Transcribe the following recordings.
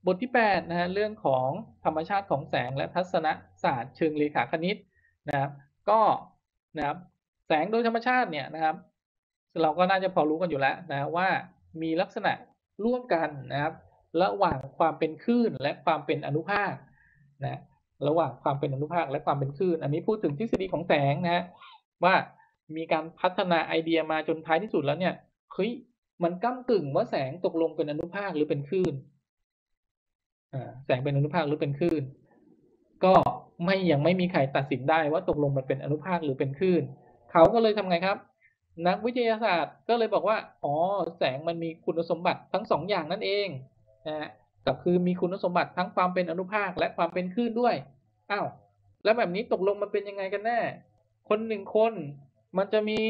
บทที่8นะฮะเรื่องของธรรมชาติของแสงและทัศนศาสตร์เชิงเรขาคณิตนะครับก็นะครับแสงโดยธรรมชาติเนี่ยนะครับเราก็น่าจะพอรู้กันอยู่แล้วนะว่ามีลักษณะร่วมกันนะครับระหว่างความเป็นคลื่นและความเป็นอนุภาคนะระหว่างความเป็นอนุภาคและความเป็นคลื่นอันนี้พูดถึงทฤษฎีของแสงนะฮะว่ามีการพัฒนาไอเดียมาจนท้ายที่สุดแล้วเนี่ยเฮ้ยมันก้ำกึ่งว่าแสงตกลงเป็นอนุภาคหรือเป็นคลื่น แสงเป็นอนุภาคหรือเป็นคลื่นก็ยังไม่มีใครตัดสินได้ว่าตกลงมันเป็นอนุภาคหรือเป็นคลื่นเขาก็เลยทำไงครับนักวิทยาศาสตร์ก็เลยบอกว่าอ๋อแสงมันมีคุณสมบัติทั้งสองอย่างนั่นเองนะฮะก็คือมีคุณสมบัติทั้งความเป็นอนุภาคและความเป็นคลื่นด้วยอ้าวแล้วแบบนี้ตกลงมันเป็นยังไงกันแน่คนหนึ่งคนมันจะมี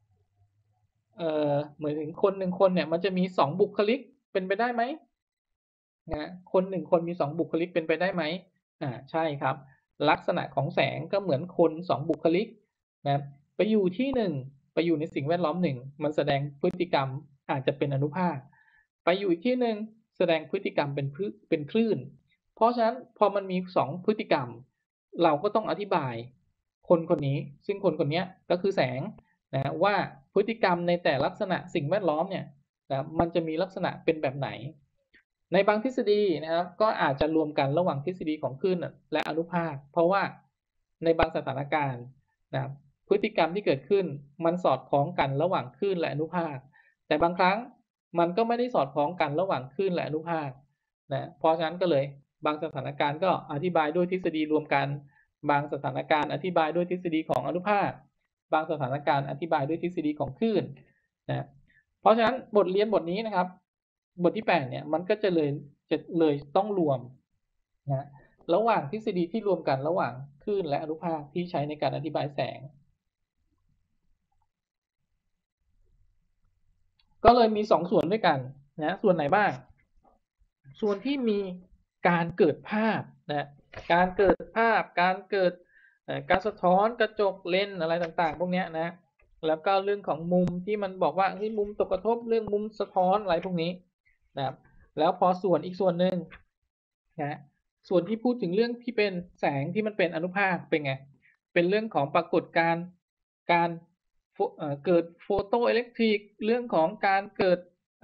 เหมือนถึงคนหนึ่งคนเนี่ยมันจะมีสองบุคลิกเป็นไปได้ไหม นะคน1คนมี2บุคลิกเป็นไปได้ไหมใช่ครับลักษณะของแสงก็เหมือนคน2บุคลิกนะไปอยู่ที่1ไปอยู่ในสิ่งแวดล้อม1มันแสดงพฤติกรรมอาจจะเป็นอนุภาคไปอยู่อีกที่หนึ่งแสดงพฤติกรรมเป็นคลื่นเพราะฉะนั้นพอมันมี2พฤติกรรมเราก็ต้องอธิบายคนคนนี้ซึ่งคนคนนี้ก็คือแสงนะว่าพฤติกรรมในแต่ลักษณะสิ่งแวดล้อมเนี่ยนะมันจะมีลักษณะเป็นแบบไหน ในบางทฤษฎีนะครับก็อาจจะรวมกันระหว่างทฤษฎีของคลื่นและอนุภาคเพราะว่าในบางสถานการณ์นะครับพฤติกรรมที่เกิดขึ้นมันสอดคล้องกันระหว่างคลื่นและอนุภาคแต่บางครั้งมันก็ไม่ได้สอดคล้องกันระหว่างคลื่นและอนุภาคนะเพราะฉะนั้นก็เลยบางสถานการณ์ก็อธิบายด้วยทฤษฎีรวมกันบางสถานการณ์อธิบายด้วยทฤษฎีของอนุภาคบางสถานการณ์อธิบายด้วยทฤษฎีของคลื่นนะเพราะฉะนั้นบทเรียนบทนี้นะครับ บทที่8เนี่ยมันก็จะเลยต้องรวมนะระหว่างทฤษฎีที่รวมกันระหว่างคลื่นและอนุภาคที่ใช้ในการอธิบายแสงก็เลยมี2ส่วนด้วยกันนะส่วนไหนบ้างส่วนที่มีการเกิดภาพนะการเกิดภาพการเกิดการสะท้อนกระจกเลนส์อะไรต่างๆพวกนี้นะแล้วก็เรื่องของมุมที่มันบอกว่าที่มุมตกกระทบเรื่องมุมสะท้อนอะไรพวกนี้นะครับแล้วพอส่วนอีกส่วนหนึ่ง นะส่วนที่พูดถึงเรื่องที่เป็นแสงที่มันเป็นอนุภาคเป็นไงเป็นเรื่องของปรากฏการณ์การเกิดโฟโตอิเล็กทริกเรื่องของการเกิด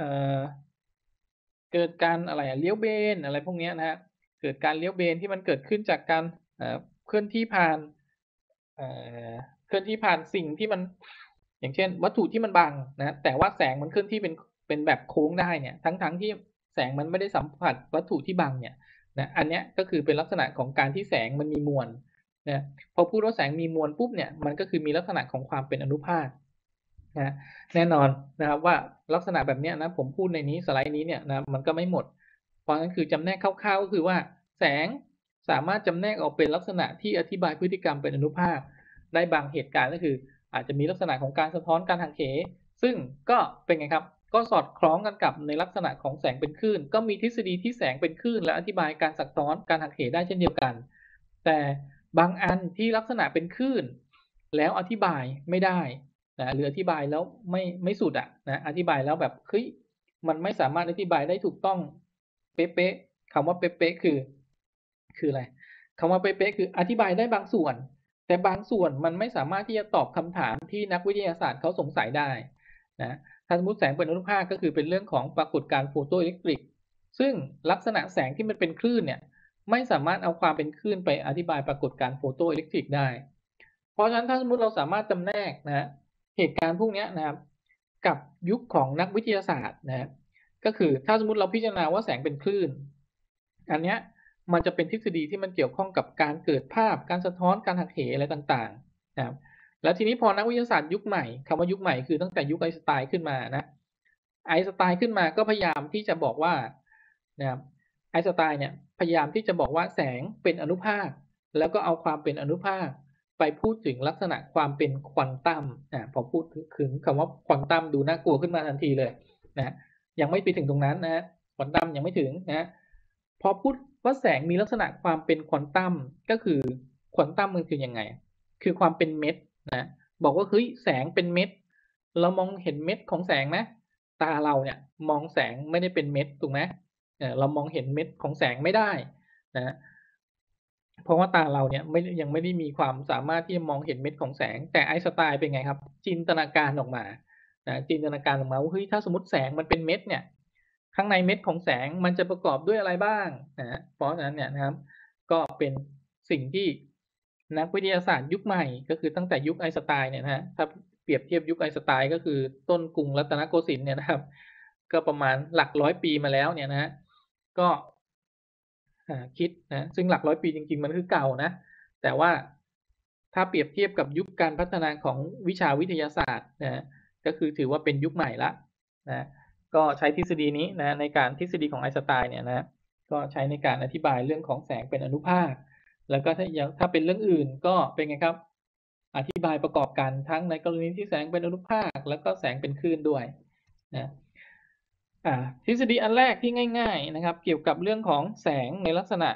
เกิดการอะไรเลี้ยวเบนอะไรพวกนี้นะฮะเกิดการเลี้ยวเบนที่มันเกิดขึ้นจากการเคลื่อนที่ผ่านเอ่อเคลื่อนที่ผ่านสิ่งที่มันอย่างเช่นวัตถุที่มันบังนะแต่ว่าแสงมันเคลื่อนที่เป็นแบบโค้งได้เนี่ยทั้งที่แสงมันไม่ได้สัมผัสวัตถุที่บังเนี่ยนะอันเนี้ยก็คือเป็นลักษณะของการที่แสงมันมีมวลนะพอพูดว่าแสงมีมวลปุ๊บเนี่ยมันก็คือมีลักษณะของความเป็นอนุภาคนะแน่นอนนะครับว่าลักษณะแบบนี้นะผมพูดในนี้สไลด์นี้เนี่ยนะมันก็ไม่หมดเพราะฉะนั้นคือจำแนกคร่าวๆก็คือว่าแสงสามารถจำแนกออกเป็นลักษณะที่อธิบายพฤติกรรมเป็นอนุภาคได้บางเหตุการณ์ก็คืออาจจะมีลักษณะของการสะท้อนการหักเหซึ่งก็เป็นไงครับก็สอดคล้องกันกับในลักษณะของแสงเป็นคลื่นก็มีทฤษฎีที่แสงเป็นคลื่นและอธิบายการสะท้อนการหักเหได้เช่นเดียวกันแต่บางอันที่ลักษณะเป็นคลื่นแล้วอธิบายไม่ได้นะหรืออธิบายแล้วไม่สุดนะอธิบายแล้วแบบเฮ้ยมันไม่สามารถอธิบายได้ถูกต้องเป๊ะๆคำว่าเป๊ะๆคืออะไรคำว่าเป๊ะๆคืออธิบายได้บางส่วนแต่บางส่วนมันไม่สามารถที่จะตอบคำถามที่นักวิทยาศาสตร์เขาสงสัยได้นะถ้าสมมติแสงเป็นอนุภาคก็คือเป็นเรื่องของปรากฏการณ์โฟโตอิเล็กทริกซึ่งลักษณะแสงที่มันเป็นคลื่นเนี่ยไม่สามารถเอาความเป็นคลื่นไปอธิบายปรากฏการณ์โฟโตอิเล็กทริกได้เพราะฉะนั้นถ้าสมมติเราสามารถจำแนกนะเหตุการณ์พวกนี้นะครับกับยุคของนักวิทยาศาสตร์นะก็คือถ้าสมมติเราพิจารณาว่าแสงเป็นคลื่นอันเนี้ยมันจะเป็นทฤษฎีที่มันเกี่ยวข้องกับการเกิดภาพการสะท้อนการหักเหอะไรต่างๆนะครับแล้วทีนี้พอนักวิทยาศาสตร์ยุคใหม่คำว่ายุคใหม่คือตั้งแต่ยุคไอน์สไตน์ขึ้นมานะไอน์สไตน์ขึ้นมาก็พยายามที่จะบอกว่านะครับไอน์สไตน์เนี่ยพยายามที่จะบอกว่าแสงเป็นอนุภาคแล้วก็เอาความเป็นอนุภาคไปพูดถึงลักษณะความเป็นควอนตัมพอพูดถึงคำว่าควอนตัมดูน่ากลัวขึ้นมาทันทีเลยนะยังไม่ไปถึงตรงนั้นนะควอนตัมยังไม่ถึงนะพอพูดว่าแสงมีลักษณะความเป็นควอนตัมก็คือควอนตัมมันคือยังไงคือความเป็นเม็ดนะบอกว่าเฮ้ยแสงเป็นเม็ดเรามองเห็นเม็ดของแสงนะตาเราเนี่ยมองแสงไม่ได้เป็นเม็ดถูกไหมเรามองเห็นเม็ดของแสงไม่ได้นะเพราะว่าตาเราเนี่ยยังไม่ได้มีความสามารถที่จะมองเห็นเม็ดของแสงแต่ไอน์สไตน์เป็นไงครับจินตนาการออกมาจินตนาการออกมาว่าเฮ้ยถ้าสมมติแสงมันเป็นเม็ดเนี่ยข้างในเม็ดของแสงมันจะประกอบด้วยอะไรบ้างเพราะฉะนั้นเนี่ยนะครับก็เป็นสิ่งที่นักวิทยาศาสตร์ยุคใหม่ก็คือตั้งแต่ยุคไอน์สไตน์เนี่ยนะฮะถ้าเปรียบเทียบยุคไอน์สไตน์ก็คือต้นกรุงรัตนโกสินทร์เนี่ยนะครับก็ประมาณหลักร้อยปีมาแล้วเนี่ยนะฮะก็คิดนะซึ่งหลักร้อยปีจริงๆมันคือเก่านะแต่ว่าถ้าเปรียบเทียบกับยุคการพัฒนาของวิชาวิทยาศาสตร์นะก็คือถือว่าเป็นยุคใหม่ละนะก็ใช้ทฤษฎีนี้นะในการทฤษฎีของไอน์สไตน์เนี่ยนะก็ใช้ในการอธิบายเรื่องของแสงเป็นอนุภาคแล้วก็ถ้าเป็นเรื่องอื่นก็เป็นไงครับอธิบายประกอบกันทั้งในกรณีที่แสงเป็นอนุภาคแล้วก็แสงเป็นคลื่นด้วยนะทฤษฎีอันแรกที่ง่ายๆนะครับเกี่ยวกับเรื่องของแสงในลักษณะ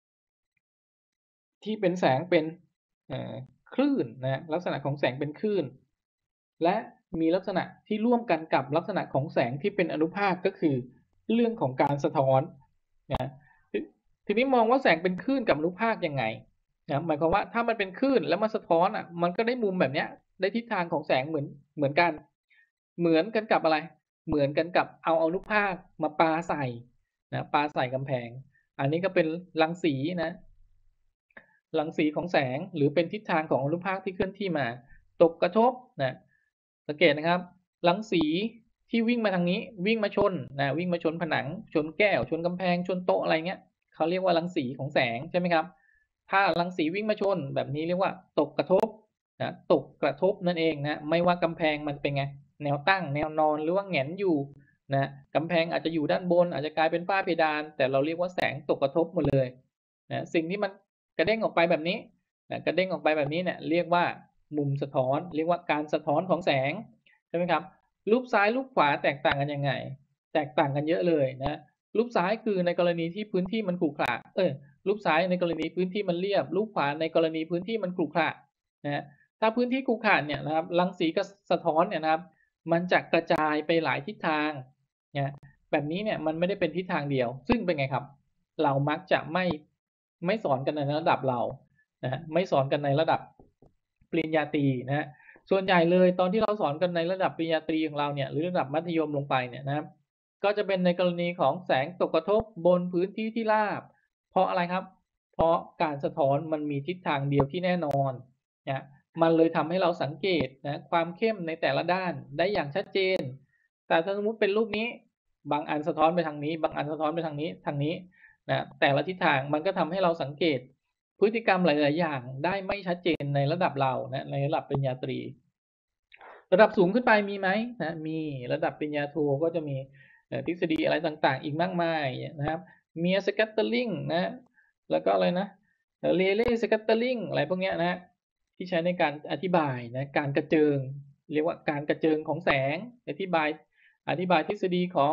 ที่เป็นแสงเป็นคลื่นนะลักษณะของแสงเป็นคลื่นและมีลักษณะที่ร่วมกันกับลักษณะของแสงที่เป็นอนุภาคก็คือเรื่องของการสะท้อนนะทีนี้มองว่าแสงเป็นคลื่นกับอนุภาคยังไงนะหมายความว่าถ้ามันเป็นคลื่นแล้วมาสะท้อนมันก็ได้มุมแบบเนี้ยได้ทิศทางของแสงเหมือนกันเหมือนกันกับอะไรเหมือนกันกับเอาอนุภาคมาปาใส่นะปาใส่กำแพงอันนี้ก็เป็นรังสีนะรังสีของแสงหรือเป็นทิศทางของอนุภาคที่เคลื่อนที่มาตกกระทบนะสังเกตนะครับรังสีที่วิ่งมาทางนี้วิ่งมาชนวิ่งมาชนผนังชนแก้วชนกำแพงชนโต๊ะอะไรเงี้ยเขาเรียกว่ารังสีของแสงใช่ไหมครับถ้ารังสีวิ่งมาชนแบบนี้เรียกว่าตกกระทบตกกระทบนั่นเองนะไม่ว่ากำแพงมันเป็นไงแนวตั้งแนวนอนหรือว่าแหงนอยู่นะกำแพงอาจจะอยู่ด้านบนอาจจะกลายเป็นฝ้าเพดานแต่เราเรียกว่าแสงตกกระทบหมดเลยนะสิ่งที่มันกระเด้งออกไปแบบนี้กระเด้งออกไปแบบนี้เนี่ยเรียกว่ามุมสะท้อนเรียกว่าการสะท้อนของแสงใช่ไหมครับรูปซ้ายรูปขวาแตกต่างกันยังไงแตกต่างกันเยอะเลยนะรูปซ้ายคือในกรณีที่พื้นที่มันขรุขระรูปซ้ายในกรณีพื้นที่มันเรียบรูปขวาในกรณีพื้นที่มันขรุขระนะถ้าพื้นที่ขรุขระเนี่ยนะครับรังสีกับสะท้อนเนี่ยนะครับมันจะกระจายไปหลายทิศทางนะแบบนี้เนี่ยมันไม่ได้เป็นทิศทางเดียวซึ่งเป็นไงครับเรามักจะไม่สอนกันในระดับเรานะไม่สอนกันในระดับปริญญาตรีนะส่วนใหญ่เลยตอนที่เราสอนกันในระดับปริญญาตรีของเราเนี่ยหรือระดับมัธยมลงไปเนี่ยนะครับก็จะเป็นในกรณีของแสงตกกระทบบนพื้นที่ที่ราบเพราะอะไรครับเพราะการสะท้อนมันมีทิศทางเดียวที่แน่นอนนะมันเลยทำให้เราสังเกตนะความเข้มในแต่ละด้านได้อย่างชัดเจนแต่ถ้าสมมติเป็นรูปนี้บางอันสะท้อนไปทางนี้บางอันสะท้อนไปทางนี้นะแต่ละทิศทางมันก็ทำให้เราสังเกตพฤติกรรมหลายๆอย่างได้ไม่ชัดเจนในระดับเรานะในระดับปริญญาตรีระดับสูงขึ้นไปมีไหมนะมีระดับปริญญาโทก็จะมีทฤษฎีอะไรต่างๆอีกมากมายนะครับมีสแคตเตอร์ลิงนะแล้วก็อะไรนะเรเล่สแคตเตอร์ลิงอะไรพวกนี้นะที่ใช้ในการอธิบายนะการกระเจิงเรียกว่าการกระเจิงของแสงอธิบายทฤษฎีของ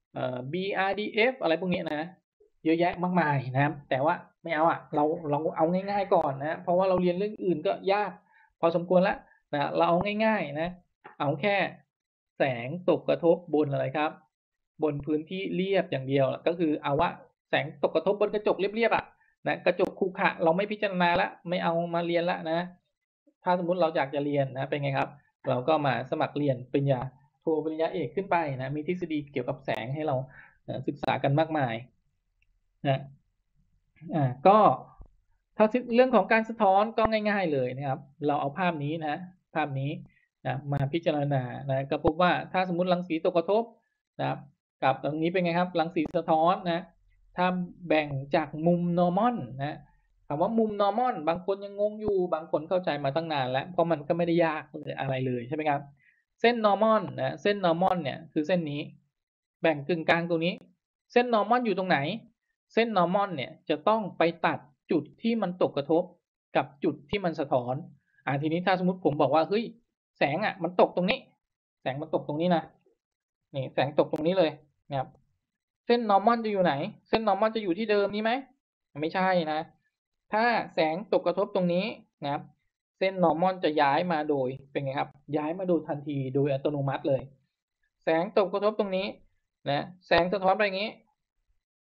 BRDF อะไรพวกนี้นะเยอะแยะมากมายนะครับแต่ว่าไม่เอาเราเอาง่ายๆก่อนนะเพราะว่าเราเรียนเรื่องอื่นก็ยากพอสมควรแล้วนะเราเอาง่ายๆนะเอาแค่แสงตกกระทบบนอะไรครับบนพื้นที่เรียบอย่างเดียวก็คือเอาว่าแสงตกกระทบบนกระจกเรียบๆนะกระจกขรุขระเราไม่พิจารณาละไม่เอามาเรียนละนะถ้าสมมุติเราอยากจะเรียนนะเป็นไงครับเราก็มาสมัครเรียนปริญญาโทปริญญาเอกขึ้นไปนะมีทฤษฎีเกี่ยวกับแสงให้เราศึกษากันมากมายนะก็ถ้าเรื่องของการสะท้อนก็ง่ายๆเลยนะครับเราเอาภาพนี้นะภาพนี้นะมาพิจารณานะก็พบว่าถ้าสมมุติรังสีตกกระทบนะครับกับตรงนี้เป็นไงครับรังสีสะท้อนนะถ้าแบ่งจากมุม normal นะถามว่ามุม normal บางคนยังงงอยู่บางคนเข้าใจมาตั้งนานแล้วเพราะมันก็ไม่ได้ยากอะไรเลยใช่ไหมครับเส้น normal นะเส้น normal เนี่ยคือเส้นนี้แบ่งกึ่งกลางตรงนี้เส้น normal อยู่ตรงไหนเส้น normal เนี่ยจะต้องไปตัดจุดที่มันตกกระทบกับจุดที่มันสะท้อนทีนี้ถ้าสมมติผมบอกว่าเฮ้ยแสงมันตกตรงนี้แสงมันตกตรงนี้นะนี่แสงตกตรงนี้เลยนะครับเส้น normal จะอยู่ไหนเส้น normal จะอยู่ที่เดิมนี้ไหมไม่ใช่นะถ้าแสงตกกระทบตรงนี้นะครับเส้น normal จะย้ายมาโดยเป็นไงครับย้ายมาโดยทันทีโดยอัตโนมัติเลยแสงตกกระทบตรงนี้นะแสงสะท้อนไปอย่างนี้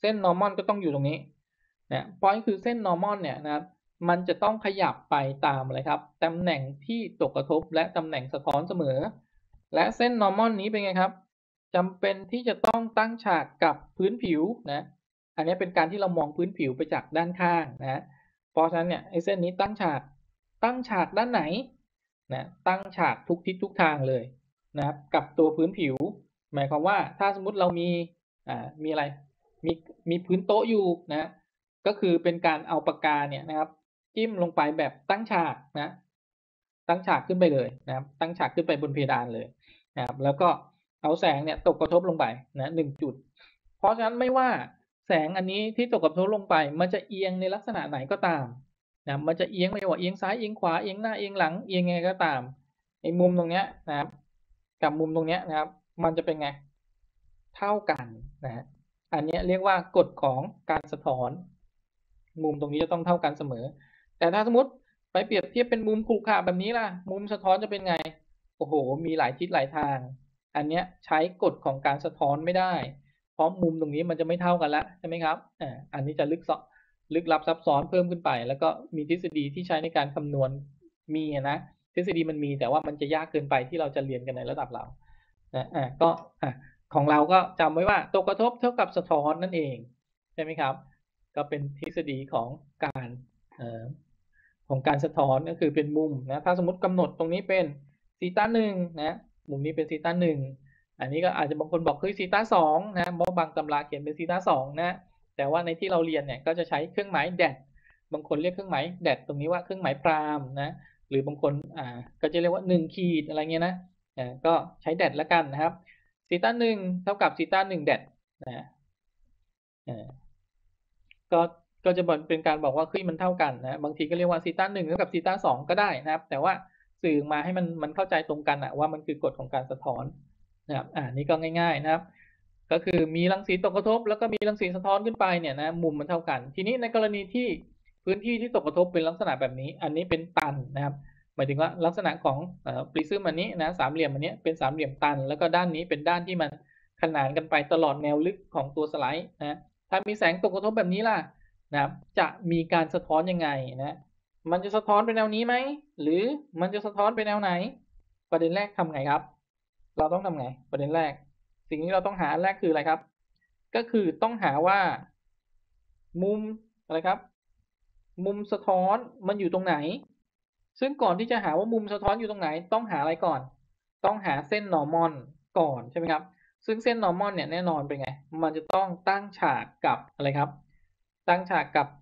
เส้น normal ก็ต้องอยู่ตรงนี้นะpoint คือเส้น normal เนี่ยนะครับมันจะต้องขยับไปตามอะไรครับตำแหน่งที่ตกกระทบและตำแหน่งสะท้อนเสมอและเส้น normal นี้เป็นไงครับจำเป็นที่จะต้องตั้งฉากกับพื้นผิวนะอันนี้เป็นการที่เรามองพื้นผิวไปจากด้านข้างนะเพราะฉะนั้นเนี่ยไอ้เส้นนี้ตั้งฉากด้านไหนนะตั้งฉากทุกทิศทุกทางเลยนะครับกับตัวพื้นผิวหมายความว่าถ้าสมมุติเรามีอะไรมีพื้นโต๊ะอยู่นะก็คือเป็นการเอาปากกาเนี่ยนะครับจิ้มลงไปแบบตั้งฉากนะตั้งฉากขึ้นไปเลยนะครับตั้งฉากขึ้นไปบนเพดานเลยนะครับแล้วก็เอาแสงเนี่ยตกกระทบลงไปนะ1จุดเพราะฉะนั้นไม่ว่าแสงอันนี้ที่ตกกระทบลงไปมันจะเอียงในลักษณะไหนก็ตามนะมันจะเอียงไม่ว่าเอียงซ้ายเอียงขวาเอียงหน้าเอียงหลังเอียงไงก็ตามไอ้มุมตรงเนี้ยนะครับกับมุมตรงเนี้ยนะครับมันจะเป็นไงเท่ากันนะอันนี้เรียกว่ากฎของการสะท้อนมุมตรงนี้จะต้องเท่ากันเสมอแต่ถ้าสมมติไปเปรียบเทียบเป็นมุมขรุขระแบบนี้ล่ะมุมสะท้อนจะเป็นไงโอ้โหมีหลายทิศหลายทางอันนี้ใช้กฎของการสะท้อนไม่ได้เพราะมุมตรงนี้มันจะไม่เท่ากันแล้วใช่ไหมครับอันนี้จะลึกลับซับซ้อนเพิ่มขึ้นไปแล้วก็มีทฤษฎีที่ใช้ในการคำนวณมีนะทฤษฎีมันมีแต่ว่ามันจะยากเกินไปที่เราจะเรียนกันในระดับเราก็ของเราก็จำไว้ว่าตกกระทบเท่ากับสะท้อนนั่นเองใช่ไหมครับก็เป็นทฤษฎีของการสะท้อนก็คือเป็นมุมนะถ้าสมมติกำหนดตรงนี้เป็นซีตา1นะมุมนี้เป็นซีตา1อันนี้ก็อาจจะบางคนบอกเฮ้ยซีตา2นะเพราะบางตำราเขียนเป็นซีตา2นะแต่ว่าในที่เราเรียนเนี่ยก็จะใช้เครื่องหมายแดดบางคนเรียกเครื่องหมายแดดตรงนี้ว่าเครื่องหมายพรามนะหรือบางคนก็จะเรียกว่า1ขีดอะไรเงี้ยนะก็ใช้แดดละกันนะครับซีตา1เท่ากับซีตา1แดดนะก็จะเป็นการบอกว่ามันเท่ากันนะบางทีก็เรียกว่าซีตา1เท่ากับซีตา2ก็ได้นะครับแต่ว่าสื่อมาให้มันเข้าใจตรงกันว่ามันคือกฎของการสะท้อนนะครับนี่ก็ง่ายๆนะครับก็คือมีรังสีตกกระทบแล้วก็มีรังสีสะท้อนขึ้นไปเนี่ยนะมุมมันเท่ากันทีนี้ในกรณีที่พื้นที่ที่ตกกระทบเป็นลักษณะแบบนี้อันนี้เป็นตันนะครับหมายถึงว่าลักษณะของปริซึมอันนี้นะสามเหลี่ยมอันนี้เป็นสามเหลี่ยมตันแล้วก็ด้านนี้เป็นด้านที่มันขนานกันไปตลอดแนวลึกของตัวสไลด์นะถ้ามีแสงตกกระทบแบบนี้ล่ะนะครับจะมีการสะท้อนยังไงนะมันจะสะท้อนไปแนวนี้ไหมหรือมันจะสะท้อนไปแนวไหนประเด็นแรกทำไงครับเราต้องทำไงประเด็นแรกสิ่งที่เราต้องหาแรกคืออะไรครับก็คือต้องหาว่ามุมอะไรครับมุมสะท้อนมันอยู่ตรงไหนซึ่งก่อนที่จะหาว่ามุมสะท้อนอยู่ตรงไหนต้องหาอะไรก่อนต้องหาเส้น normal ก่อนใช่ไหมครับซึ่งเส้น normal เนี่ยแน่นอนเป็นไงมันจะต้องตั้งฉากกับอะไรครับตั้งฉากกับ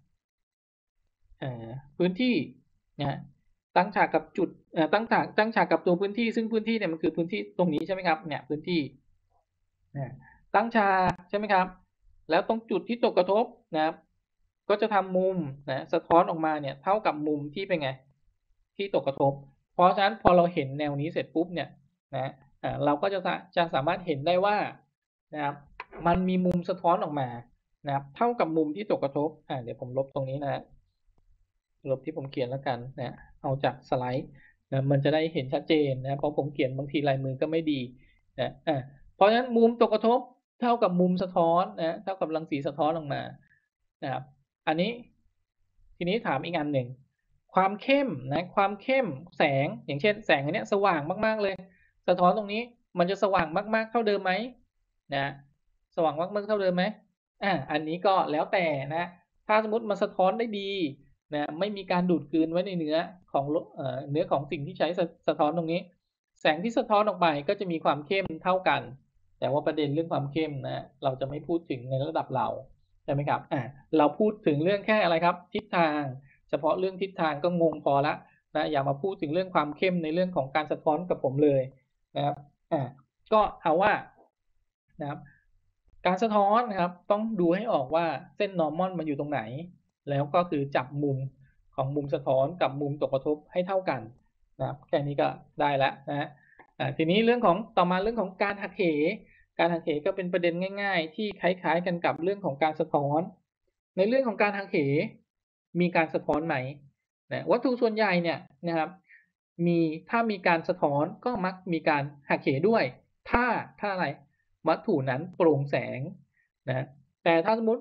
พื้นที่นะตั้งฉากกับจุดตั้งฉากกับตัวพื้นที่ซึ่งพื้นที่เนี่ยมันคือพื้นที่ตรงนี้ใช่ไหมครับเนี่ยพื้นที่ตั้งฉากใช่ไหมครับแล้วตรงจุดที่ตกกระทบนะครับก็จะทำมุมนะสะท้อนออกมาเนี่ยเท่ากับมุมที่เป็นไงที่ตกกระทบเพราะฉะนั้นพอเราเห็นแนวนี้เสร็จปุ๊บเนี่ยนะเราก็จะสามารถเห็นได้ว่านะครับมันมีมุมสะท้อนออกมานะครับเท่ากับมุมที่ตกกระทบเดี๋ยวผมลบตรงนี้นะลบที่ผมเขียนแล้วกันนะเอาจากสไลด์นะมันจะได้เห็นชัดเจนนะเพราะผมเขียนบางทีลายมือก็ไม่ดีนะเพราะฉะนั้นมุมตกกระทบเท่ากับมุมสะท้อนนะเท่ากับรังสีสะท้อนออกมานะครับอันนี้ทีนี้ถามอีกอันหนึ่งความเข้มนะความเข้มแสงอย่างเช่นแสงอันนี้สว่างมากๆเลยสะท้อนตรงนี้มันจะสว่างมากๆเท่าเดิมไหมนะสว่างมากๆเท่าเดิมไหมอันนี้ก็แล้วแต่นะถ้าสมมติมันสะท้อนได้ดีนะไม่มีการดูดกลืนไว้ในเนื้อของเนื้อของสิ่งที่ใช้สะท้อนตรงนี้แสงที่สะท้อนออกไปก็จะมีความเข้มเท่ากันแต่ว่าประเด็นเรื่องความเข้มนะเราจะไม่พูดถึงในระดับเราใช่ไหมครับเราพูดถึงเรื่องแค่อะไรครับทิศทางเฉพาะเรื่องทิศทางก็งงพอละนะอย่ามาพูดถึงเรื่องความเข้มในเรื่องของการสะท้อนกับผมเลยนะครับก็เอาว่านะครับการสะท้อนนะครับต้องดูให้ออกว่าเส้น normal มันอยู่ตรงไหนแล้วก็คือจับมุมของมุมสะท้อนกับมุมตกกระทบให้เท่ากันนะครับแค่นี้ก็ได้แล้วนะทีนี้เรื่องของต่อมาเรื่องของการหักเหการหักเหก็เป็นประเด็นง่ายๆที่คล้ายๆกันกับเรื่องของการสะท้อนในเรื่องของการหักเหมีการสะท้อนไหมนะวัตถุส่วนใหญ่เนี่ยนะครับถ้ามีการสะท้อนก็มักมีการหักเหด้วยถ้าอะไรวัตถุนั้นโปร่งแสงนะแต่ถ้าสมมติ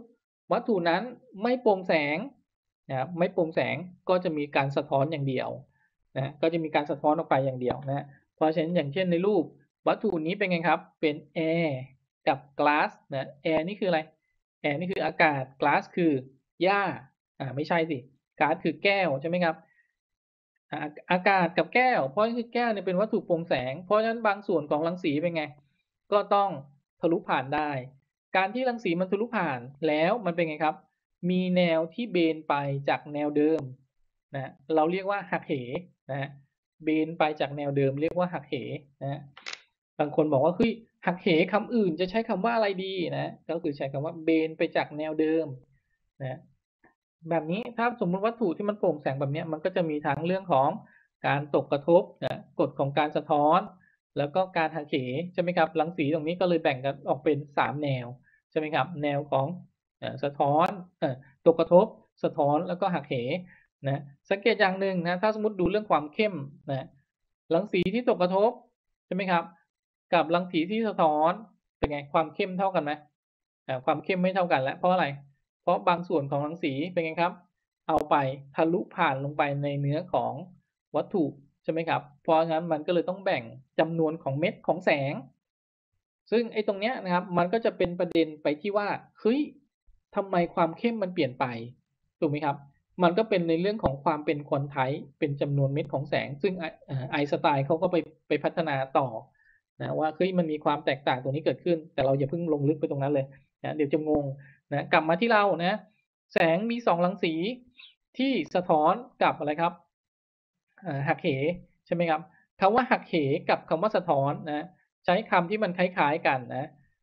วัตถุนั้นไม่โปร่งแสงนะครับไม่โปร่งแสงก็จะมีการสะท้อนอย่างเดียวนะก็จะมีการสะท้อนออกไปอย่างเดียวนะเพราะฉะนั้นอย่างเช่นในรูปวัตถุนี้เป็นไงครับเป็นแอร์กับ glass นะแอร์นี่คืออะไรแอร์นี่คืออากาศ glass คือหญ้าไม่ใช่สิ ก๊าซคือแก้วใช่ไหมครับอากาศกับแก้วเพราะคือแก้วเนี่ยเป็นวัตถุโปร่งแสงเพราะฉะนั้นบางส่วนของรังสีเป็นไงก็ต้องทะลุผ่านได้การที่รังสีมันทะลุผ่านแล้วมันเป็นไงครับมีแนวที่เบนไปจากแนวเดิมนะเราเรียกว่าหักเหนะเบนไปจากแนวเดิมเรียกว่าหักเหนะบางคนบอกว่าเฮ้ยหักเหคำอื่นจะใช้คำว่าอะไรดีนะก็คือใช้คำว่าเบนไปจากแนวเดิมนะแบบนี้ถ้าสมมุติวัตถุที่มันโปร่งแสงแบบนี้มันก็จะมีทั้งเรื่องของการตกกระทบนะกฎของการสะท้อนแล้วก็การหักเหใช่ไหมครับรังสีตรงนี้ก็เลยแบ่งกันออกเป็น3แนวใช่ไหมครับแนวของสะท้อนตกกระทบสะท้อนแล้วก็หักเหนะสังเกตอย่างหนึ่งนะถ้าสมมติดูเรื่องความเข้มนะรังสีที่ตกกระทบใช่ไหมครับกับรังสีที่สะท้อนเป็นไงความเข้มเท่ากันไหมความเข้มไม่เท่ากันแล้วเพราะอะไรเพราะบางส่วนของรังสีเป็นไงครับเอาไปทะลุผ่านลงไปในเนื้อของวัตถุใช่ไหมครับเพราะฉะนั้นมันก็เลยต้องแบ่งจำนวนของเม็ดของแสงซึ่งไอ้ตรงเนี้ยนะครับมันก็จะเป็นประเด็นไปที่ว่าเฮ้ยทำไมความเข้มมันเปลี่ยนไปถูกไหมครับมันก็เป็นในเรื่องของความเป็นควอนไทป์เป็นจำนวนเม็ดของแสงซึ่งไอน์สไตน์เขาก็ไปพัฒนาต่อนะว่าเฮ้ยมันมีความแตกต่างตรงนี้เกิดขึ้นแต่เราอย่าเพิ่งลงลึกไปตรงนั้นเลยนะเดี๋ยวจะงงนะกลับมาที่เรานะแสงมี2รังสีที่สะท้อนกับอะไรครับหักเหใช่ไหมครับคำว่าหักเหกับคำว่าสะท้อนนะใช้คำที่มันคล้ายๆกันนะ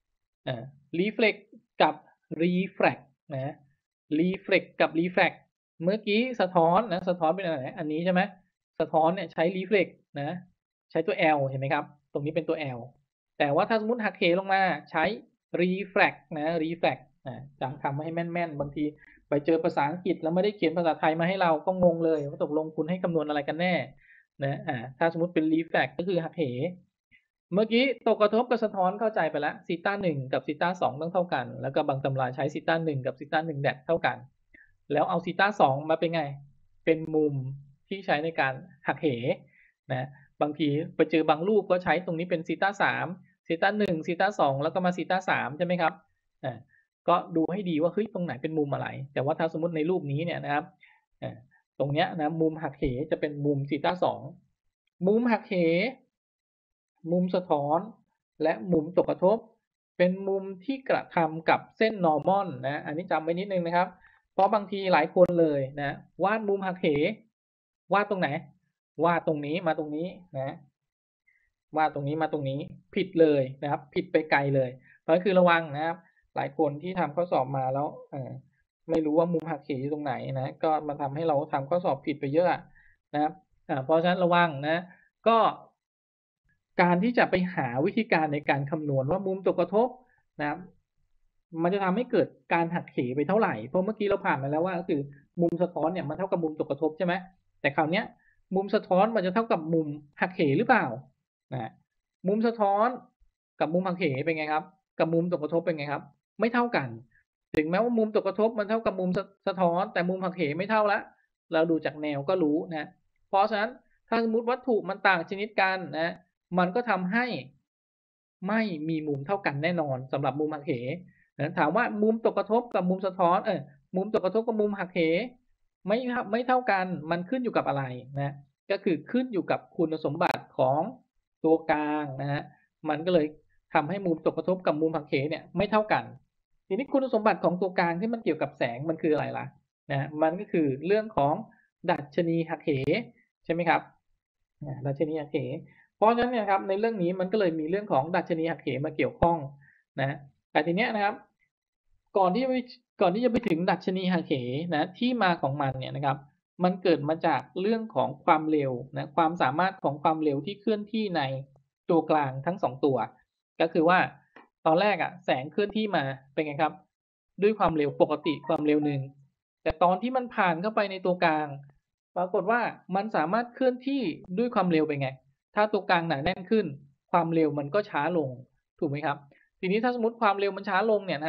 reflect กับ refract นะ reflect กับ refract เมื่อกี้สะท้อนนะสะท้อนเป็นอะไรอันนี้ใช่ไหมสะท้อนเนี่ยใช้ reflect นะใช้ตัว L เห็นไหมครับตรงนี้เป็นตัว L แต่ว่าถ้าสมมติหักเหลงมาใช้ refract นะ refract จำคำให้แม่นๆบางทีไปเจอภาษาอังกฤษแล้วไม่ได้เขียนภาษาไทยมาให้เราก็งงเลยว่าตกลงคุณให้คำนวณอะไรกันแน่นะถ้าสมมติเป็น refract ก็คือหักเหเมื่อกี้ตกกระทบกับสะท้อนเข้าใจไปแล้วซีต้า1กับซีต้า2ต้องเท่ากันแล้วก็บางตำราใช้ซีต้า1กับซีต้า1แดดเท่ากันแล้วเอาซีต้า2มาเป็นไงเป็นมุมที่ใช้ในการหักเหนะบางทีไปเจอบางรูปก็ใช้ตรงนี้เป็นซีต้า3ซีต้า1ซีต้า2แล้วก็มาซีต้า3ใช่ไหมครับก็ดูให้ดีว่าเฮ้ยตรงไหนเป็นมุมอะไรแต่ว่าถ้าสมมติในรูปนี้เนี่ยนะครับตรงเนี้ยนะมุมหักเหจะเป็นมุมซีต้า2มุมหักเหมุมสะท้อนและมุมตกกระทบเป็นมุมที่กระทำกับเส้น normal นะอันนี้จำไว้นิดนึงนะครับเพราะบางทีหลายคนเลยนะวาดมุมหักเหวาดตรงไหนวาดตรงนี้มาตรงนี้นะวาดตรงนี้มาตรงนี้ผิดเลยนะครับผิดไปไกลเลยเพราะคือระวังนะครับหลายคนที่ทำข้อสอบมาแล้วไม่รู้ว่ามุมหักเหอยู่ตรงไหนนะก็มาทำให้เราทำข้อสอบผิดไปเยอะนะครับเพราะฉะนั้นระวังนะก็การที่จะไปหาวิธีการในการคำนวณว่ามุมตกกระทบนะครับมันจะทำให้เกิดการหักเหไปเท่าไหร่เพราะเมื่อกี้เราผ่านมาแล้วว่าก็คือมุมสะท้อนเนี่ยมันเท่ากับมุมตกกระทบใช่ไหมแต่คราวนี้มุมสะท้อนมันจะเท่ากับมุมหักเหหรือเปล่านะมุมสะท้อนกับมุมหักเหเป็นไงครับกับมุมตกกระทบเป็นไงครับไม่เท่ากันถึงแม้ว่ามุมตกกระทบมันเท่ากับมุมสะท้อนแต่มุมหักเหไม่เท่าละเราดูจากแนวก็รู้นะเพราะฉะนั้นถ้าสมมติวัตถุมันต่างชนิดกันนะมันก็ทำให้ไม่มีมุมเท่ากันแน่นอนสำหรับมุมหักเหนะถามว่ามุมตกกระทบกับมุมสะท้อนมุมตกกระทบกับมุมหักเหไม่เท่ากันมันขึ้นอยู่กับอะไรนะก็คือขึ้นอยู่กับคุณสมบัติของตัวกลางนะฮะมันก็เลยทำให้มุมตกกระทบกับมุมหักเหเนี่ยไม่เท่ากันทีนี้คุณสมบัติของตัวกลางที่มันเกี่ยวกับแสงมันคืออะไรล่ะนะมันก็คือเรื่องของดัชนีหักเหใช่ไหมครับดัชนีหักเหเพราะฉะนั้นเนี่ยครับในเรื่องนี้มันก็เลยมีเรื่องของดัชนีหักเหมาเกี่ยวข้องนะแต่ทีเนี้ยนะครับก่อนที่จะไปถึงดัชนีหักเหนะที่มาของมันเนี่ยนะครับมันเกิดมาจากเรื่องของความเร็วนะความสามารถของความเร็วที่เคลื่อนที่ในตัวกลางทั้ง2ตัวก็คือว่าตอนแรกแสงเคลื่อนที่มาเป็นไงครับด้วยความเร็วปกติความเร็วหนึ่งแต่ตอนที่มันผ่านเข้าไปในตัวกลางปรากฏว่ามันสามารถเคลื่อนที่ด้วยความเร็วเป็นไงถ้าตัวกลางหนาแน่นขึ้นความเร็วมันก็ช้าลงถูกไหมครับทีนี้ถ้าสมมติความเร็วมันช้าลงเนี่ยนะครับ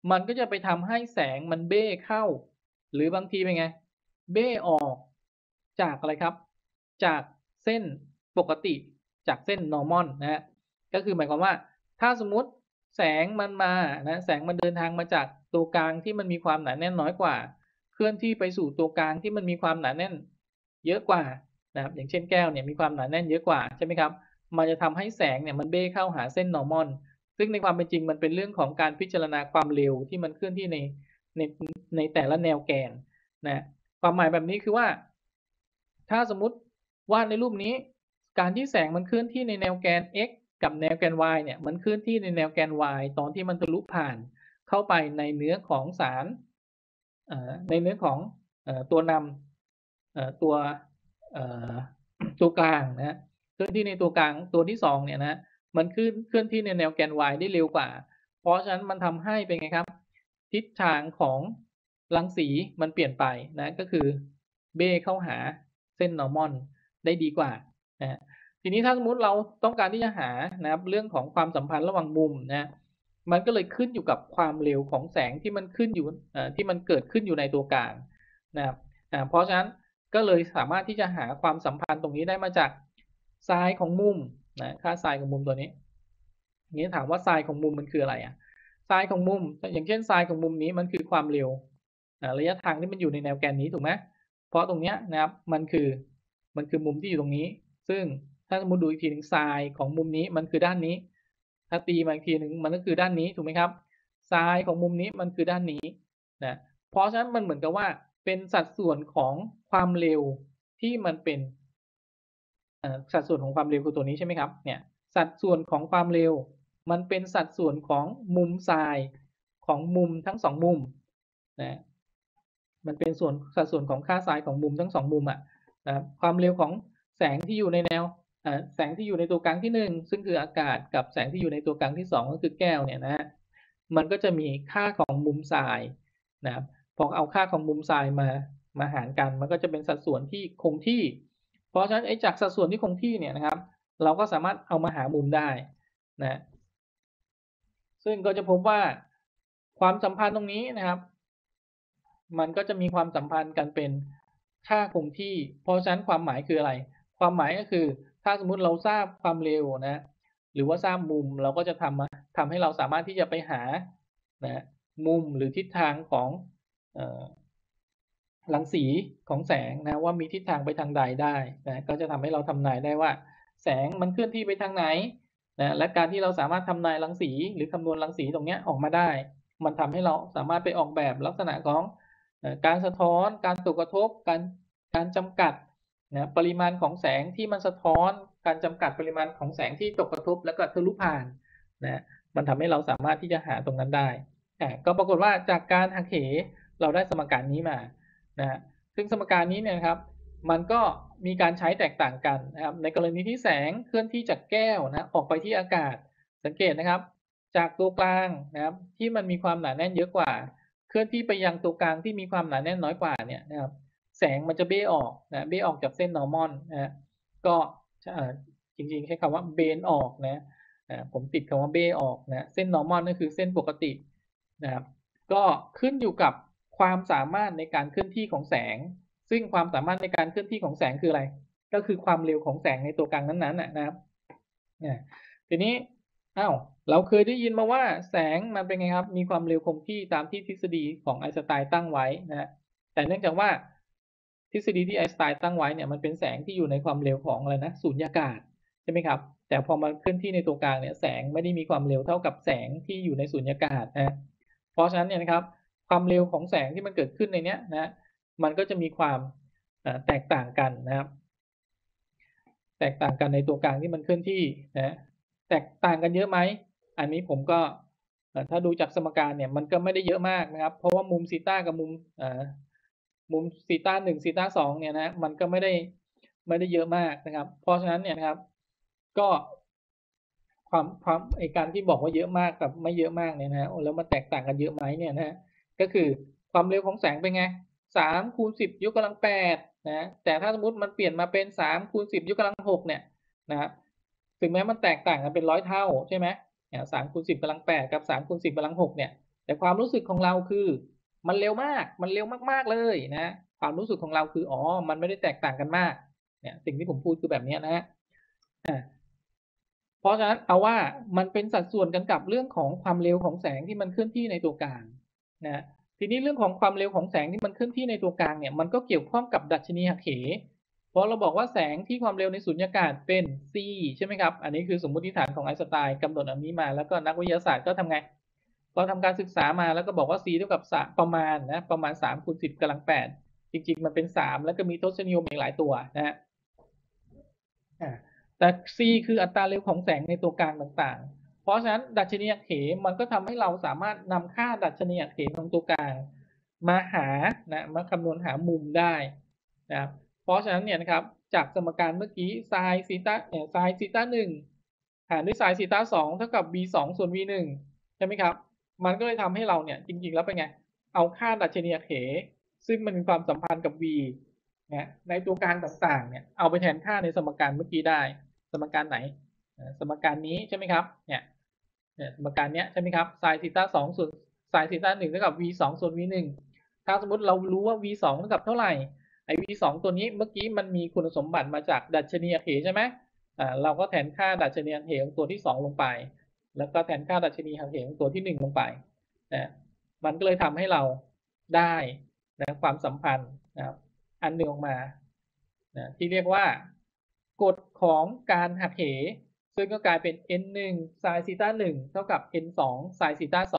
มันก็จะไปทำให้แสงมันเบ้เข้าหรือบางทีเป็นไงเบ้ออกจากอะไรครับจากเส้นปกติจากเส้น normal นะฮะก็คือหมายความว่าถ้าสมมุติแสงมันมานะแสงมันเดินทางมาจากตัวกลางที่มันมีความหนาแน่นน้อยกว่าเคลื่อนที่ไปสู่ตัวกลางที่มันมีความหนาแน่นเยอะกว่านะครับอย่างเช่นแก้วเนี่ยมีความหนาแน่นเยอะกว่าใช่ไหมครับมันจะทำให้แสงเนี่ยมันเบ้เข้าหาเส้น normal ซึ่งในความเป็นจริงมันเป็นเรื่องของการพิจารณาความเร็วที่มันเคลื่อนที่ในในแต่ละแนวแกนนะความหมายแบบนี้คือว่าถ้าสมมุติวาดในรูปนี้การที่แสงมันเคลื่อนที่ในแนวแกน x กับแนวแกน y เนี่ยมันเคลื่อนที่ในแนวแกน y ตอนที่มันทะลุผ่านเข้าไปในเนื้อของสารในเนื้อของตัวนำตัวตัวกลางนะฮะเคลื่อนที่ในตัวกลางตัวที่2เนี่ยนะมันเคลื่อนที่ในแนวแกน y ได้เร็วกว่าเพราะฉะนั้นมันทำให้เป็นไงครับทิศทางของรังสีมันเปลี่ยนไปนะก็คือเบ้เข้าหาเส้น normal ได้ดีกว่านะทีนี้ถ้าสมมุติเราต้องการที่จะหานะครับเรื่องของความสัมพันธ์ระหว่างมุมนะมันก็เลยขึ้นอยู่กับความเร็วของแสงที่มันขึ้นอยู่ที่มันเกิดขึ้นอยู่ในตัวกลางนะครับเพราะฉะนั้นก็เลยสามารถที่จะหาความสัมพันธ์ตรงนี้ได้มาจากไซน์ของมุมนะค่าไซน์ของมุมตัวนี้นี้ถามว่าไซน์ของมุมมันคืออะไรไซน์ของมุมอย่างเช่นไซน์ของมุมนี้มันคือความเร็วระยะทางที่มันอยู่ในแนวแกนนี้ถูกไหมเพราะตรงนี้นะครับมันคือมุมที่อยู่ตรงนี้ซึ่งถ้าสมมติดูอีกทีหนึ่งไซน์ของมุมนี้มันคือด้านนี้ถ้าตีมาอีกทีหนึ่งมันก็คือด้านนี้ถูกไหมครับไซน์ของมุมนี้มันคือด้านนี้นะเพราะฉะนั้นมันเหมือนกับว่าเป็นสัดส่วนของความเร็วที่มันเป็นสัดส่วนของความเร็วคือตัวนี้ใช่ไหมครับเนี่ยสัดส่วนของความเร็วมันเป็นสัดส่วนของมุมไซน์ของมุมทั้ง2มุมนะมันเป็นสัดส่วนของค่าไซน์ของมุมทั้ง2มุมนะครับความเร็วของแสงที่อยู่ในแนวแสงที่อยู่ในตัวกลางที่1ซึ่งคืออากาศกับแสงที่อยู่ในตัวกลางที่2ก็คือแก้วเนี่ยนะฮะมันก็จะมีค่าของมุมไซน์นะครับพอเอาค่าของมุมไซน์มาหารกันมันก็จะเป็นสัดส่วนที่คงที่เพราะฉะนั้นจากสัดส่วนที่คงที่เนี่ยนะครับเราก็สามารถเอามาหามุมได้นะซึ่งก็จะพบว่าความสัมพันธ์ตรงนี้นะครับมันก็จะมีความสัมพันธ์กันเป็นค่าคงที่เพราะฉะนั้นความหมายคืออะไรความหมายก็คือถ้าสมมุติเราทราบความเร็วนะหรือว่าทราบมุมเราก็จะทำให้เราสามารถที่จะไปหานะมุมหรือทิศทางของรังสีของแสงนะว่ามีทิศทางไปทางใดได้นะก็จะทำให้เราทำนายได้ว่าแสงมันเคลื่อนที่ไปทางไหนนะและการที่เราสามารถทำนายรังสีหรือคำนวณรังสีตรงนี้ออกมาได้มันทำให้เราสามารถไปออกแบบลักษณะของการสะท้อนการตกกระทบการจำกัดนะปริมาณของแสงที่มันสะท้อนการจำกัดปริมาณของแสงที่ตกกระทบแล้วก็ทะลุผ่านนะมันทำให้เราสามารถที่จะหาตรงนั้นได้ก็ปรากฏว่าจากการหักเหเราได้สมการนี้มานะซึ่งสมการนี้เนี่ยครับมันก็มีการใช้แตกต่างกันนะครับในกรณีที่แสงเคลื่อนที่จากแก้วนะออกไปที่อากาศสังเกตนะครับจากตัวกลางนะครับที่มันมีความหนาแน่นเยอะกว่าเคลื่อนที่ไปยังตัวกลางที่มีความหนาแน่นน้อยกว่าเนี่ยนะครับแสงมันจะเบ้ออกนะเบ้ออกจากเส้น normal นะก็จริงๆใช้คำว่าเบนออกนะผมติดคำว่าเบ้ออกนะเส้น normal ก็คือเส้นปกตินะครับก็ขึ้นอยู่กับความสามารถในการเคลื่อนที่ของแสงซึ่งความสามารถในการเคลื่อนที่ของแสงคืออะไรก็คือความเร็วของแสงในตัวกลางนั้นๆนะครับทีนี้เราเคยได้ยินมาว่าแสงมันเป็นไงครับมีความเร็วคงที่ตามที่ทฤษฎีของไอน์สไตน์ตั้งไว้นะแต่เนื่องจากว่าทฤษฎีที่ไอน์สไตน์ตั้งไว้เนี่ยมันเป็นแสงที่อยู่ในความเร็วของอะไรนะสูญญากาศใช่ไหมครับแต่พอมาเคลื่อนที่ในตัวกลางเนี่ยแสงไม่ได้มีความเร็วเท่ากับแสงที่อยู่ในสูญญากาศนะเพราะฉะนั้นเนี่ยนะครับความเร็วของแสงที่มันเกิดขึ้นในเนี้ยนะมันก็จะมีความแตกต่างกันนะครับแตกต่างกันในตัวกลางที่มันเคลื่อนที่นะแตกต่างกันเยอะไหมอันนี้ผมก็ถ้าดูจากสมการเนี่ยมันก็ไม่ได้เยอะมากนะครับเพราะว่ามุมซีตากับมุมซีตา1ซีตา2เนี่ยนะมันก็ไม่ได้เยอะมากนะครับเพราะฉะนั้นเนี่ยนะครับก็ความการที่บอกว่าเยอะมากกับไม่เยอะมากเนี่ยนะแล้วมันแตกต่างกันเยอะไหมเนี่ยนะก็คือความเร็วของแสงเป็นไง3 คูณ 10 ยกกำลัง 8นะแต่ถ้าสมมติมันเปลี่ยนมาเป็น3 คูณ 10 ยกกำลัง 6เนี่ยนะครับถึงแม้มันแตกต่างกันเป็น100 เท่าใช่ไหม3 คูณ 10 กำลัง 8กับ3 คูณ 10 กำลัง 6เนี่ยแต่ความรู้สึกของเราคือมันเร็วมากมันเร็วมากๆเลยนะความรู้สึกของเราคืออ๋อมันไม่ได้แตกต่างกันมากเนี่ยสิ่งที่ผมพูดคือแบบนี้นะฮะเพราะฉะนั้นเอาว่ามันเป็นสัดส่วนกันกับเรื่องของความเร็วของแสงที่มันเคลื่อนที่ในตัวกลางนะทีนี้เรื่องของความเร็วของแสงที่มันเคลื่อนที่ในตัวกลางเนี่ยมันก็เกี่ยวข้องกับดัชนีหักเหเพราะเราบอกว่าแสงที่ความเร็วในสุญญากาศเป็น c ใช่ไหมครับอันนี้คือสมมติฐานของไอน์สไตน์กำหนดอันนี้มาแล้วก็นักวิทยาศาสตร์ก็ทำไงก็ทำการศึกษามาแล้วก็บอกว่า c เท่ากับประมาณ3 คูณ 10 กำลัง 8จริงๆมันเป็น3แล้วก็มีทศนิยมอีกหลายตัวนะฮะแต่ c คืออัตราเร็วของแสงในตัวกลางต่างๆเพราะฉะนั้นดัชนีอักเขมันก็ทำให้เราสามารถนำค่าดัชนีอักเขของตัวกลางมาหามาคำนวณหามุมได้นะครับเพราะฉะนั้นเนี่ยนะครับจากสมการเมื่อกี้ไซน์ซีตาไซน์ซีตา1หารด้วยไซน์ซีตา2เท่ากับ v 2ส่วน v 1ใช่ไหมครับมันก็เลยทำให้เราเนี่ยจริงๆแล้วเป็นไงเอาค่าดัชนีอักเขซึ่งมันมีความสัมพันธ์กับ v ในตัวกลางต่างๆเนี่ยเอาไปแทนค่าในสมการเมื่อกี้ได้สมการไหนสมการนี้ใช่ไหมครับเนี่ยสมการนี้ใช่ไหมครับไซน์ซีตา2ส่วนไซน์ซีตา1เท่ากับ v 2ส่วน v 1ถ้าสมมติเรารู้ว่า v 2เท่ากับเท่าไหร่ไอ้ v 2ตัวนี้เมื่อกี้มันมีคุณสมบัติมาจากดัชนีอักเขใช่ไหมเราก็แทนค่าดัชนีอักเขของตัวที่2ลงไปแล้วก็แทนค่าดัชนีอักเขของตัวที่1ลงไปมันก็เลยทำให้เราได้ความสัมพันธ์นะครับอันหนึ่งออกมาที่เรียกว่ากฎของการหักเหซึ่งก็กลายเป็น n1 sin ซีตา1เท่ากับ n2 sin ซีตา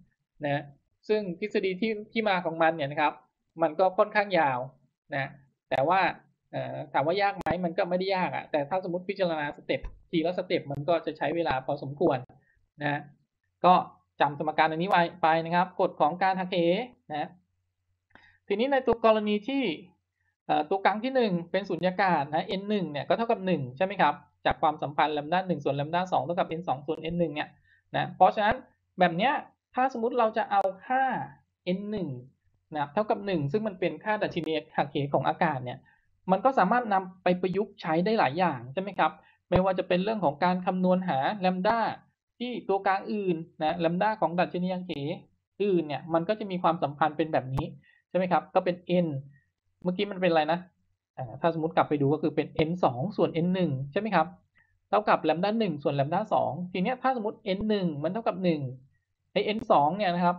2นะซึ่งทฤษฎีที่มาของมันเนี่ยนะครับมันก็ค่อนข้างยาวนะแต่ว่าถามว่ายากไหมมันก็ไม่ได้ยากแต่ถ้าสมมติพิจารณาสเต็ปทีละสเต็ปมันก็จะใช้เวลาพอสมควรนะก็จำสมการอันนี้ไว้ไปนะครับกฎของการหักเหนะทีนี้ในตัวกรณีที่ตัวกลางที่1เป็นสุญญากาศนะ n1 เนี่ยก็เท่ากับ1ใช่ไหมครับจากความสัมพันธ์ lambda 1ส่วน lambda 2เท่ากับ n2 ส่วน n1 เนี่ยนะเพราะฉะนั้นแบบเนี้ยถ้าสมมุติเราจะเอาค่า n1 นะเท่ากับ1ซึ่งมันเป็นค่าดัชนีหักเหของอากาศเนี่ยมันก็สามารถนำไปประยุกต์ใช้ได้หลายอย่างใช่ไหมครับไม่ว่าจะเป็นเรื่องของการคำนวณหา lambda ที่ตัวกลางอื่นนะ lambda ของดัชนีหักเหอื่นเนี่ยมันก็จะมีความสัมพันธ์เป็นแบบนี้ใช่ไหมครับก็เป็น n เมื่อกี้มันเป็นอะไรนะถ้าสมมติกลับไปดูก็คือเป็น n 2ส่วน n 1ใช่ไหมครับเท่ากับ lambda 1ส่วน lambda 2ทีนี้ถ้าสมมติ n 1มันเท่ากับ1ไอ้ n 2เนี่ยนะครับ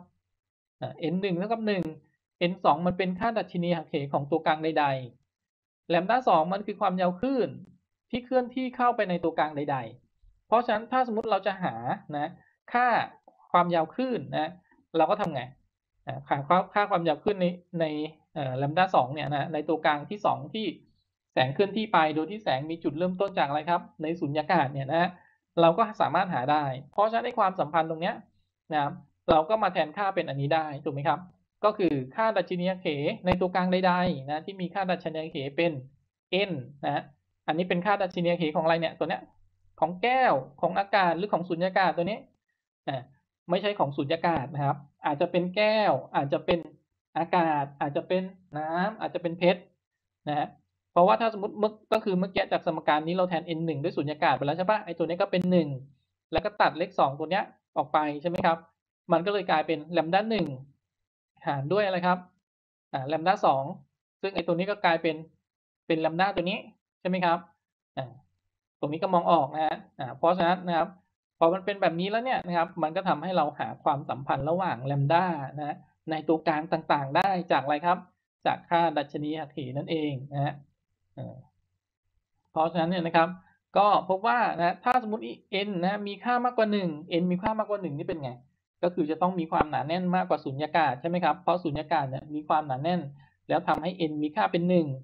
n 1เท่ากับ1 n 2มันเป็นค่าดัชนีหักเหของตัวกลางใดๆ lambda 2มันคือความยาวคลื่นที่เคลื่อนที่เข้าไปในตัวกลางใดๆเพราะฉะนั้นถ้าสมมติเราจะหาค่าความยาวคลื่นเราก็ทำไงค่าความยาวคลื่นในlambda 2เนี่ยในตัวกลางที่2ที่แสงเคลื่อนที่ไปโดยที่แสงมีจุดเริ่มต้นจากอะไรครับในสุญญากาศเนี่ยเราก็สามารถหาได้เพราะฉะนั้นในความสัมพันธ์ตรงเนี้ยนะครับเราก็มาแทนค่าเป็นอันนี้ได้ถูกไหมครับก็คือค่าดัชนีเขในตัวกลางใดๆที่มีค่าดัชนีเขเป็น n อันนี้เป็นค่าดัชนีเขของอะไรเนี่ยตัวเนี้ยของแก้วของอากาศหรือของสุญญากาศตัวนี้ไม่ใช่ของสุญญากาศนะครับอาจจะเป็นแก้วอาจจะเป็นอากาศอาจจะเป็นน้ำอาจจะเป็นเพชรเพราะว่าถ้าสมมติก็คือเมื่อกี้จากสมการนี้เราแทน n1 ด้วยสุญญากาศไปแล้วใช่ปะไอ้ตัวนี้ก็เป็น1แล้วก็ตัดเลข2ตัวเนี้ยออกไปใช่ไหมครับมันก็เลยกลายเป็น lambda 1หารด้วยอะไรครับlambda 2ซึ่งไอ้ตัวนี้ก็กลายเป็น lambda ตัวนี้ใช่ไหมครับตรงนี้ก็มองออกนะฮะเพราะฉะนั้นนะครับพอมันเป็นแบบนี้แล้วเนี่ยนะครับมันก็ทำให้เราหาความสัมพันธ์ระหว่างแลมด้าในตัวกลางต่างๆได้จากอะไรครับจากค่าดัชนีหักเหนั่นเองนะฮะเพราะฉะนั้นเนี่ยนะครับก็พบว่าถ้าสมมติ n มีค่ามากกว่า1 n มีค่ามากกว่า1นี่เป็นไงก็คือจะต้องมีความหนาแน่นมากกว่าสุญญากาศใช่ไหมครับเพราะสุญญากาศเนี่ยมีความหนาแน่นแล้วทำให้ n มีค่าเป็น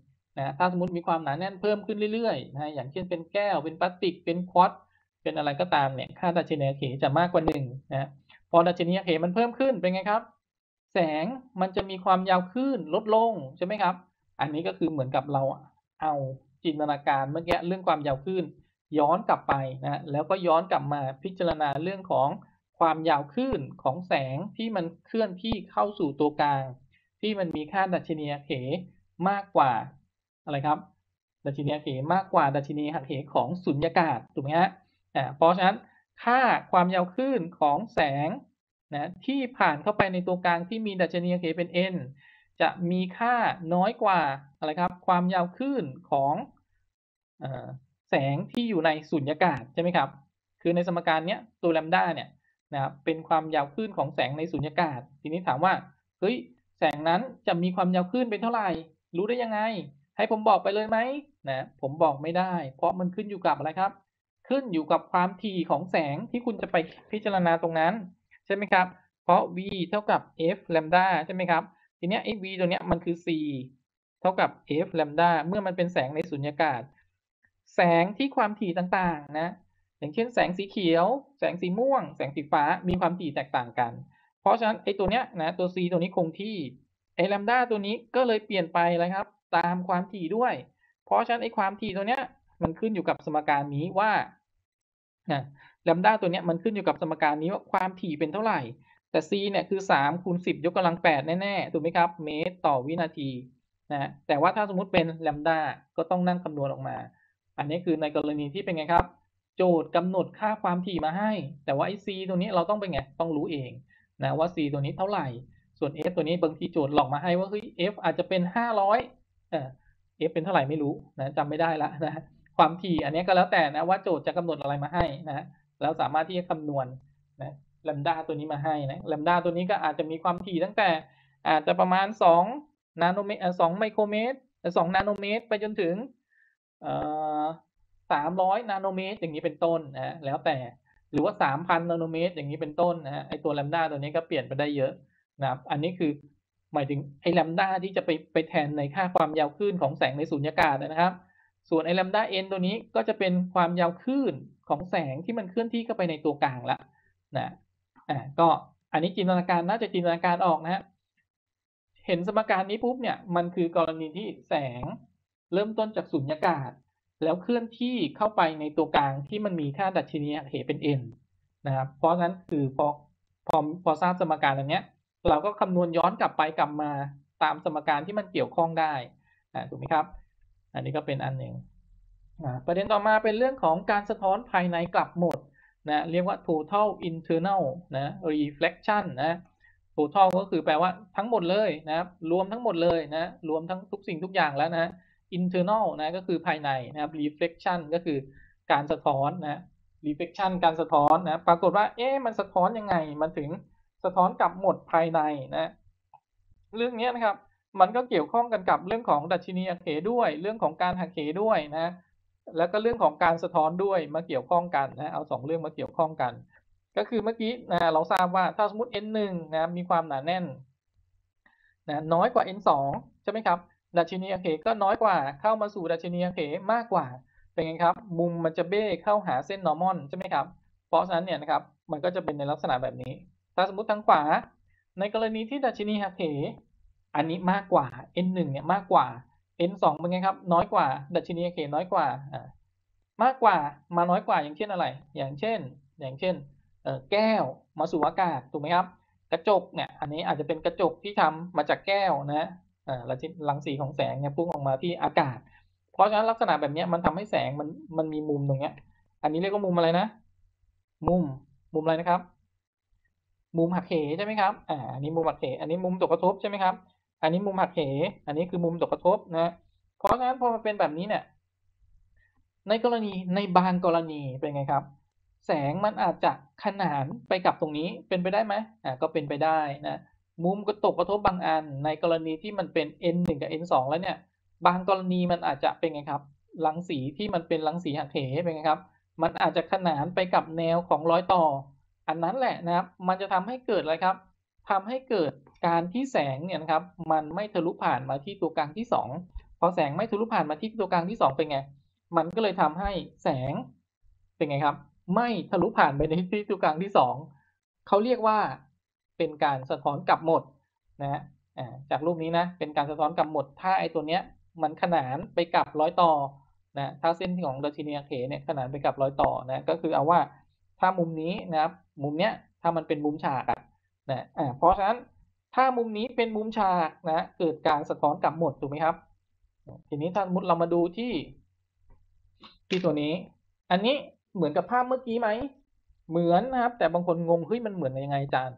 1ถ้าสมมติมีความหนาแน่นเพิ่มขึ้นเรื่อยๆอย่างเช่นเป็นแก้วเป็นพลาสติกเป็นควอตซ์เป็นอะไรก็ตามเนี่ยค่าดัชนีเขจะมากกว่า1พอดัชนีเขมันเพิ่มขึ้นเป็นไงครับแสงมันจะมีความยาวคลื่นลดลงใช่ไหมครับอันนี้ก็คือเหมือนกับเราเอาจินตนาการเมื่อกี้เรื่องความยาวคลื่นย้อนกลับไปแล้วก็ย้อนกลับมาพิจารณาเรื่องของความยาวคลื่นของแสงที่มันเคลื่อนที่เข้าสู่ตัวกลางที่มันมีค่าดัชนีเขมากกว่าอะไรครับดัชนีเขมากกว่าดัชนีหักเหของสุญญากาศถูกไหมฮะเพราะฉะนั้นค่าความยาวคลื่นของแสงนะที่ผ่านเข้าไปในตัวกลางที่มีดัชนีเขเป็น n จะมีค่าน้อยกว่าอะไรครับความยาวคลื่นของแสงที่อยู่ในสุญญากาศใช่ไหมครับคือในสมการเนี้ยตัวแลมดาเนี่ยนะครับเป็นความยาวคลื่นของแสงในสุญญากาศทีนี้ถามว่าเฮ้ยแสงนั้นจะมีความยาวคลื่นเป็นเท่าไหร่รู้ได้ยังไงให้ผมบอกไปเลยไหมนะผมบอกไม่ได้เพราะมันขึ้นอยู่กับอะไรครับขึ้นอยู่กับความถี่ของแสงที่คุณจะไปพิจารณาตรงนั้นใช่ไหมครับเพราะ v เท่ากับ f แลมดาใช่ไหมครับทีเนี้ยไอ้ v ตัวเนี้ยมันคือ c เท่ากับ f แลมดาเมื่อมันเป็นแสงในสุญญากาศแสงที่ความถี่ต่างๆนะอย่างเช่นแสงสีเขียวแสงสีม่วงแสงสีฟ้ามีความถี่แตกต่างกันเพราะฉะนั้นไอ้ตัวเนี้ยนะตัว c ตัวนี้คงที่ไอ้แลมดาตัวนี้ก็เลยเปลี่ยนไปเลยครับตามความถี่ด้วยเพราะฉะนั้นไอ้ความถี่ตัวเนี้ยมันขึ้นอยู่กับสมการนี้ว่าแลมดาตัวเนี้ยมันขึ้นอยู่กับสมการนี้ว่าความถี่เป็นเท่าไหร่แต่ c เนี่ยคือ3คูณ10ยกกำลัง8แน่ๆถูกไหมครับเมตรต่อวินาทีนะแต่ว่าถ้าสมมุติเป็นแลมดาก็ต้องนั่งคำนวณออกมาอันนี้คือในกรณีที่เป็นไงครับโจทย์กำหนดค่าความถี่มาให้แต่ว่าไอ้ c ตัวนี้เราต้องเป็นไงต้องรู้เองนะว่า c ตัวนี้เท่าไหร่ส่วน f ตัวนี้บางทีโจทย์หลอกมาให้ว่าเฮ้ย f อาจจะเป็น500f เป็นเท่าไหร่ไม่รู้นะจำไม่ได้ละนะความถี่อันนี้ก็แล้วแต่นะว่าโจทย์จะกำหนดอะไรมาให้นะแล้วสามารถที่จะคำนวณนะแลมดาตัวนี้มาให้นะแลมดาตัวนี้ก็อาจจะมีความถี่ตั้งแต่อาจจะประมาณ2นาโนเมตร2ไมโครเมตร2นาโนเมตรไปจนถึง300นาโนเมตรอย่างนี้เป็นต้นนะแล้วแต่หรือว่า 3,000 นาโนเมตรอย่างนี้เป็นต้นนะฮะไอตัวแลมดาตัวนี้ก็เปลี่ยนไปได้เยอะนะครับอันนี้คือหมายถึงไอแลมดาที่จะไปแทนในค่าความยาวคลื่นของแสงในสุญญากาศนะครับส่วนไอแลมดา n ตัวนี้ก็จะเป็นความยาวคลื่นของแสงที่มันเคลื่อนที่เข้าไปในตัวกลางละนะก็อันนี้จินตนาการน่าจะจินตนาการออกนะฮะเห็นสมการนี้ปุ๊บเนี่ยมันคือกรณีที่แสงเริ่มต้นจากสุญญากาศแล้วเคลื่อนที่เข้าไปในตัวกลางที่มันมีค่าดัชนีเหเป็น n นะครับเพราะฉะนั้นคือพอทราบสมการอันเนี้ยเราก็คำนวณย้อนกลับไปกลับมาตามสมการที่มันเกี่ยวข้องได้ถูกไหมครับอันนี้ก็เป็นอันหนึ่งประเด็นต่อมาเป็นเรื่องของการสะท้อนภายในกลับหมดนะเรียกว่า total internal นะ reflection นะ total ก็คือแปลว่าทั้งหมดเลยนะครับรวมทั้งหมดเลยนะรวมทั้งทุกสิ่งทุกอย่างแล้วนะ internal นะก็คือภายในนะครับ reflection ก็คือการสะท้อนนะ reflection การสะท้อนนะปรากฏว่ามันสะท้อนยังไงมันถึงสะท้อนกลับหมดภายในนะเรื่องนี้นะครับมันก็เกี่ยวข้องกันกับเรื่องของดัชนีหักเหด้วยเรื่องของการหักเหด้วยนะแล้วก็เรื่องของการสะท้อนด้วยมาเกี่ยวข้องกันนะเอา2เรื่องมาเกี่ยวข้องกันก็คือเมื่อกี้นะเราทราบว่าถ้าสมมติ n1 นะมีความหนาแน่นนะน้อยกว่า n2 ใช่ไหมครับดัชนีหักเหก็น้อยกว่าเข้ามาสู่ดัชนีหักเหมากกว่าเป็นไงครับมุมมันจะเบ้เข้าหาเส้น normal ใช่ไหมครับเพราะฉะนั้นเนี่ยนะครับมันก็จะเป็นในลักษณะแบบนี้ถ้าสมมติทางขวาในกรณีที่ดัชนีหักเหอันนี้มากกว่า n1 เนี่ยมากกว่า n2 เป็นไงครับน้อยกว่าดัชนีหักเหน้อยกว่ามากกว่ามาน้อยกว่าอย่างเช่นอะไรอย่างเช่นแก้วมาสู่อากาศถูกไหมครับกระจกเนี่ยอันนี้อาจจะเป็นกระจกที่ทำมาจากแก้วนะรังสีของแสงเนี่ยพุ่งออกมาที่อากาศเพราะฉะนั้นลักษณะแบบนี้มันทำให้แสงมันมีมุมตรงเนี้ยอันนี้เรียกว่ามุมอะไรนะมุมอะไรนะครับมุมหักเหใช่ไหมครับอันนี้มุมหักเหอันนี้มุมตกกระทบใช่ไหมครับอันนี้มุมหักเหอันนี้คือมุมตกกระทบนะเพราะฉะนั้นพอมันเป็นแบบนี้เนี่ยในบางกรณีเป็นไงครับแสงมันอาจจะขนานไปกับตรงนี้เป็นไปได้ไหมก็เป็นไปได้นะมุมก็ตกกระทบบางอันในกรณีที่มันเป็น n1 กับ n2 แล้วเนี่ยบางกรณีมันอาจจะเป็นไงครับรังสีที่มันเป็นรังสีหักเหเป็นไงครับมันอาจจะขนานไปกับแนวของรอยต่ออันนั้นแหละนะครับมันจะทำให้เกิดอะไรครับทำให้เกิดการที่แสงเนี่ยนะครับมันไม่ทะลุผ่านมาที่ตัวกลางที่2พอแสงไม่ทะลุผ่านมาที่ตัวกลางที่2เป็นไงมันก็เลยทำให้แสงเป็นไงครับไม่ทะลุผ่านไปในที่ตัวกลางที่2เขาเรียกว่าเป็นการสะท้อนกลับหมดนะจากรูปนี้นะเป็นการสะท้อนกลับหมดถ้าไอ้ตัวเนี้ยมันขนานไปกับรอยต่อนะถ้าเส้นของดัชนีหักเหเนี่ยขนานไปกับรอยต่อนะก็คือเอาว่าถ้ามุมนี้นะครับมุมเนี้ยถ้ามันเป็นมุมฉากนะเพราะฉะนั้นถ้ามุมนี้เป็นมุมฉากนะเกิดการสะท้อนกลับหมดถูกไหมครับทีนี้ถ้าสมมติเรามาดูที่ตัวนี้อันนี้เหมือนกับภาพเมื่อกี้ไหมเหมือนนะครับแต่บางคนงงเฮ้ยมันเหมือนยังไงอาจารย์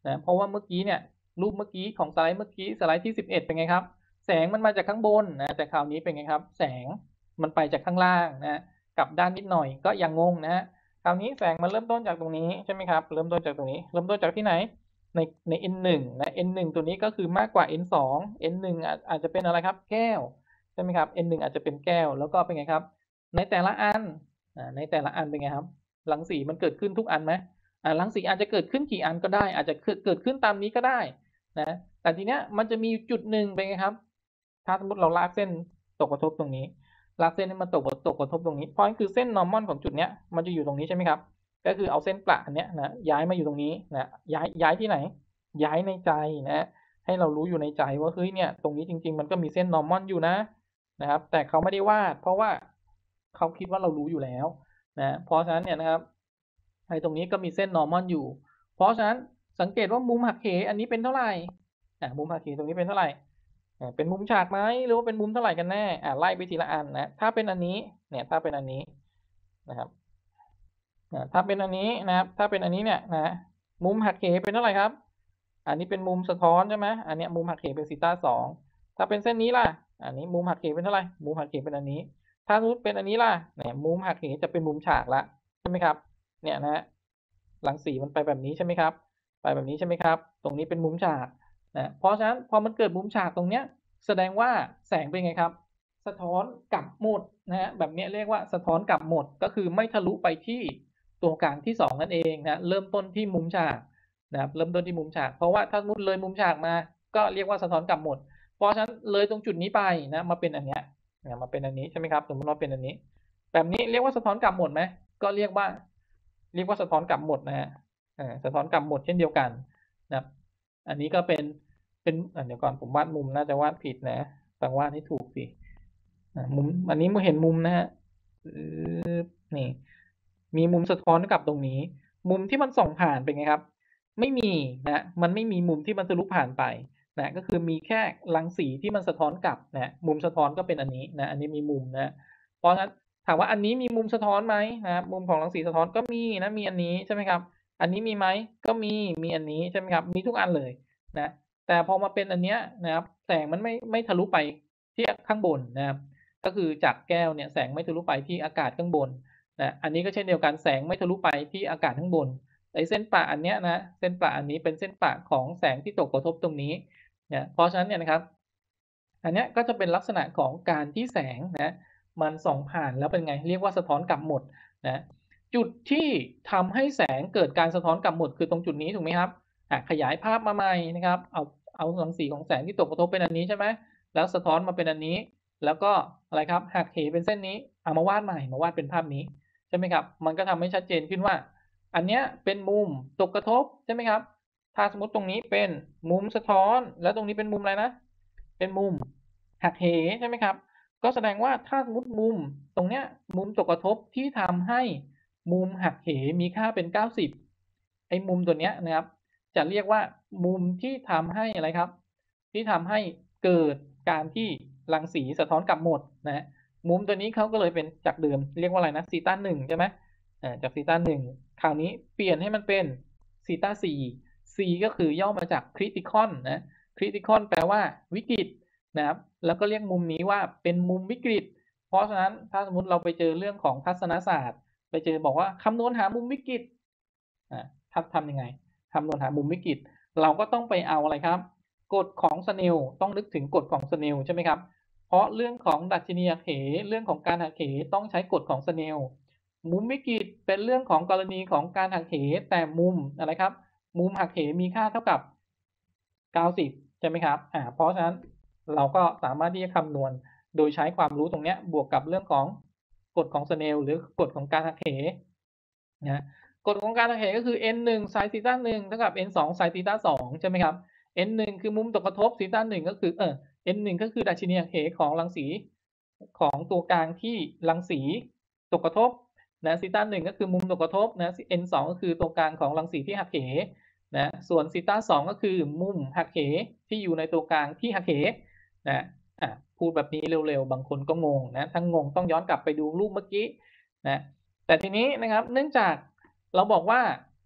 นะเพราะว่าเมื่อกี้เนี่ยรูปเมื่อกี้ของสไลด์เมื่อกี้สไลด์ที่11เป็นไงครับแสงมันมาจากข้างบนนะแต่คราวนี้เป็นไงครับแสงมันไปจากข้างล่างนะกลับด้านนิดหน่อยก็ยังงงนะฮะคราวนี้แสงมันเริ่มต้นจากตรงนี้ใช่ไหมครับเริ่มต้นจากตรงนี้เริ่มต้นจากที่ไหนใน n1 นะ n1 ตัวนี้ก็คือมากกว่า n2 n1 อาจจะเป็นอะไรครับแก้วใช่ไหมครับ n1 อาจจะเป็นแก้วแล้วก็เป็นไงครับในแต่ละอันในแต่ละอันเป็นไงครับรังสีมันเกิดขึ้นทุกอันไหมรังสีอาจจะเกิดขึ้นกี่อันก็ได้อาจจะเกิดขึ้นตามนี้ก็ได้นะแต่ทีเนี้ยมันจะมีจุดหนึ่งเป็นไงครับถ้าสมมติเราลากเส้นตกกระทบตรงนี้ลากเส้นให้มันตกกระทบตรงนี้เพราะนั่นคือเส้น normal ของจุดเนี้ยมันจะอยู่ตรงนี้ใช่ไหมครับก็คือเอาเส้นประอันเนี้ยนะย้ายมาอยู่ตรงนี้นะย้ายที่ไหนย้ายในใจนะให้เรารู้อยู่ในใจว่าเฮ้ยเนี่ยตรงนี้จริงๆมันก็มีเส้น normal อยู่นะครับแต่เขาไม่ได้วาดเพราะว่าเขาคิดว่าเรารู้อยู่แล้วนะเพราะฉะนั้นเนี่ยนะครับไอ้ตรงนี้ก็มีเส้น normal อยู่เพราะฉะนั้นสังเกตว่ามุมหักเหอันนี้เป็นเท่าไหร่มุมหักเหตรงนี้เป็นเท่าไหร่เป็นมุมฉากไหมหรือว่าเป็นมุมเท่าไหร่กันแน่ไล่ไปทีละอันนะถ้าเป็นอันนี้เนี่ยถ้าเป็นอันนี้นะครับถ้าเป็นอันนี้นะครับถ้าเป็นอันนี้เนี่ยนะมุมหักเหเป็นเท่าไหร่ครับอันนี้เป็นมุมสะท้อนใช่ไหมอันนี้มุมหักเหเป็นซีต้า2ถ้าเป็นเส้นนี้ล่ะอันนี้มุมหักเหเป็นเท่าไหร่มุมหักเหเป็นอันนี้ถ้าสมมติเป็นอันนี้ล่ะเนี่ยมุมหักเหจะเป็นมุมฉากละใช่ไหมครับเนี่ยนะรังสีมันไปแบบนี้ใช่ไหมครับไปแบบนี้ใช่ไหมครับตรงนี้เป็นมุมฉากนะเพราะฉะนั้นพอมันเกิดมุมฉากตรงเนี้ยแสดงว่าแสงเป็นไงครับสะท้อนกลับหมดนะฮะแบบนี้เรียกว่าสะท้อนกลับหมดก็คือไม่ทะลุไปที่ตัวกลางที่2นั่นเองนะเริ่มต้นที่มุมฉากนะครับเริ่มต้นที่มุมฉากเพราะว่าถ้ามุดเลยมุมฉากมาก็เรียกว่าสะท้อนกลับหมดเพราะฉะนั้นเลยตรงจุดนี้ไปนะมาเป็นอันเนี้ยมาเป็นอันนี้ใช่ไหมครับสมมติว่าเป็นอันนี้แบบนี้เรียกว่าสะท้อนกลับหมดไหมก็เรียกว่าสะท้อนกลับหมดนะฮะสะท้อนกลับหมดเช่นเดียวกันนะครับอันนี้ก็เป็นเดี๋ยวก่อนผมวาดมุมน่าจะวาดผิดนะต้องวาดให้ถูกสิมุมอันนี้เมื่อเห็นมุมนะฮะนี่มีมุมสะท้อนกับตรงนี้มุมที่มันส่องผ่านเป็นไงครับไม่มีนะมันไม่มีมุมที่มันทะลุผ่านไปนะก็คือมีแค่รังสีที่มันสะท้อนกลับนะมุมสะท้อนก็เป็นอันนี้นะอันนี้มีมุมนะเพราะฉะนั้นถามว่าอันนี้มีมุมสะท้อนไหมนะครับมุมของรังสีสะท้อนก็มีนะมีอันนี้ใช่ไหมครับอันนี้มีไหมก็มีอันนี้ใช่ไหมครับมีทุกอันเลยนะแต่พอมาเป็นอันเนี้ยนะครับแสงมันไม่ทะลุไปที่ข้างบนนะครับก็คือจากแก้วเนี่ยแสงไม่ทะลุไปที่อากาศข้างบนนะอันนี้ก็เช่นเดียวกันแสงไม่ทะลุไปที่อากาศข้างบนไอ้เส้นประอันเนี้ยนะเส้นประอันนี้เป็นเส้นประของแสงที่ตกกระทบตรงนี้นะเพราะฉะนั้นเนี่ยนะครับอันเนี้ยก็จะเป็นลักษณะของการที่แสงนะมันส่องผ่านแล้วเป็นไงเรียกว่าสะท้อนกลับหมดนะจุดที่ทำให้แสงเกิดการสะท้อนกลับหมดคือตรงจุดนี้ถูกไหมครับขยายภาพมาใหม่นะครับเอารังสีของแสงที่ตกกระทบเป็นอันนี้ใช่ไหมแล้วสะท้อนมาเป็นอันนี้แล้วก็อะไรครับหักเหเป็นเส้นนี้เอามาวาดใหม่มาวาดเป็นภาพนี้ใช่ไหมครับมันก็ทำให้ชัดเจนขึ้นว่าอันเนี้ยเป็นมุมตกกระทบใช่ไหมครับถ้าสมมติตรงนี้เป็นมุมสะท้อนแล้วตรงนี้เป็นมุมอะไรนะเป็นมุมหักเหใช่ไหมครับก็แสดงว่าถ้าสมมติมุมตรงเนี้ยมุมตกกระทบที่ทำให้มุมหักเหมีค่าเป็น90ไอ้มุมตัวเนี้ยนะครับจะเรียกว่ามุมที่ทำให้อะไรครับที่ทำให้เกิดการที่รังสีสะท้อนกลับหมดนะมุมตัวนี้เขาก็เลยเป็นจากเดิมเรียกว่าอะไรนะซีต้า1ใช่ไหมจากซีต้า1คราวนี้เปลี่ยนให้มันเป็นซีต้า4 C ก็คือย่อมาจากคริติคอนนะคริติคอนแปลว่าวิกฤตนะครับแล้วก็เรียกมุมนี้ว่าเป็นมุมวิกฤตเพราะฉะนั้นถ้าสมมติเราไปเจอเรื่องของทัศนศาสตร์ไปเจอบอกว่าคำนวณหามุมวิกฤตทำยังไงคำนวณหามุมวิกฤตเราก็ต้องไปเอาอะไรครับกฎของสเนลต้องนึกถึงกฎของสเนลใช่ไหมครับเพราะเรื่องของดัชนีหักเหเรื่องของการหักเหต้องใช้กฎของสเนลมุมวิกฤตเป็นเรื่องของกรณีของการหักเหแต่มุมอะไรครับมุมหักเหมีค่าเท่ากับ90ใช่ไหมครับเพราะฉะนั้นเราก็สามารถที่จะคำนวณโดยใช้ความรู้ตรงนี้บวกกับเรื่องของกฎของสเนลหรือกฎของการหักเหนะกฎของการหักเหก็คือ n 1 sin ซีต้า1เท่ากับ n 2 sin ซีต้า2ใช่ไหมครับ n 1คือมุมตกกระทบซีต้า1ก็คือn 1ก็คือดัชนีหักเหของรังสีของตัวกลางที่รังสีตกกระทบนะซีต้า1ก็คือมุมตกกระทบนะ n 2ก็คือตัวกลางของรังสีที่หักเหนะส่วนซีต้า2ก็คือมุมหักเหที่อยู่ในตัวกลางที่หักเหนะพูดแบบนี้เร็วๆบางคนก็งงนะถ้างงต้องย้อนกลับไปดูรูปเมื่อกี้นะแต่ทีนี้นะครับเนื่องจากเราบอกว่า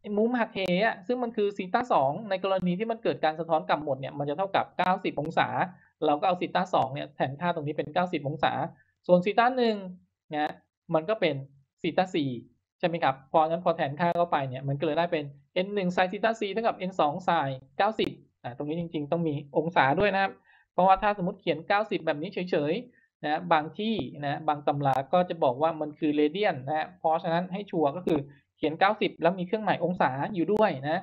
มุมหักเหอะซึ่งมันคือซีตา2ในกรณีที่มันเกิดการสะท้อนกลับหมดเนี่ยมันจะเท่ากับ90องศาเราก็เอาซีตา2เนี่ยแทนค่าตรงนี้เป็น90องศาส่วนซีตา1นะมันก็เป็นซีตา4ใช่ไหมครับเพราะฉะนั้นพอแทนค่าเข้าไปเนี่ยมันก็เลยได้เป็น n1 sin ซีตา4เท่ากับ n2 sin 90ตรงนี้จริงๆต้องมีองศาด้วยนะครับเพราะว่าถ้าสมมุติเขียน90แบบนี้เฉยๆนะบางที่นะบางตำราก็จะบอกว่ามันคือเรเดียนนะเพราะฉะนั้นให้ชัวร์ก็คือเขียน90แล้วมีเครื่องหมายองศาอยู่ด้วยนะ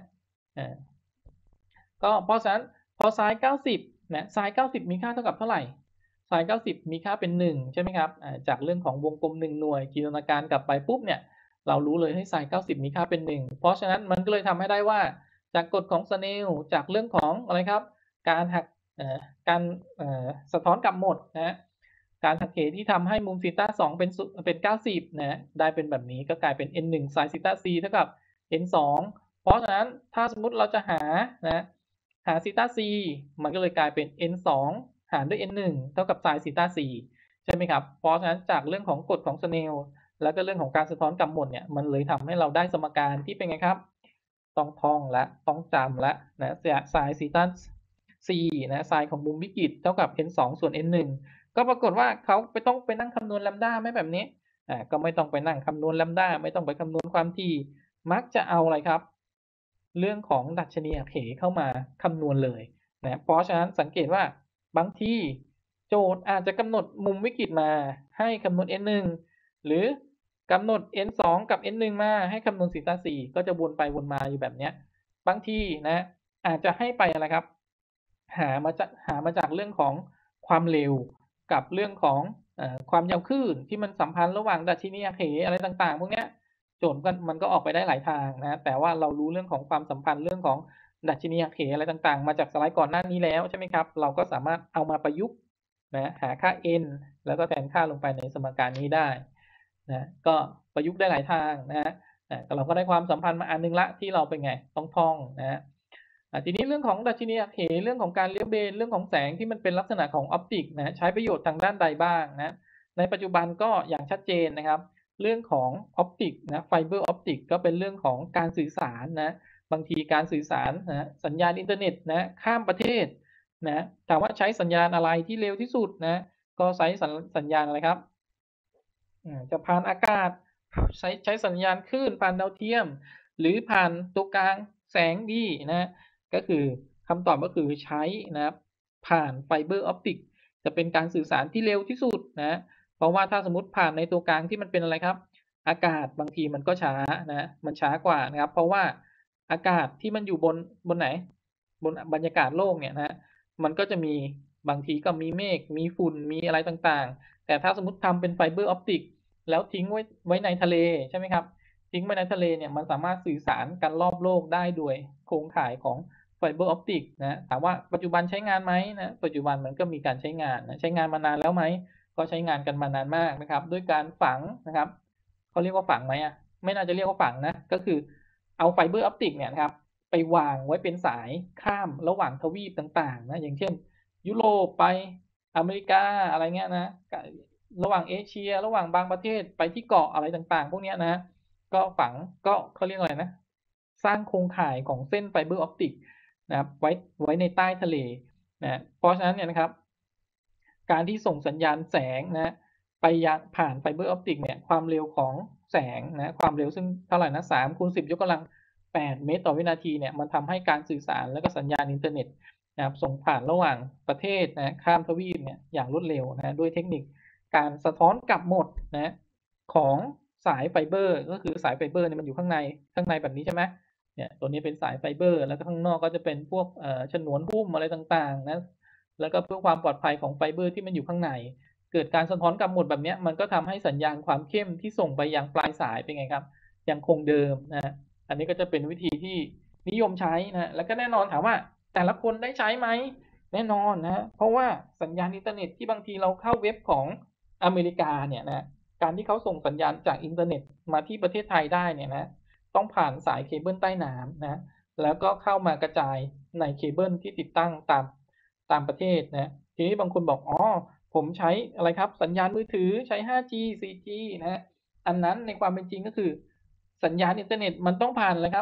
ก็เพราะฉะนั้นพอ sin 90นะ sin 90มีค่าเท่ากับเท่าไหร่ sin 90มีค่าเป็น1ใช่ไหมครับจากเรื่องของวงกลม1หน่วยจินตนาการกลับไปปุ๊บเนี่ยเรารู้เลยให้ sin 90มีค่าเป็น1เพราะฉะนั้นมันก็เลยทำให้ได้ว่าจากกฎของสเนลจากเรื่องของอะไรครับการหักการสะท้อนกลับหมดนะการหักเหที่ทำให้มุมซีตา2เป็น90นะได้เป็นแบบนี้ก็กลายเป็น n1 sin ซีตา4เท่ากับ n2 เพราะฉะนั้นถ้าสมมุติเราจะหาหาซีตา c มันก็เลยกลายเป็น n2 หารด้วย n1 เท่ากับ sin ซีตา c ใช่ไหมครับเพราะฉะนั้นจากเรื่องของกฎของสเนลแล้วก็เรื่องของการสะท้อนกลับหมดเนี่ยมันเลยทำให้เราได้สมการที่เป็นไงครับต้องท่องและต้องจำและนะ sin ซีตา c นะ sin ของมุมวิกฤตเท่ากับ n2 ส่วน n1 ก็ปรากฏว่าเขาต้องไปนั่งคำนวณแลมด้าไหมแบบนี้ก็ไม่ต้องไปนั่งคำนวณแลมด้าไม่ต้องไปคำนวณความถี่มักจะเอาอะไรครับเรื่องของดัชนีหักเหเข้ามาคำนวณเลยนะเพราะฉะนั้นสังเกตว่าบางทีโจทย์อาจจะกำหนดมุมวิกฤตมาให้คำนวณ n1 หรือกำหนด n2 กับ n1 มาให้คำนวณซีตา4ก็จะวนไปวนมาอยู่แบบนี้บางทีนะอาจจะให้ไปอะไรครับหามาจากเรื่องของความเร็วกับเรื่องของความยาวคลื่นที่มันสัมพันธ์ระหว่างดัชนีหักเหอะไรต่างๆพวกนี้โจทย์มันก็ออกไปได้หลายทางนะแต่ว่าเรารู้เรื่องของความสัมพันธ์เรื่องของดัชนีหักเหอะไรต่างๆมาจากสไลด์ก่อนหน้านี้แล้วใช่ไหมครับเราก็สามารถเอามาประยุกต์นะหาค่า n แล้วก็แทนค่าลงไปในสมการนี้ได้นะก็ประยุกต์ได้หลายทางนะฮะเราก็ได้ความสัมพันธ์มาอันนึงละที่เราเป็นไงต้องท่องนะฮะทีนี้เรื่องของดัชนีหักเหเรื่องของการเลี้ยวเบนเรื่องของแสงที่มันเป็นลักษณะของออปติกนะใช้ประโยชน์ทางด้านใดบ้างนะในปัจจุบันก็อย่างชัดเจนนะครับเรื่องของออปติกนะไฟเบอร์ออปติกก็เป็นเรื่องของการสื่อสารนะบางทีการสื่อสารนะสัญญาณอินเทอร์เน็ตนะข้ามประเทศนะถามว่าใช้สัญญาณอะไรที่เร็วที่สุดนะก็ใช้สัญญาณอะไรครับจะผ่านอากาศใช้สัญญาณคลื่นผ่านดาวเทียมหรือผ่านตัวกลางแสงดีนะก็คือคำตอบก็คือใช้นะครับผ่านไฟเบอร์ออปติกจะเป็นการสื่อสารที่เร็วที่สุดนะเพราะว่าถ้าสมมติผ่านในตัวกลางที่มันเป็นอะไรครับอากาศบางทีมันก็ช้านะมันช้ากว่านะครับเพราะว่าอากาศที่มันอยู่บนไหนบนบรรยากาศโลกเนี่ยนะมันก็จะมีบางทีก็มีเมฆมีฝุ่นมีอะไรต่างๆแต่ถ้าสมมติทำเป็นไฟเบอร์ออปติกแล้วทิ้งไว้ในทะเลใช่ไหมครับทิ้งไว้ในทะเลเนี่ยมันสามารถสื่อสารกันรอบโลกได้โดยโครงข่ายของไฟเบอร์ออปติกนะถามว่าปัจจุบันใช้งานไหมนะปัจจุบันมันก็มีการใช้งานนะใช้งานมานานแล้วไหมก็ใช้งานกันมานานมากนะครับด้วยการฝังนะครับเขาเรียกว่าฝังไหมไม่น่าจะเรียกว่าฝังนะก็คือเอาไฟเบอร์ออปติกเนี่ยนะครับไปวางไว้เป็นสายข้ามระหว่างทวีปต่างๆนะอย่างเช่นยุโรปไปอเมริกาอะไรเงี้ยนะระหว่างเอเชียระหว่างบางประเทศไปที่เกาะอะไรต่างๆพวกนี้นะก็ฝังก็เขาเรียกอะไรนะสร้างโครงข่ายของเส้นไฟเบอร์ออปติกนะครับไว้ในใต้ทะเลนะเพราะฉะนั้นเนี่ยนะครับการที่ส่งสัญญาณแสงนะไปยังผ่านไฟเบอร์ออปติกเนี่ยความเร็วของแสงนะความเร็วซึ่งเท่าไหร่นะ3 คูณ 10 ยกกำลัง8 เมตรต่อวินาทีเนี่ยมันทำให้การสื่อสารและก็สัญญาณอินเทอร์เน็ตนะครับส่งผ่านระหว่างประเทศนะข้ามทวีปเนี่ยอย่างรวดเร็วนะด้วยเทคนิคการสะท้อนกลับหมดนะของสายไฟเบอร์ก็คือสายไฟเบอร์เนี่ยมันอยู่ข้างในแบบนี้ใช่ไหมเนี่ยตัวนี้เป็นสายไฟเบอร์แล้วก็ข้างนอกก็จะเป็นพวกฉนวนหุ้มอะไรต่างๆนะแล้วก็เพื่อความปลอดภัยของไฟเบอร์ที่มันอยู่ข้างในเกิดการสะท้อนกลับหมดแบบนี้มันก็ทำให้สัญญาณความเข้มที่ส่งไปยังปลายสายเป็นไงครับยังคงเดิมนะอันนี้ก็จะเป็นวิธีที่นิยมใช้นะแล้วก็แน่นอนถามว่าแต่ละคนได้ใช้ไหมแน่นอนนะเพราะว่าสัญญาณอินเทอร์เน็ตที่บางทีเราเข้าเว็บของอเมริกาเนี่ยนะการที่เขาส่งสัญญาณจากอินเทอร์เน็ตมาที่ประเทศไทยได้เนี่ยนะต้องผ่านสายเคเบิลใต้น้ำนะแล้วก็เข้ามากระจายในเคเบิลที่ติดตั้งตามประเทศนะทีนี้บางคนบอกอ๋อผมใช้อะไรครับสัญญาณมือถือใช้ 5G 4G นะอันนั้นในความเป็นจริงก็คือสัญญาณอินเทอร์เน็ตมันต้องผ่านอะไรครับ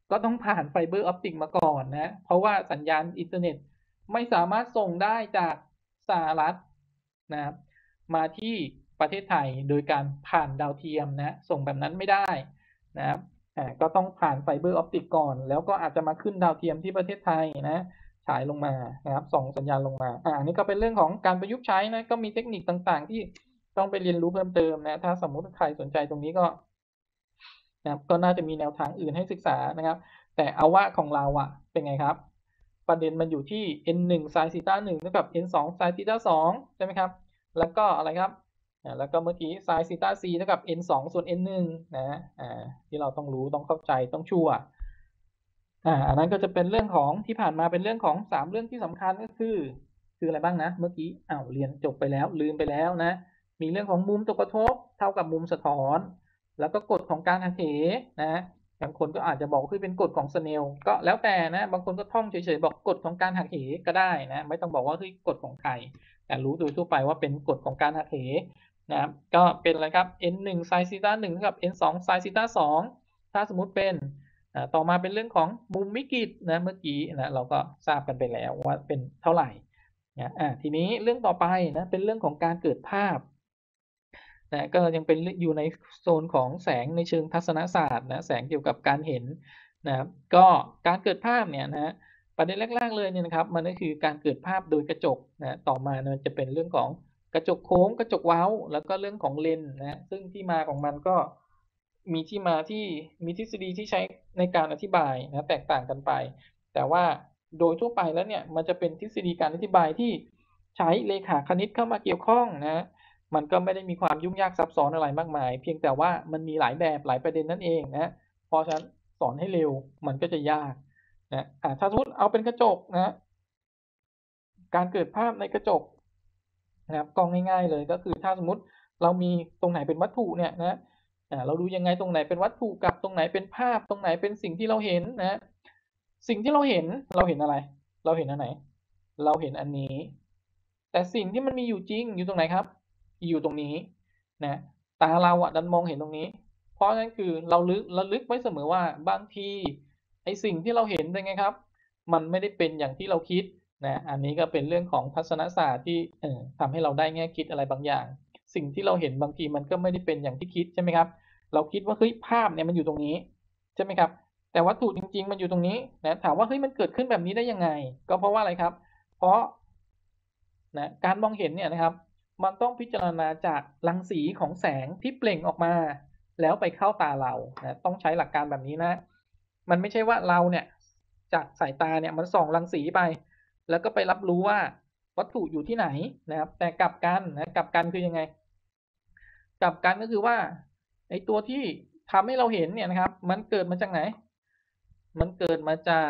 ก็ต้องผ่านไฟเบอร์ออปติกมาก่อนนะเพราะว่าสัญญาณอินเทอร์เน็ตไม่สามารถส่งได้จากสหรัฐนะครับมาที่ประเทศไทยโดยการผ่านดาวเทียมนะส่งแบบนั้นไม่ได้นะครับก็ต้องผ่านไฟเบอร์ออปติกก่อนแล้วก็อาจจะมาขึ้นดาวเทียมที่ประเทศไทยนะฉายลงมานะครับส่งสัญญาณลงมาอันนี้ก็เป็นเรื่องของการประยุกต์ใช้นะก็มีเทคนิคต่างๆที่ต้องไปเรียนรู้เพิ่มเติมนะถ้าสมมุติใครสนใจตรงนี้ก็นะครับก็น่าจะมีแนวทางอื่นให้ศึกษานะครับแต่เอาว่าของเราเป็นไงครับประเด็นมันอยู่ที่ n1 sin θ 1เท่ากับ n2 sin θ 2ใช่ไหมครับแล้วก็อะไรครับแล้วก็เมื่อกี้ sin θ 4เท่ากับ n2 ส่วน n1 นะที่เราต้องรู้ต้องเข้าใจต้องชัวร์อันนั้นก็จะเป็นเรื่องของที่ผ่านมาเป็นเรื่องของ3เรื่องที่สำคัญก็คืออะไรบ้างนะเมื่อกี้เรียนจบไปแล้วลืมไปแล้วนะมีเรื่องของมุมตกกระทบเท่ากับมุมสะท้อนแล้วก็กฎของการหักเหนะบางคนก็อาจจะบอกคือเป็นกฎของสเนลก็แล้วแต่นะบางคนก็ท่องเฉยๆบอกกฎของการหักเหก็ได้นะไม่ต้องบอกว่าคือกฎของใครแต่รู้โดยทั่วไปว่าเป็นกฎของการหักเหนะครับก็เป็นอะไรครับ n1 sin θ 1เท่ากับ n2 sin θ 2ถ้าสมมุติเป็นต่อมาเป็นเรื่องของมุมวิกฤตนะเมื่อกี้นะเราก็ทราบกันไปแล้วว่าเป็นเท่าไหร่นะทีนี้เรื่องต่อไปนะเป็นเรื่องของการเกิดภาพนะก็ยังเป็นอยู่ในโซนของแสงในเชิงทัศนศาสตร์นะแสงเกี่ยวกับการเห็นนะครับก็การเกิดภาพเนี่ยนะประเด็นแรกๆเลยเนี่ยนะครับมันก็คือการเกิดภาพโดยกระจกนะต่อมามันจะเป็นเรื่องของกระจกโค้งกระจกเว้าแล้วก็เรื่องของเลนส์นะซึ่งที่มาของมันก็มีที่มาที่มีทฤษฎีที่ใช้ในการอธิบายนะแตกต่างกันไปแต่ว่าโดยทั่วไปแล้วเนี่ยมันจะเป็นทฤษฎีการอธิบายที่ใช้เลขาคณิตเข้ามาเกี่ยวข้องนะมันก็ไม่ได้มีความยุ่งยากซับซ้อนอะไรมากมายเพียงแต่ว่ามันมีหลายแบบหลายประเด็นนั่นเองนะเพราะฉะนั้นสอนให้เร็วมันก็จะยากนะถ้าสมมติเอาเป็นกระจกนะการเกิดภาพในกระจกนะครับก็ง่ายๆเลยก็คือถ้าสมมติเรามีตรงไหนเป็นวัตถุเนี่ยนะเราดูยังไงตรงไหนเป็นวัตถุกับตรงไหนเป็นภาพตรงไหนเป็นสิ่งที่เราเห็นนะสิ่งที่เราเห็นอะไรเราเห็นอันไหนเราเห็นอันนี้แต่สิ่งที่มันมีอยู่จริงอยู่ตรงไหนครับอยู่ตรงนี้นะตาเราดันมองเห็นตรงนี้เพราะฉะนั้นคือเราระลึกไว้เสมอว่าบางทีไอ้สิ่งที่เราเห็นเป็นไงครับมันไม่ได้เป็นอย่างที่เราคิดนะอันนี้ก็เป็นเรื่องของทัศนศาสตร์ที่ทำให้เราได้แง่คิดอะไรบางอย่างสิ่งที่เราเห็นบางทีมันก็ไม่ได้เป็นอย่างที่คิดใช่ไหมครับเราคิดว่าเฮ้ยภาพเนี่ยมันอยู่ตรงนี้ใช่ไหมครับแต่วัตถุจริงๆมันอยู่ตรงนี้นะถามว่าเฮ้ยมันเกิดขึ้นแบบนี้ได้ยังไงก็เพราะว่าอะไรครับเพราะนะการมองเห็นเนี่ยนะครับมันต้องพิจารณาจากรังสีของแสงที่เปล่งออกมาแล้วไปเข้าตาเรานะต้องใช้หลักการแบบนี้นะมันไม่ใช่ว่าเราเนี่ยจากสายตาเนี่ยมันส่องรังสีไปแล้วก็ไปรับรู้ว่าวัตถุอยู่ที่ไหนนะครับแต่กลับกันนะกลับกันคือยังไงกลับกันก็คือว่าไอ้ตัวที่ทำให้เราเห็นเนี่ยนะครับมันเกิดมาจากไหนมันเกิดมาจาก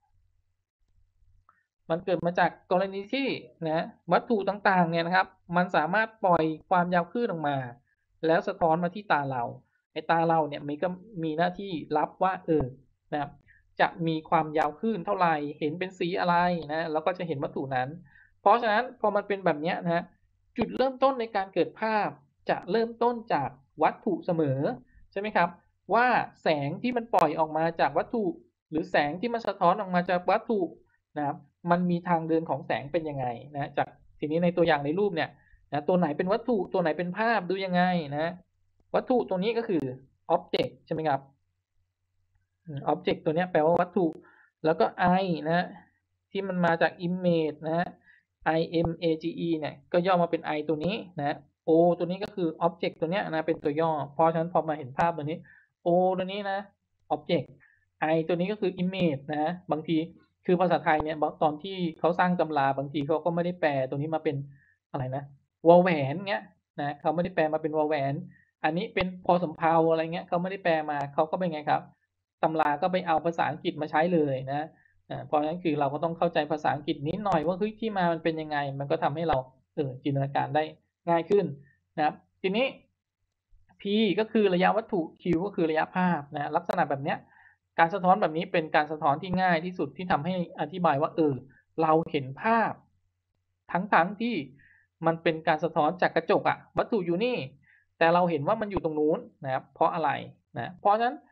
กรณีที่นะวัตถุต่างๆเนี่ยนะครับมันสามารถปล่อยความยาวคลื่นออกมาแล้วสะท้อนมาที่ตาเราไอ้ตาเราเนี่ยมันก็มีหน้าที่รับว่านะครับจะมีความยาวคลื่นเท่าไหร่เห็นเป็นสีอะไรนะแล้วก็จะเห็นวัตถุนั้นเพราะฉะนั้นพอมันเป็นแบบนี้นะจุดเริ่มต้นในการเกิดภาพจะเริ่มต้นจากวัตถุเสมอใช่ไหมครับว่าแสงที่มันปล่อยออกมาจากวัตถุหรือแสงที่มันสะท้อนออกมาจากวัตถุนะครับมันมีทางเดินของแสงเป็นยังไงนะจากทีนี้ในตัวอย่างในรูปเนี่ยนะตัวไหนเป็นวัตถุตัวไหนเป็นภาพดูยังไงนะวัตถุตรงนี้ก็คือ object ใช่ไหมครับobject ตัวนี้แปลว่าวัตถุแล้วก็ I นะที่มันมาจาก image นะ image เนี่ยก็ย่อมาเป็น I ตัวนี้นะ O ตัวนี้ก็คือ object ตัวนี้นะเป็นตัวย่อเพราะฉะนั้นพอมาเห็นภาพตัวนี้ O ตัวนี้นะ object I ตัวนี้ก็คือ image นะบางทีคือภาษาไทยเนี่ยตอนที่เขาสร้างตำราบางทีเขาก็ไม่ได้แปลตัวนี้มาเป็นอะไรนะวอแหวนเงี้ยนะเขาไม่ได้แปลมาเป็นวอแหวนอันนี้เป็นพอสำเภาอะไรเงี้ยเขาไม่ได้แปลมาเขาก็เป็นไงครับตำราก็ไปเอาภาษาอังกฤษมาใช้เลยนะเพราะฉะนั้นคือเราก็ต้องเข้าใจภาษาอังกฤษนิดหน่อยว่าเฮ้ยที่มามันเป็นยังไงมันก็ทำให้เราจินตนาการได้ง่ายขึ้นนะครับทีนี้ P ก็คือระยะวัตถุ Q ก็คือระยะภาพนะลักษณะแบบเนี้ยการสะท้อนแบบนี้เป็นการสะท้อนที่ง่ายที่สุดที่ทำให้อธิบายว่าเราเห็นภาพทั้งที่มันเป็นการสะท้อนจากกระจกวัตถุอยู่นี่แต่เราเห็นว่ามันอยู่ตรงนู้นนะครับเพราะอะไรนะเพราะฉะนั้น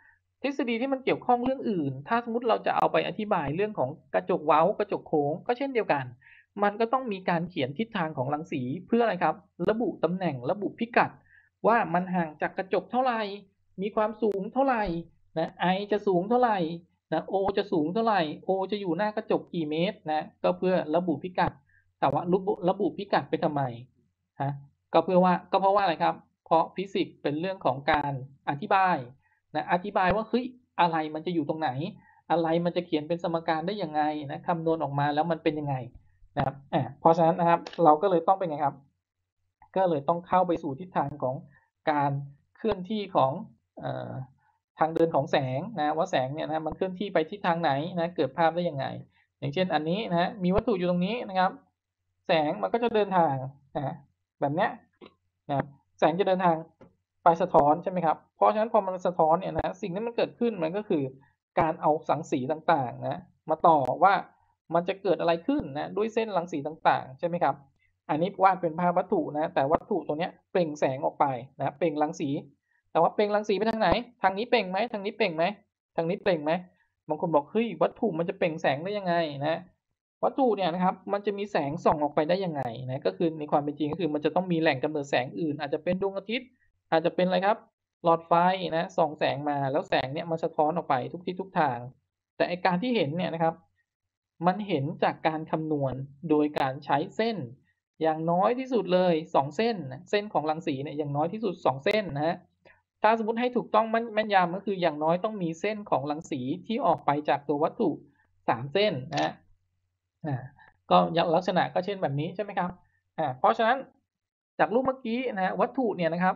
ทฤษฎีที่มันเกี่ยวข้องเรื่องอื่นถ้าสมมุติเราจะเอาไปอธิบายเรื่องของกระจกเว้ากระจกโค้งก็เช่นเดียวกันมันก็ต้องมีการเขียนทิศทางของรังสีเพื่ออะไรครับระบุตำแหน่งระบุพิกัดว่ามันห่างจากกระจกเท่าไหร่มีความสูงเท่าไหร่นะ I จะสูงเท่าไหร่นะ O จะสูงเท่าไหร่ O จะอยู่หน้ากระจกกี่เมตรนะก็เพื่อระบุพิกัดแต่ว่าระบุพิกัดไปทำไมฮะก็เพราะว่าอะไรครับเพราะฟิสิกส์เป็นเรื่องของการอธิบายนะอธิบายว่าเฮ้ยอะไรมันจะอยู่ตรงไหนอะไรมันจะเขียนเป็นสมการได้ยังไงนะคำนวณออกมาแล้วมันเป็นยังไงนะครับเพราะฉะนั้นนะครับเราก็เลยต้องเป็นไงครับก็เลยต้องเข้าไปสู่ทิศทางของการเคลื่อนที่ของทางเดินของแสงนะว่าแสงเนี่ยนะมันเคลื่อนที่ไปทิศทางไหนนะเกิดภาพได้ยังไงอย่างเช่นอันนี้นะมีวัตถุอยู่ตรงนี้นะครับแสงมันก็จะเดินทางนะแบบเนี้ยนะแสงจะเดินทางไปสะท้อนใช่ไหมครับเพราะฉะนั้นพอมันสะท้อนเนี่ยนะสิ่งที่มันเกิดขึ้นมันก็คือการเอารังสีต่างๆนะมาต่อว่ามันจะเกิดอะไรขึ้นนะด้วยเส้นรังสีต่างๆใช่ไหมครับอันนี้วาดเป็นภาพวัตถุนะแต่วัตถุตรงนี้เปล่งแสงออกไปนะเปล่งรังสีแต่ว่าเปล่งรังสีไปทางไหนทางนี้เปล่งไหมทางนี้เปล่งไหมทางนี้เปล่งไหมบางคนบอกเฮ้ยวัตถุมันจะเปล่งแสงได้ยังไงนะวัตถุเนี่ยนะครับมันจะมีแสงส่องออกไปได้ยังไงนะก็คือในความเป็นจริงก็คือมันจะต้องมีแหล่งกำเนิดแสงอื่นอาจจะเป็นดวงอาทิตย์อาจจะเป็นอะไรครับหลอดไฟนะส่องแสงมาแล้วแสงเนี่ยมันสะท้อนออกไปทุกทิศทุกทางแต่ไอการที่เห็นเนี่ยนะครับมันเห็นจากการคำนวณโดยการใช้เส้นอย่างน้อยที่สุดเลย2เส้นเส้นของรังสีเนี่ยอย่างน้อยที่สุด2เส้นนะฮะถ้าสมมุติให้ถูกต้องแม่นยำก็คืออย่างน้อยต้องมีเส้นของรังสีที่ออกไปจากตัววัตถุ3เส้นนะก็ลักษณะก็เช่นแบบนี้ใช่ไหมครับเพราะฉะนั้นจากรูปเมื่อกี้นะวัตถุเนี่ยนะครับ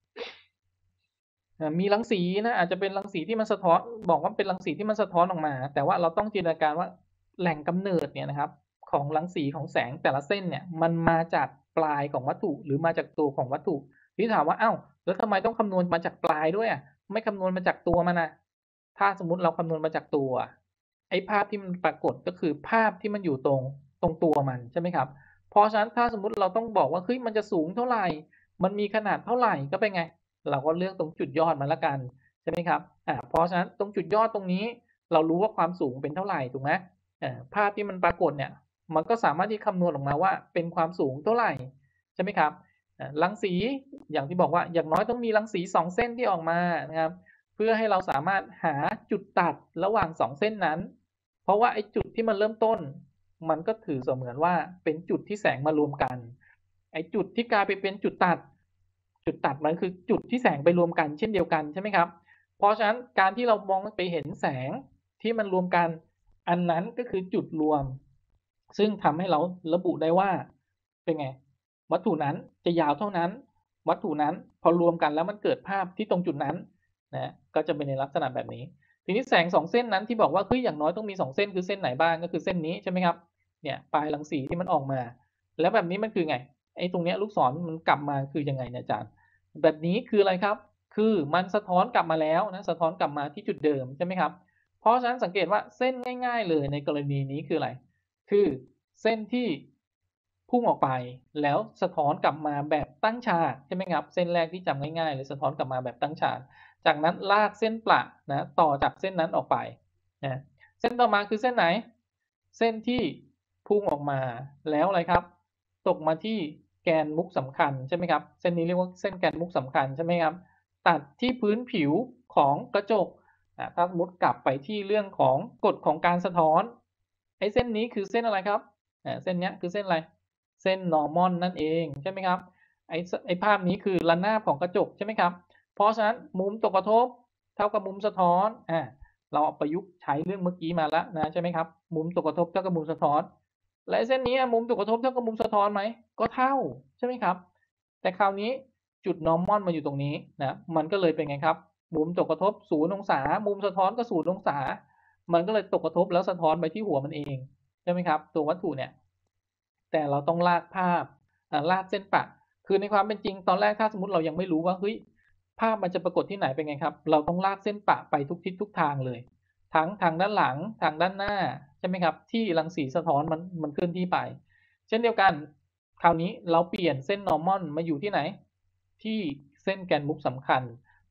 มีรังสีนะอาจจะเป็นรังสีที่มันสะท้อนบอกว่าเป็นรังสีที่มันสะท้อนออกมาแต่ว่าเราต้องจินตนาการว่าแหล่งกำเนิดเนี่ยนะครับของรังสีของแสงแต่ละเส้นเนี่ยมันมาจากปลายของวัตถุหรือมาจากตัวของวัตถุที่ถามว่าอ้าวแล้วทำไมต้องคำนวณมาจากปลายด้วยไม่คำนวณมาจากตัวมันนะถ้าสมมุติเราคำนวณมาจากตัวไอ้ภาพที่มันปรากฏก็คือภาพที่มันอยู่ตรงตัวมันใช่ไหมครับเพราะฉะนั้นถ้าสมมุติเราต้องบอกว่าเฮ้ยมันจะสูงเท่าไหร่มันมีขนาดเท่าไหร่ก็เป็นไง เราก็เลือกตรงจุดยอดมาแล้วกันใช่ไหมครับเพราะฉะนั้นตรงจุดยอดตรงนี้เรารู้ว่าความสูงเป็นเท่าไหร่ถูกไหมภาพที่มันปรากฏเนี่ยมันก็สามารถที่คำนวณออกมาว่าเป็นความสูงเท่าไหร่ใช่ไหมครับรังสีอย่างที่บอกว่าอย่างน้อยต้องมีรังสี2เส้นที่ออกมานะครับเพื่อให้เราสามารถหาจุดตัดระหว่าง2เส้นนั้นเพราะว่าไอ้จุดที่มันเริ่มต้นมันก็ถือเสมือนว่าเป็นจุดที่แสงมารวมกันไอ้จุดที่กลายไปเป็นจุดตัดมันคือจุดที่แสงไปรวมกันเช่นเดียวกันใช่ไหมครับเพราะฉะนั้นการที่เรามองไปเห็นแสงที่มันรวมกันอันนั้นก็คือจุดรวมซึ่งทำให้เราระบุได้ว่าเป็นไงวัตถุนั้นจะยาวเท่านั้นวัตถุนั้นพอรวมกันแล้วมันเกิดภาพที่ตรงจุดนั้นนะก็จะเป็นในลักษณะแบบนี้ทีนี้แสง2เส้นนั้นที่บอกว่าเฮ้ยอย่างน้อยต้องมี2เส้นคือเส้นไหนบ้างก็คือเส้นนี้ใช่ไหมครับเนี่ยปลายรังสีที่มันออกมาแล้วแบบนี้มันคือไงไอ้ตรงเนี้ยลูกศรมันกลับมาคือยังไงเนี่ยอาจารย์แบบนี้คืออะไรครับคือมันสะท้อนกลับมาแล้วนะสะท้อนกลับมาที่จุดเดิมใช่ไหมครับเพราะฉะนั้นสังเกตว่าเส้นง่ายๆเลยในกรณีนี้คืออะไรคือเส้นที่พุ่งออกไปแล้วสะท้อนกลับมาแบบตั้งฉากใช่ไหมครับเส้นแรกที่จำง่ายๆเลยสะท้อนกลับมาแบบตั้งฉากจากนั้นลากเส้นประนะต่อจากเส้นนั้นออกไปนะเส้นต่อมาคือเส้นไหนเส้นที่พุ่งออกมาแล้วอะไรครับตกมาที่แกนมุกสำคัญใช่ไหมครับเส้นนี้เรียกว่าเส้นแกนมุกสำคัญใช่ไหมครับตัดที่พื้นผิวของกระจกถ้าสมมติกลับไปที่เรื่องของกฎของการสะท้อนไอ้เส้นนี้คือเส้นอะไรครับเส้นนี้คือเส้นอะไรเส้น normal นั่นเองใช่ไหมครับไอ้ภาพนี้คือระนาบของกระจกใช่ไหมครับเพราะฉะนั้นมุมตกกระทบเท่ากับมุมสะท้อนเราเอาประยุกต์ใช้เรื่องเมื่อกี้มาแล้วนะใช่ไหมครับมุมตกกระทบเท่ากับมุมสะท้อนและเส้นนี้มุมตกกระทบเท่ากับมุมสะท้อนไหมก็เท่าใช่ไหมครับแต่คราวนี้จุด normal มาอยู่ตรงนี้นะมันก็เลยเป็นไงครับมุมตกกระทบ0องศามุมสะท้อนก็0องศามันก็เลยตกกระทบแล้วสะท้อนไปที่หัวมันเองใช่ไหมครับตัววัตถุเนี่ยแต่เราต้องลากภาพลากเส้นประคือในความเป็นจริงตอนแรกถ้าสมมติเรายังไม่รู้ว่าเฮ้ยภาพมันจะปรากฏที่ไหนเป็นไงครับเราต้องลากเส้นประไปทุกทิศทุกทางเลยทั้งทางด้านหลังทางด้านหน้าใช่ไหมครับที่รังสีสะท้อนมันเคลื่อนที่ไปเช่นเดียวกันคราวนี้เราเปลี่ยนเส้น normal มาอยู่ที่ไหนที่เส้นแกนมุกสำคัญ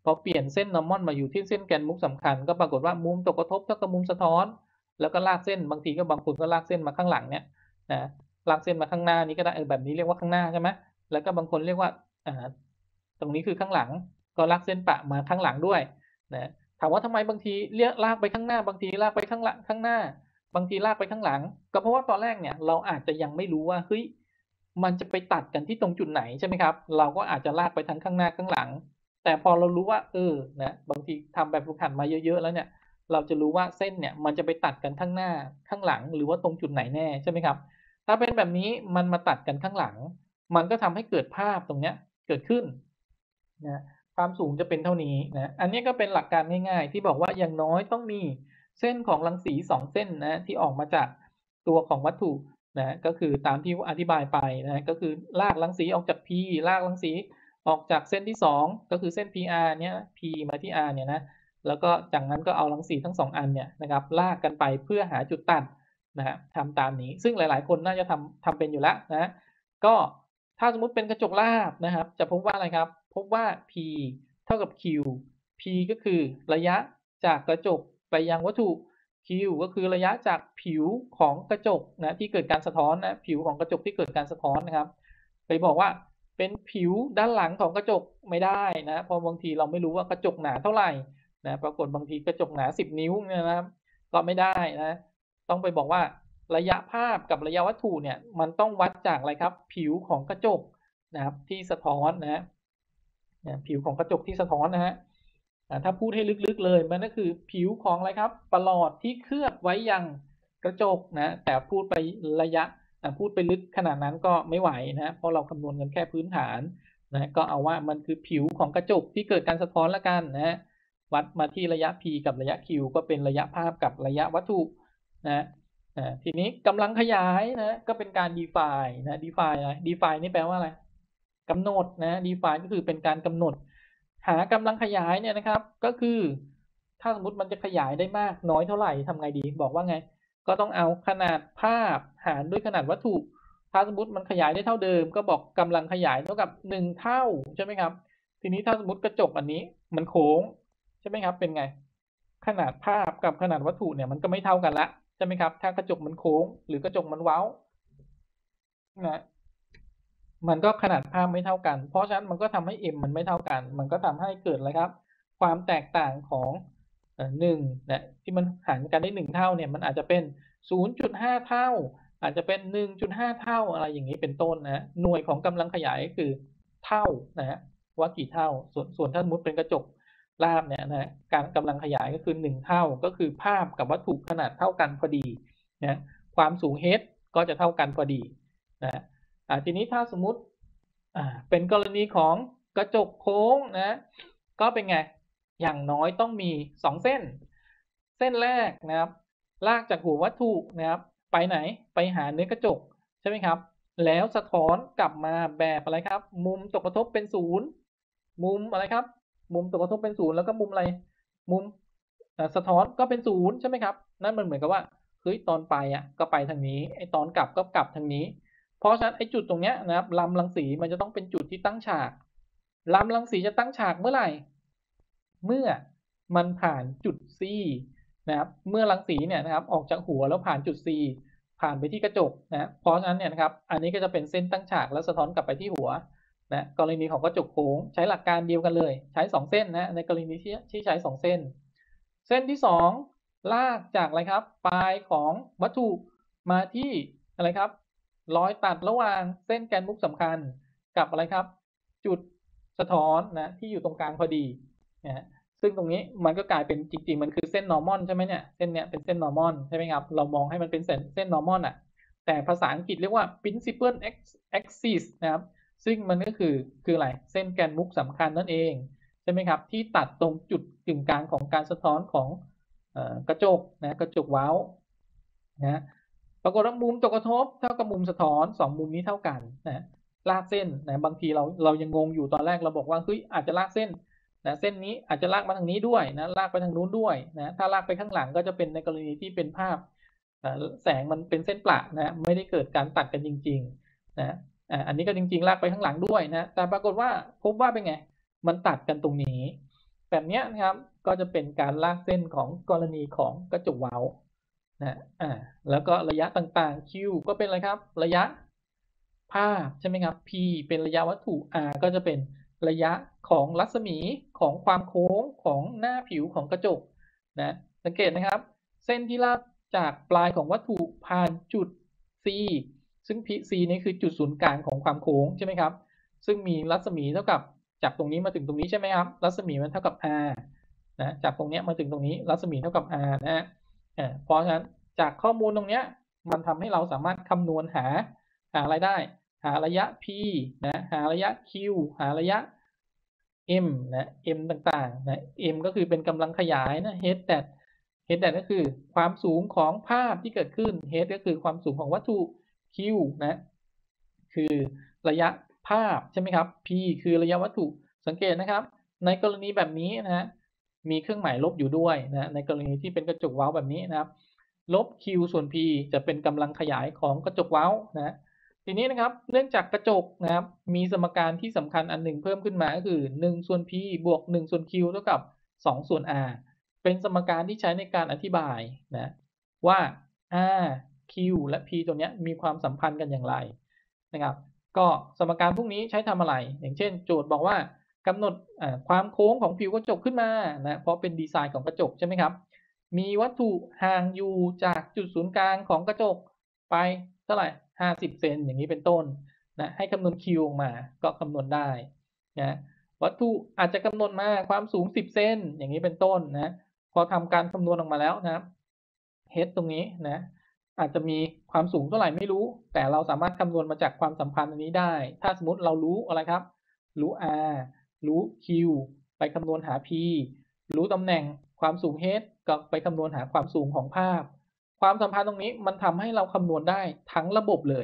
พอเปลี่ยนเส้น normal มาอยู่ที่เส้นแกนมุกสำคัญก็ปรากฏว่ามุมตกกระทบเท่ากับมุมสะท้อนแล้วก็ลากเส้นบางทีก็บางคนก็ลากเส้นมาข้างหลังเนี่ยนะลากเส้นมาข้างหน้านี้ก็ได้แบบนี้เรียกว่าข้างหน้าใช่ไหมแล้วก็บางคนเรียกว่าตรงนี้คือข้างหลังก็ลากเส้นปะมาข้างหลังด้วยนะถามว่าทำไมบางทีเรียกลากไปข้างหน้าบางทีลากไปข้างหลังข้างหน้าบางทีลากไปข้างหลังก็เพราะว่าตอนแรกเนี่ยเราอาจจะยังไม่รู้ว่าเฮ้ยมันจะไปตัดกันที่ตรงจุดไหนใช่ไหมครับเราก็อาจจะลากไปทั้งข้างหน้าข้างหลังแต่พอเรารู้ว่านะบางทีทำแบบฝึกหัดมาเยอะๆแล้วเนี่ยเราจะรู้ว่าเส้นเนี่ยมันจะไปตัดกันข้างหน้าข้างหลังหรือว่าตรงจุดไหนแน่ใช่ไหมครับถ้าเป็นแบบนี้มันมาตัดกันข้างหลังมันก็ทำให้เกิดภาพตรงเนี้ยเกิดขึ้นนะความสูงจะเป็นเท่านี้นะอันนี้ก็เป็นหลักการง่ายๆที่บอกว่าอย่างน้อยต้องมีเส้นของรังสี2เส้นนะที่ออกมาจากตัวของวัตถุนะก็คือตามที่อธิบายไปนะก็คือลากรังสีออกจาก P ลากรังสีออกจากเส้นที่2ก็คือเส้น PR เนี่ย P มาที่ R เนี่ยนะแล้วก็จากนั้นก็เอารังสีทั้ง2อันเนี่ยนะครับลากกันไปเพื่อหาจุดตัดนะฮะทำตามนี้ซึ่งหลายๆคนน่าจะทำเป็นอยู่แล้วนะก็ถ้าสมมุติเป็นกระจกราบนะครับจะพบว่าอะไรครับพบว่า P เท่ากับ Q P ก็คือระยะจากกระจกไปยังวัตถุ Q ก็คือระยะจากผิวของกระจกนะที่เกิดการสะท้อนนะผิวของกระจกที่เกิดการสะท้อนนะครับไปบอกว่าเป็นผิวด้านหลังของกระจกไม่ได้นะเพราะบางทีเราไม่รู้ว่ากระจกหนาเท่าไหร่นะปรากฏบางทีกระจกหนา10นิ้วเนี่ยนะครับก็ไม่ได้นะต้องไปบอกว่าระยะภาพกับระยะวัตถุเนี่ยมันต้องวัดจากอะไรครับผิวของกระจกนะครับที่สะท้อนนะผิวของกระจกที่สะท้อนนะฮะถ้าพูดให้ลึกๆเลยมันก็คือผิวของอะไรครับประหลอดที่เคลือบไว้ยังกระจกนะแต่พูดไประยะพูดไปลึกขนาดนั้นก็ไม่ไหวนะเพราะเราคำนวณกันแค่พื้นฐานนะก็เอาว่ามันคือผิวของกระจกที่เกิดการสะท้อนละกันนะวัดมาที่ระยะ p กับระยะ q ก็เป็นระยะภาพกับระยะวัตถุนะทีนี้กำลังขยายนะก็เป็นการ define นะ define อะไร define นี่แปลว่าอะไรกำหนดนะ define ก็คือเป็นการกำหนดหากำลังขยายเนี่ยนะครับก็คือถ้าสมมติมันจะขยายได้มากน้อยเท่าไหร่ทำไงดีบอกว่าไงก็ต้องเอาขนาดภาพหารด้วยขนาดวัตถุถ้าสมมติมันขยายได้เท่าเดิมก็บอกกำลังขยายเท่ากับ1เท่าใช่ไหมครับทีนี้ถ้าสมมติกระจกอันนี้มันโค้งใช่ไหมครับเป็นไงขนาดภาพกับขนาดวัตถุเนี่ยมันก็ไม่เท่ากันละใช่ไหมครับถ้ากระจกมันโค้งหรือกระจกมันเว้านะมันก็ขนาดภาพไม่เท่ากันเพราะฉะนั้นมันก็ทำให้ m มันไม่เท่ากันมันก็ทำให้เกิดอะไรครับความแตกต่างของ1นะที่มันหารกันได้1เท่าเนี่ยมันอาจจะเป็น 0.5 เท่าอาจจะเป็น 1.5 เท่าอะไรอย่างนี้เป็นต้นนะหน่วยของกำลังขยายก็คือเท่านะฮะว่ากี่เท่าส่วนถ้าสมมติเป็นกระจกราบเนี่ยนะการกำลังขยายก็คือ1เท่าก็คือภาพกับวัตถุขนาดเท่ากันพอดีนะความสูง h ก็จะเท่ากันพอดีนะทีนี้ถ้าสมมุติเป็นกรณีของกระจกโค้งนะก็เป็นไงอย่างน้อยต้องมี2เส้นเส้นแรกนะครับลากจากหัววัตถุนะครับไปไหนไปหาเนื้อกระจกใช่ไหมครับแล้วสะท้อนกลับมาแบบอะไรครับมุมตกกระทบเป็น0มุมอะไรครับมุมตกกระทบเป็น0แล้วก็มุมอะไรมุมสะท้อนก็เป็น0ใช่ไหมครับนั่นมันเหมือนกับว่าเฮ้ยตอนไปก็ไปทางนี้ไอ้ตอนกลับก็กลับทางนี้เพราะฉะนั้นไอ้จุดตรงเนี้ยนะครับลำรังสีมันจะต้องเป็นจุดที่ตั้งฉากลำรังสีจะตั้งฉากเมื่อไหร่เมื่อมันผ่านจุด C นะครับเมื่อรังสีเนี่ยนะครับออกจากหัวแล้วผ่านจุด C ผ่านไปที่กระจกนะเพราะฉะนั้นเนี่ยนะครับอันนี้ก็จะเป็นเส้นตั้งฉากแล้วสะท้อนกลับไปที่หัวนะกรณีของกระจกโค้งใช้หลักการเดียวกันเลยใช้2เส้นนะในกรณีที่ใช้2เส้นเส้นที่2ลากจากอะไรครับปลายของวัตถุมาที่อะไรครับรอยตัดระหว่างเส้นแกนมุกสำคัญกับอะไรครับจุดสะท้อนนะที่อยู่ตรงกลางพอดีนะซึ่งตรงนี้มันก็กลายเป็นจริงๆมันคือเส้น normal ใช่ไหมเนี่ยเส้นเนี้ยเป็นเส้น normal ใช่ไหมครับเรามองให้มันเป็นเส้น normal แต่ภาษาอังกฤษเรียกว่า principal axis นะครับซึ่งมันก็คืออะไรเส้นแกนมุกสำคัญนั่นเองใช่ไหมครับที่ตัดตรงจุดกึ่งกลางของการสะท้อนของกระจกนะกระจกเว้านะปรากฏว่ามุมตกกระทบเท่ากับมุมสะท้อน2มุมนี้เท่ากันนะลากเส้นนะบางทีเรายังงงอยู่ตอนแรกเราบอกว่าเฮ้ยอาจจะลากเส้นนะเส้นนี้อาจจะลากมาทางนี้ด้วยนะลากไปทางนู้นด้วยนะถ้าลากไปข้างหลังก็จะเป็นในกรณีที่เป็นภาพแสงมันเป็นเส้นประนะไม่ได้เกิดการตัดกันจริงๆนะอันนี้ก็จริงๆลากไปข้างหลังด้วยนะแต่ปรากฏว่าพบว่าเป็นไงมันตัดกันตรงนี้แบบนี้นะครับก็จะเป็นการลากเส้นของกรณีของกระจกเว้านะแล้วก็ระยะต่างๆ Q ก็เป็นอะไรครับระยะภาพใช่ไหมครับ P เป็นระยะวัตถุ R ก็จะเป็นระยะของรัศมีของความโค้งของหน้าผิวของกระจกนะสังเกตนะครับเส้นที่ลากจากปลายของวัตถุผ่านจุด C ซึ่ง C นี้คือจุดศูนย์กลางของความโค้งใช่ไหมครับซึ่งมีรัศมีเท่ากับจากตรงนี้มาถึงตรงนี้ใช่ไหมครับรัศมีมันเท่ากับ R นะจากตรงนี้มาถึงตรงนี้รัศมีเท่ากับ R นะฮะเพราะฉะนั้นจากข้อมูลตรงนี้มันทำให้เราสามารถคำนวณหาอะไรได้หาระยะ P นะหาระยะ Q หาระยะ M นะ M ต่างๆนะ M ก็คือเป็นกำลังขยายนะ H that H that ก็คือความสูงของภาพที่เกิดขึ้น H ก็คือความสูงของวัตถุ Q นะคือระยะภาพใช่ไหมครับ P คือระยะวัตถุสังเกตนะครับในกรณีแบบนี้นะฮะมีเครื่องหมายลบอยู่ด้วยนะในกรณีที่เป็นกระจกเว้าแบบนี้นะครับลบ Q ส่วน P จะเป็นกำลังขยายของกระจกเว้านะทีนี้นะครับเนื่องจากกระจกนะครับมีสมการที่สำคัญอันหนึ่งเพิ่มขึ้นมาก็คือ1ส่วน P บวก1ส่วน Q เท่ากับ2ส่วน R เป็นสมการที่ใช้ในการอธิบายนะว่า R Q และ P ตัวนี้มีความสัมพันธ์กันอย่างไรนะครับก็สมการพวกนี้ใช้ทำอะไรอย่างเช่นโจทย์บอกว่ากำหนดความโค้งของผิวกระจกขึ้นมานะเพราะเป็นดีไซน์ของกระจกใช่ไหมครับมีวัตถุห่างอยู่จากจุดศูนย์กลางของกระจกไปเท่าไหร่50เซนอย่างนี้เป็นต้นนะให้คำนวณ Q ออกมาก็คำนวณได้นะวัตถุอาจจะกำหนดมาความสูง10เซนอย่างนี้เป็นต้นนะพอทำการคำนวณออกมาแล้วนะ H ตรงนี้นะอาจจะมีความสูงเท่าไหร่ไม่รู้แต่เราสามารถคำนวณมาจากความสัมพันธ์อันนี้ได้ถ้าสมมติเรารู้อะไรครับรู้ R รู้ Q ไปคำนวณหา P รู้ตำแหน่งความสูง H ก็ไปคำนวณหาความสูงของภาพความสัมพันธ์ตรงนี้มันทำให้เราคำนวณได้ทั้งระบบเลย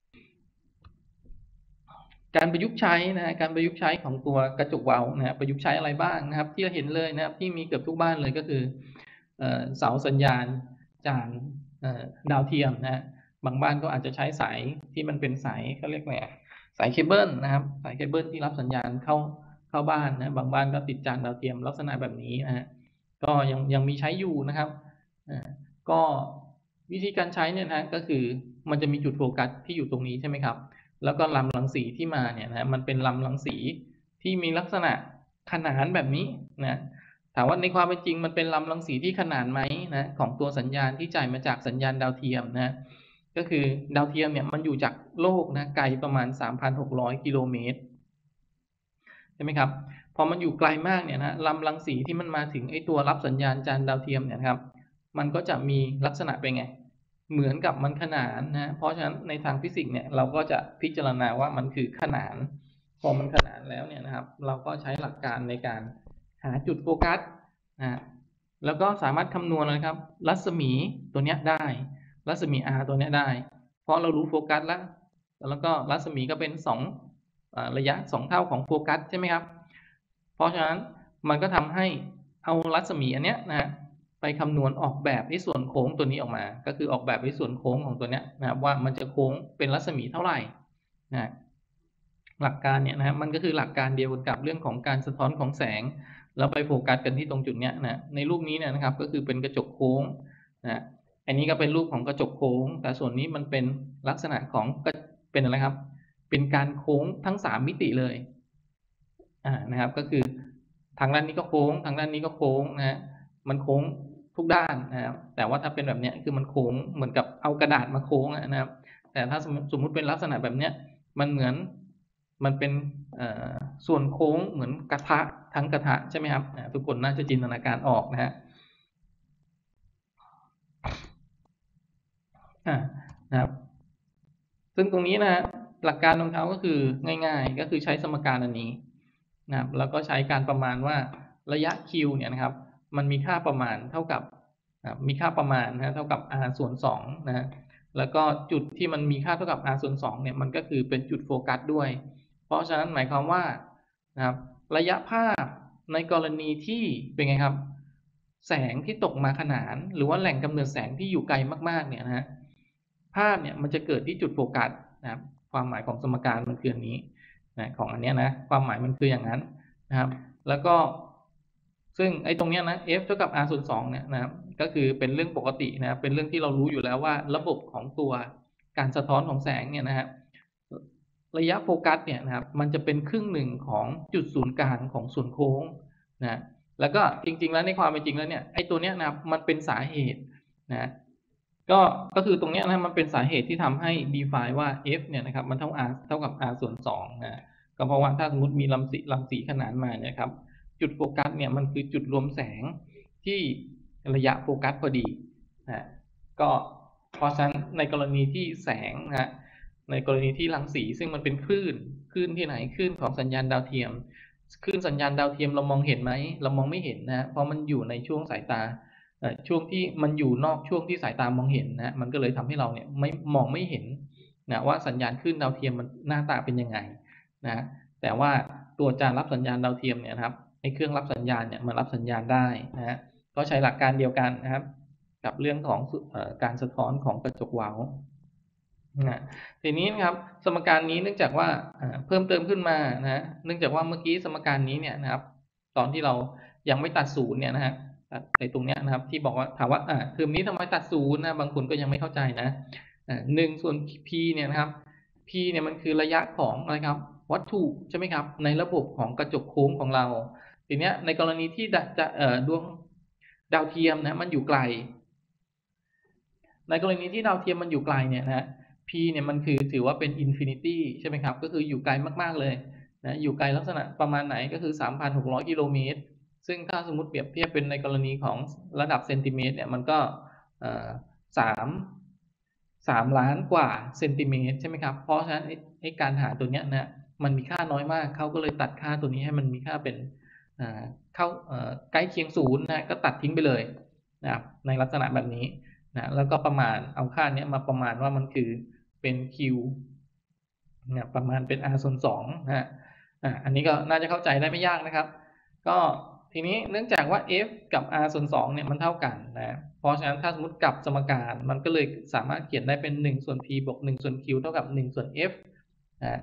การประยุกต์ใช้นะการประยุกต์ใช้ของตัวกระจกเว้านะประยุกต์ใช้อะไรบ้างนะครับที่เราเห็นเลยนะครับที่มีเกือบทุกบ้านเลยก็คือเสาสัญญาณจากดาวเทียมนะบางบ้านก็อาจจะใช้สายที่มันเป็นสายเขาเรียกอะไรสายเคเบิลนะครับสายเคเบิลที่รับสัญญาณเข้าบ้านนะบางบ้านก็ติดจานดาวเทียมลักษณะแบบนี้นะฮะก็ยังมีใช้อยู่นะครับก็วิธีการใช้เนี่ยนะก็คือมันจะมีจุดโฟกัสที่อยู่ตรงนี้ใช่ไหมครับแล้วก็ลำรังสีที่มาเนี่ยนะมันเป็นลำรังสีที่มีลักษณะขนานแบบนี้นะถามว่าในความเป็นจริงมันเป็นลำรังสีที่ขนานไหมนะของตัวสัญญาณที่จ่ายมาจากสัญญาณดาวเทียมนะก็คือดาวเทียมเนี่ยมันอยู่จากโลกนะไกลประมาณ 3,600 กิโลเมตรใช่ไหมครับพอมันอยู่ไกลมากเนี่ยนะลำรังสีที่มันมาถึงไอ้ตัวรับสัญญาณจานดาวเทียมเนี่ยครับมันก็จะมีลักษณะเป็นไงเหมือนกับมันขนานนะเพราะฉะนั้นในทางฟิสิกส์เนี่ยเราก็จะพิจารณาว่ามันคือขนานพอมันขนานแล้วเนี่ยนะครับเราก็ใช้หลักการในการหาจุดโฟกัสนะแล้วก็สามารถคำนวณนะครับรัศมีตัวเนี้ยได้รัศมี r ตัวเนี้ยได้เพราะเรารู้โฟกัสแล้วก็รัศมีก็เป็นระยะ2เท่าของโฟกัสใช่ไหมครับเพราะฉะนั้นมันก็ทำให้เอารัศมีอันเนี้ยนะไปคำนวณออกแบบในส่วนโค้งตัวนี้ออกมาก็คือออกแบบในส่วนโค้งของตัวเนี้ยนะครับว่ามันจะโค้งเป็นรัศมีเท่าไหร่นะหลักการเนี่ยนะมันก็คือหลักการเดียวกันกับเรื่องของการสะท้อนของแสงเราไปโฟกัสกันที่ตรงจุดเนี้ยนะในรูปนี้เนี่ยนะครับก็คือเป็นกระจกโค้งนะอันนี้ก็เป็นรูปของกระจกโค้งแต่ส่วนนี้มันเป็นลักษณะของเป็นอะไรครับเป็นการโค้งทั้ง3มิติเลยนะครับก็คือทางด้านนี้ก็โค้งทางด้านนี้ก็โค้งนะมันโค้งทุกด้านนะครับแต่ว่าถ้าเป็นแบบนี้คือมันโค้งเหมือนกับเอากระดาษมาโค้งนะครับแต่ถ้าสมมุติเป็นลักษณะแบบนี้มันเหมือนมันเป็นส่วนโค้งเหมือนกระทะทั้งกระทะใช่ไหมครับทุกคนน่าจะจินตนาการออกนะฮะนะครับซึ่งตรงนี้นะหลักการของเขาก็คือง่ายๆก็คือใช้สมการอันนี้นะครับแล้วก็ใช้การประมาณว่าระยะ Q เนี่ยนะครับมันมีค่าประมาณเท่ากับมีค่าประมาณเท่ากับ r ส่วน2นะแล้วก็จุดที่มันมีค่าเท่ากับ r ส่วน2เนี่ยมันก็คือเป็นจุดโฟกัสด้วยเพราะฉะนั้นหมายความว่านะครับระยะภาพในกรณีที่เป็นไงครับแสงที่ตกมาขนานหรือว่าแหล่งกำเนิดแสงที่อยู่ไกลมากๆเนี่ยนะฮะภาพเนี่ยมันจะเกิดที่จุดโฟกัสนะครับความหมายของสมการมันคืออันนี้นะของอันนี้นะความหมายมันคืออย่างนั้นนะครับแล้วก็ซึ่งไอ้ตรงเนี้ยนะ F เท่ากับ R ส่วน2เนี่ยนะครับก็คือเป็นเรื่องปกตินะครับเป็นเรื่องที่เรารู้อยู่แล้วว่าระบบของตัวการสะท้อนของแสงเนี่ยนะฮะระยะโฟกัสเนี่ยนะครับมันจะเป็นครึ่งหนึ่งของจุดศูนย์กลางของส่วนโค้งนะแล้วก็จริงๆแล้วในความเป็นจริงแล้วเนี่ยไอ้ตัวเนี้ยนะครับมันเป็นสาเหตุนะก็คือตรงเนี้ยนะมันเป็นสาเหตุที่ทำให้ define ว่า F เนี่ยนะครับมันเท่ากับ R ส่วน2นะก็เพราะว่าถ้าสมมติมีรังสีขนานมาเนี่ยครับจุดโฟกัสเนี่ยมันคือจุดรวมแสงที่ระยะโฟกัสพอดีนะก็เพราะฉะนั้นในกรณีที่แสงนะในกรณีที่รังสีซึ่งมันเป็นคลื่นที่ไหนคลื่นของสัญญาณดาวเทียมคลื่นสัญญาณดาวเทียมเรามองเห็นไหมเรามองไม่เห็นนะเพราะมันอยู่ในช่วงสายตาช่วงที่มันอยู่นอกช่วงที่สายตามองเห็นนะมันก็เลยทำให้เราเนี่ยมองไม่เห็นนะว่าสัญญาณคลื่นดาวเทียมมันหน้าตาเป็นยังไงนะแต่ว่าตัวจานรับสัญญาณดาวเทียมเนี่ยครับไอ้เครื่องรับสัญญาณเนี่ยมันรับสัญญาณได้นะฮะก็ใช้หลักการเดียวกันนะครับกับเรื่องของการสะท้อนของกระจกเว้านะทีนี้นะครับสมการนี้เนื่องจากว่าเพิ่มเติมขึ้นมานะเนื่องจากว่าเมื่อกี้สมการนี้เนี่ยนะครับตอนที่เรายังไม่ตัดศูนย์เนี่ยนะฮะไอ้ตรงเนี้ยนะครับที่บอกว่าถามว่าเทอมนี้ทำไมตัดศูนย์นะบางคนก็ยังไม่เข้าใจนะ1 ส่วน p เนี่ยนะครับ p เนี่ยมันคือระยะของอะไรครับวัตถุใช่ไหมครับในระบบของกระจกโค้งของเราทีเนี้ยในกรณีที่ดวงดาวเทียมนะมันอยู่ไกลในกรณีที่ดาวเทียมมันอยู่ไกลเนี่ยนะ p เนี่ยมันคือถือว่าเป็นอินฟินิตี้ใช่ไหมครับก็คืออยู่ไกลมากๆเลยนะอยู่ไกลลักษณะประมาณไหนก็คือ 3,600 กิโลเมตรซึ่งถ้าสมมติเปรียบเทียบเป็นในกรณีของระดับเซนติเมตรเนี่ยมันก็3 ล้านกว่าเซนติเมตรใช่ไหมครับเพราะฉะนั้นไอ้การหาตัวเนี้ยนะมันมีค่าน้อยมากเขาก็เลยตัดค่าตัวนี้ให้มันมีค่าเป็นเข้าใกล้เคียงศูนย์นะก็ตัดทิ้งไปเลยนะครับในลักษณะแบบนี้นะแล้วก็ประมาณเอาค่านี้มาประมาณว่ามันคือเป็น Q นะประมาณเป็น R ส่วน2นะฮะอันนี้ก็น่าจะเข้าใจได้ไม่ยากนะครับก็ทีนี้เนื่องจากว่า F กับ R ส่วน2เนี่ยมันเท่ากันนะเพราะฉะนั้นถ้าสมมติกลับสมการมันก็เลยสามารถเขียนได้เป็น1 ส่วน P บวก1 ส่วน Q เท่ากับ1 ส่วน F นะ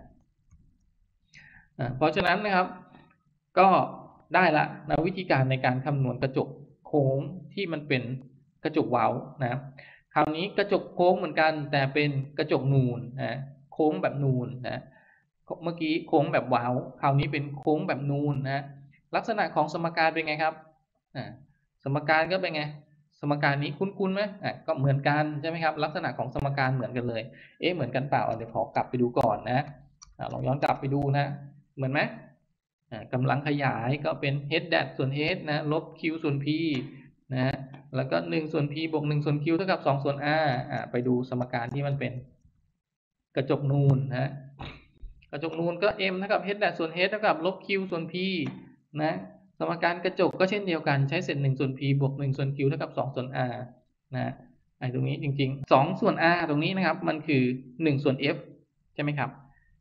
เพราะฉะนั้นนะครับก็ได้ละนะวิธีการในการคำนวณกระจกโค้งที่มันเป็นกระจกเว้านะคราวนี้กระจกโค้งเหมือนกันแต่เป็นกระจกนูนนะโค้งแบบนูนนะเมื่อกี้โค้งแบบเว้าคราวนี้เป็นโค้งแบบนูนนะลักษณะของสมการเป็นไงครับสมการก็เป็นไงสมการนี้คุ้นๆไหมก็เหมือนกันใช่ไหมครับลักษณะของสมการเหมือนกันเลยเหมือนกันเปล่าเดี๋ยวขอกลับไปดูก่อนนะลองย้อนกลับไปดูนะเหมือนไหมกำลังขยายก็เป็น h dash ส่วน h นะลบ q ส่วน p นะแล้วก็1 ส่วน p บวก1 ส่วน q เท่ากับ2 ส่วน r ไปดูสมการที่มันเป็นกระจกนูนนะกระจกนูนก็ m เท่ากับ h dash ส่วน h เท่ากับลบ q ส่วน p นะสมการกระจกก็เช่นเดียวกันใช้เศษ1 ส่วน p บวก1 ส่วน q เท่ากับ2 ส่วน r นะไอ้ตรงนี้จริงๆ2 ส่วน r ตรงนี้นะครับมันคือ1 ส่วน f ใช่ไหมครับ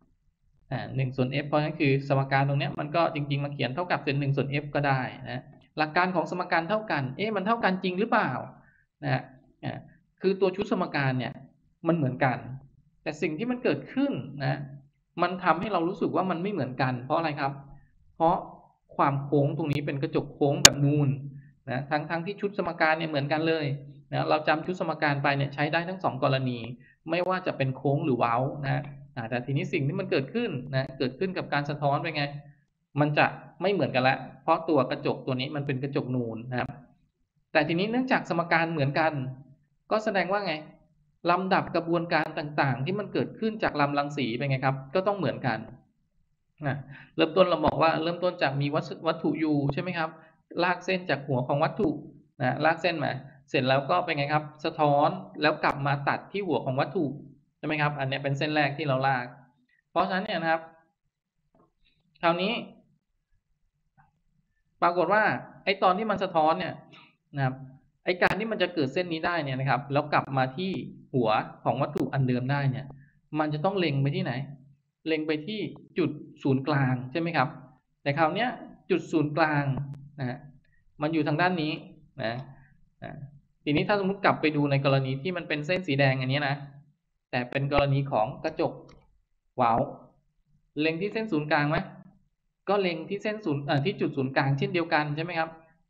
1 ส่วน f เพราะฉะนั้นคือสมการตรงนี้มันก็จริงๆมาเขียนเท่ากับเศษ1 ส่วน f ก็ได้นะหลักการของสมการเท่ากันมันเท่ากันจริงหรือเปล่านะคือตัวชุดสมการเนี่ยมันเหมือนกันแต่สิ่งที่มันเกิดขึ้นนะมันทำให้เรารู้สึกว่ามันไม่เหมือนกันเพราะอะไรครับเพราะความโค้งตรงนี้เป็นกระจกโค้งแบบนูนนะทั้งที่ชุดสมการเนี่ยเหมือนกันเลยนะเราจำชุดสมการไปเนี่ยใช้ได้ทั้ง2 กรณีไม่ว่าจะเป็นโค้งหรือเว้านะแต่ทีนี้สิ่งที่มันเกิดขึ้นนะเกิดขึ้นกับการสะท้อนเป็นไงมันจะไม่เหมือนกันละเพราะตัวกระจกตัวนี้มันเป็นกระจกนูนนะครับแต่ทีนี้เนื่องจากสมการเหมือนกันก็แสดงว่าไงลำดับกระบวนการต่างๆที่มันเกิดขึ้นจากลำรังสีเป็นไงครับก็ต้องเหมือนกันเริ่มต้นเราบอกว่าเริ่มต้นจากมีวัตถุอยู่ใช่ไหมครับลากเส้นจากหัวของวัตถุลากเส้นมาเสร็จแล้วก็เป็นไงครับสะท้อนแล้วกลับมาตัดที่หัวของวัตถุใช่ไหมครับอันนี้เป็นเส้นแรกที่เราลากเพราะฉะนั้นเนี่ยนะครับคราวนี้ปรากฏว่าไอ้ตอนที่มันสะท้อนเนี่ยนะครับไอ้การที่มันจะเกิดเส้นนี้ได้เนี่ยนะครับแล้วกลับมาที่หัวของวัตถุอันเดิมได้เนี่ยมันจะต้องเล็งไปที่ไหนเล็งไปที่จุดศูนย์กลางใช่ไหมครับแต่คราวนี้จุดศูนย์กลางนะมันอยู่ทางด้านนี้นะทีนี้ถ้าสมมติกลับไปดูในกรณีที่มันเป็นเส้นสีแดงอันนี้นะแต่เป็นกรณีของกระจกเว้าเล็งที่เส้นศูนย์กลางไหมก็เล็งที่เส้นศูนย์ที่จุดศูนย์กลางเช่นเดียวกันใช่ไหมครับ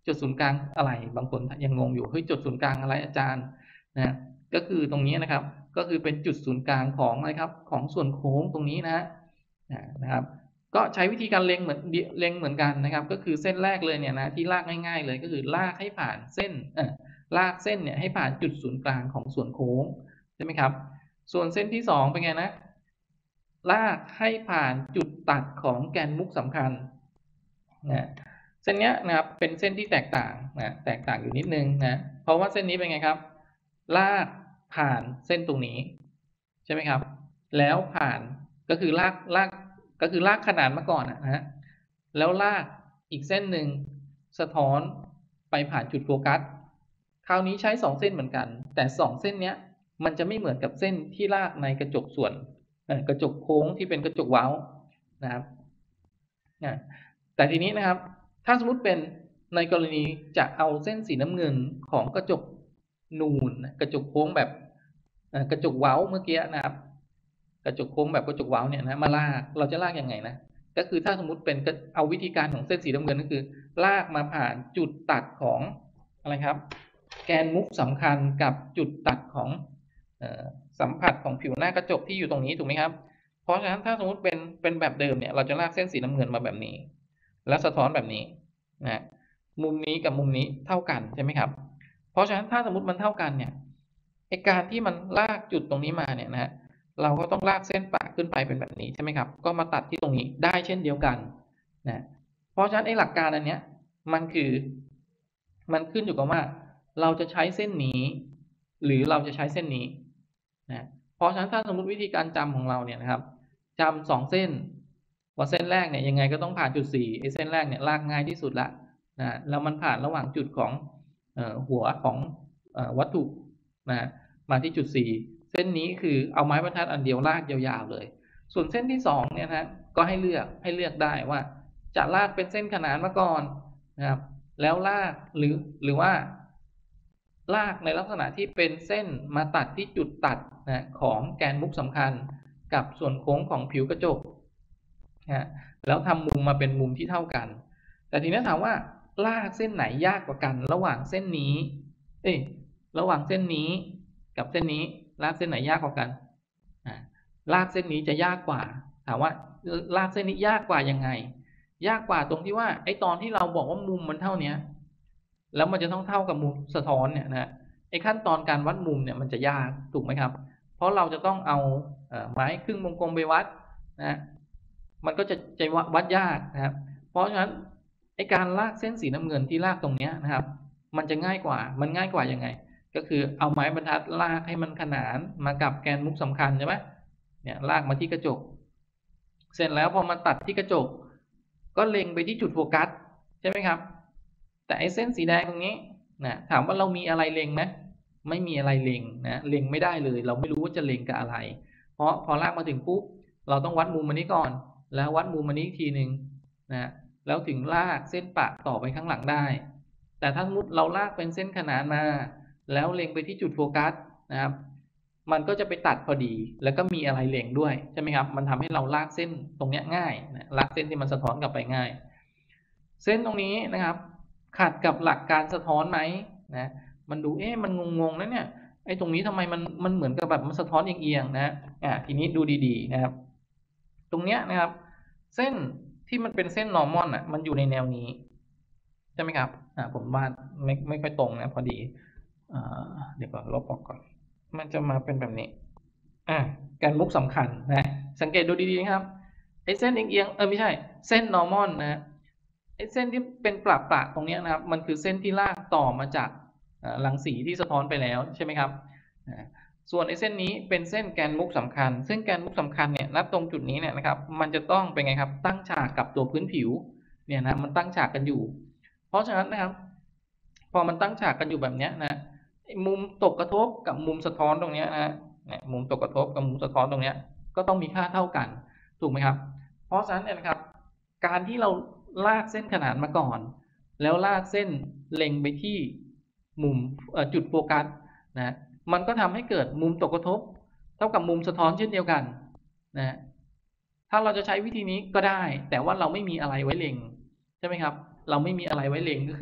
จุดศูนย์กลางอะไรบางคนยังงงอยู่เฮ้ยจุดศูนย์กลางอะไรอาจารย์นะก็คือตรงนี้นะครับก็คือเป็นจุดศูนย์กลางของอะไรครับของส่วนโค้งตรงนี้นะครับก็ใช้วิธีการเล็งเหมือนกันนะครับก็คือเส้นแรกเลยเนี่ยนะที่ลากง่ายๆเลยก็คือลากให้ผ่านเส้นลากเส้นเนี่ยให้ผ่านจุดศูนย์กลางของส่วนโค้งใช่ไหมครับส่วนเส้นที่2เป็นไงนะลากให้ผ่านจุดตัดของแกนมุกสำคัญนะเส้นนี้นะครับเป็นเส้นที่แตกต่างอยู่นิดนึงนะเพราะว่าเส้นนี้เป็นไงครับลากผ่านเส้นตรงนี้ใช่ไหมครับแล้วผ่านก็คือลากขนานมาก่อนนะฮะแล้วลากอีกเส้นหนึ่งสะท้อนไปผ่านจุดโฟกัสคราวนี้ใช้2เส้นเหมือนกันแต่2เส้นเนี้ยมันจะไม่เหมือนกับเส้นที่ลากในกระจกส่วนกระจกโค้งที่เป็นกระจกเว้านะครับแต่ทีนี้นะครับถ้าสมมุติเป็นในกรณีจะเอาเส้นสีน้ำเงินของกระจกนูนกระจกโค้งแบบกระจกเว้าเมื่อกี้นะครับกระจกโค้งแบบกระจกเว้าเนี่ยนะมาลากเราจะลากยังไงนะก็คือถ้าสมมุติเป็นเอาวิธีการของเส้นสีน้ำเงินก็คือลากมาผ่านจุดตัดของอะไรครับแกนมุกสำคัญกับจุดตัดของสัมผัสของผิวหน้ากระจกที่อยู่ตรงนี้ถูกไหมครับเพราะฉะนั้นถ้าสมมติเป็นแบบเดิมเนี่ยเราจะลากเส้นสีน้ำเงินมาแบบนี้แล้วสะท้อนแบบนี้นะมุมนี้กับมุมนี้เท่ากันใช่ไหมครับเพราะฉะนั้นถ้าสมมติมันเท่ากันเนี่ยไอการที่มันลากจุดตรงนี้มาเนี่ยนะเราก็ต้องลากเส้นปะขึ้นไปเป็นแบบนี้ใช่ไหมครับก็มาตัดที่ตรงนี้ได้เช่นเดียวกันนะเพราะฉะนั้นไอหลักการอันเนี้ยมันขึ้นอยู่กับว่าเราจะใช้เส้นนี้หรือเราจะใช้เส้นนี้นะเพราะฉะนั้นถ้าสมมติวิธีการจำของเราเนี่ยนะครับจำ2เส้นว่าเส้นแรกเนี่ยยังไงก็ต้องผ่านจุด4ไอ้เส้นแรกเนี่ยลากง่ายที่สุดละนะแล้วมันผ่านระหว่างจุดของหัวของวัตถุนะมาที่จุด4เส้นนี้คือเอาไม้บรรทัดอันเดียวลากยาวๆเลยส่วนเส้นที่2เนี่ยนะก็ให้เลือกได้ว่าจะลากเป็นเส้นขนานมาก่อนนะครับแล้วลากหรือว่าลากในลักษณะที่เป็นเส้นมาตัดที่จุดตัดนะของแกนมุกสำคัญกับส่วนโค้งของผิวกระจกนะแล้วทำมุมมาเป็นมุมที่เท่ากันแต่ทีนี้ถามว่าลากเส้นไหนยากกว่ากันระหว่างเส้นนี้ระหว่างเส้นนี้กับเส้นนี้ลากเส้นไหนยากกว่ากันลากเส้นนี้จะยากกว่าถามว่าลากเส้นนี้ยากกว่ายังไงยากกว่าตรงที่ว่าไอ้ตอนที่เราบอกว่ามุมมันเท่านี้แล้วมันจะต้องเท่ากับมุมสะท้อนเนี่ยนะไอ้ขั้นตอนการวัดมุมเนี่ยมันจะยากถูกไหมครับเพราะเราจะต้องเอาไม้ครึ่งวงกลมไปวัดนะมันก็จะวัดยากนะครับเพราะฉะนั้นไอ้การลากเส้นสีน้ำเงินที่ลากตรงนี้นะครับมันจะง่ายกว่ายังไงก็คือเอาไม้บรรทัดลากให้มันขนานมากับแกนมุกสำคัญใช่ไหมเนี่ยลากมาที่กระจกเสร็จแล้วพอมาตัดที่กระจกก็เล็งไปที่จุดโฟกัสใช่ไหมครับแต่ไอ้เส้นสีแดงตรงนี้นะถามว่าเรามีอะไรเล็งไหมไม่มีอะไรเล็งนะเล็งไม่ได้เลยเราไม่รู้ว่าจะเล็งกับอะไรเพราะพอลากมาถึงปุ๊บเราต้องวัดมุมมันนี้ก่อนแล้ววัดมุมมันนี้อีกทีหนึ่งนะแล้วถึงลากเส้นปะต่อไปข้างหลังได้แต่ถ้าสมมติเราลากเป็นเส้นขนานมาแล้วเล็งไปที่จุดโฟกัสนะครับมันก็จะไปตัดพอดีแล้วก็มีอะไรเล็งด้วยใช่ไหมครับมันทำให้เราลากเส้นตรงนี้ง่ายนะลากเส้นที่มันสะท้อนกลับไปง่ายเส้นตรงนี้นะครับขัดกับหลักการสะท้อนไหมนะมันดูมันงงๆนะเนี่ยไอ้ตรงนี้ทำไมมันเหมือนกับแบบมันสะท้อนเอียงๆนะทีนี้ดูดีๆนะครับตรงเนี้ยนะครับเส้นที่มันเป็นเส้นนอร์มอลมันอยู่ในแนวนี้ใช่ไหมครับผมวาดไม่ค่อยตรงนะพอดีเดี๋ยวก่อนลบออกก่อนมันจะมาเป็นแบบนี้แกนมุกสำคัญนะสังเกตดูดีๆนะครับไอ้เส้นเอียงไม่ใช่เส้นนอร์มอลนะไอ้เส้นที่เป็นประตรงนี้นะครับมันคือเส้นที่ลากต่อมาจากรังสีที่สะท้อนไปแล้วใช่ไหมครับส่วนไอ้เส้นนี้เป็นเส้นแกนมุกสำคัญซึ่งแกนมุกสำคัญเนี่ยณตรงจุดนี้เนี่ยนะครับมันจะต้องเป็นไงครับตั้งฉากกับตัวพื้นผิวเนี่ยนะมันตั้งฉากกันอยู่เพราะฉะนั้นนะครับพอมันตั้งฉากกันอยู่แบบนี้นะมุมตกกระทบกับมุมสะท้อนตรงนี้นะมุมตกกระทบกับมุมสะท้อนตรงนี้ก็ต้องมีค่าเท่ากันถูกไหมครับเพราะฉะนั้นเนี่ยนะครับการที่เราลากเส้นขนานมาก่อนแล้วลากเส้นเล็งไปที่มุมจุดโฟกัสนะมันก็ทำให้เกิดมุมตกกระทบเท่ากับมุมสะท้อนเช่นเดียวกันนะถ้าเราจะใช้วิธีนี้ก็ได้แต่ว่าเราไม่มีอะไรไว้เล็งใช่ไหมครับเราไม่มีอะไรไว้เล็งก็คือ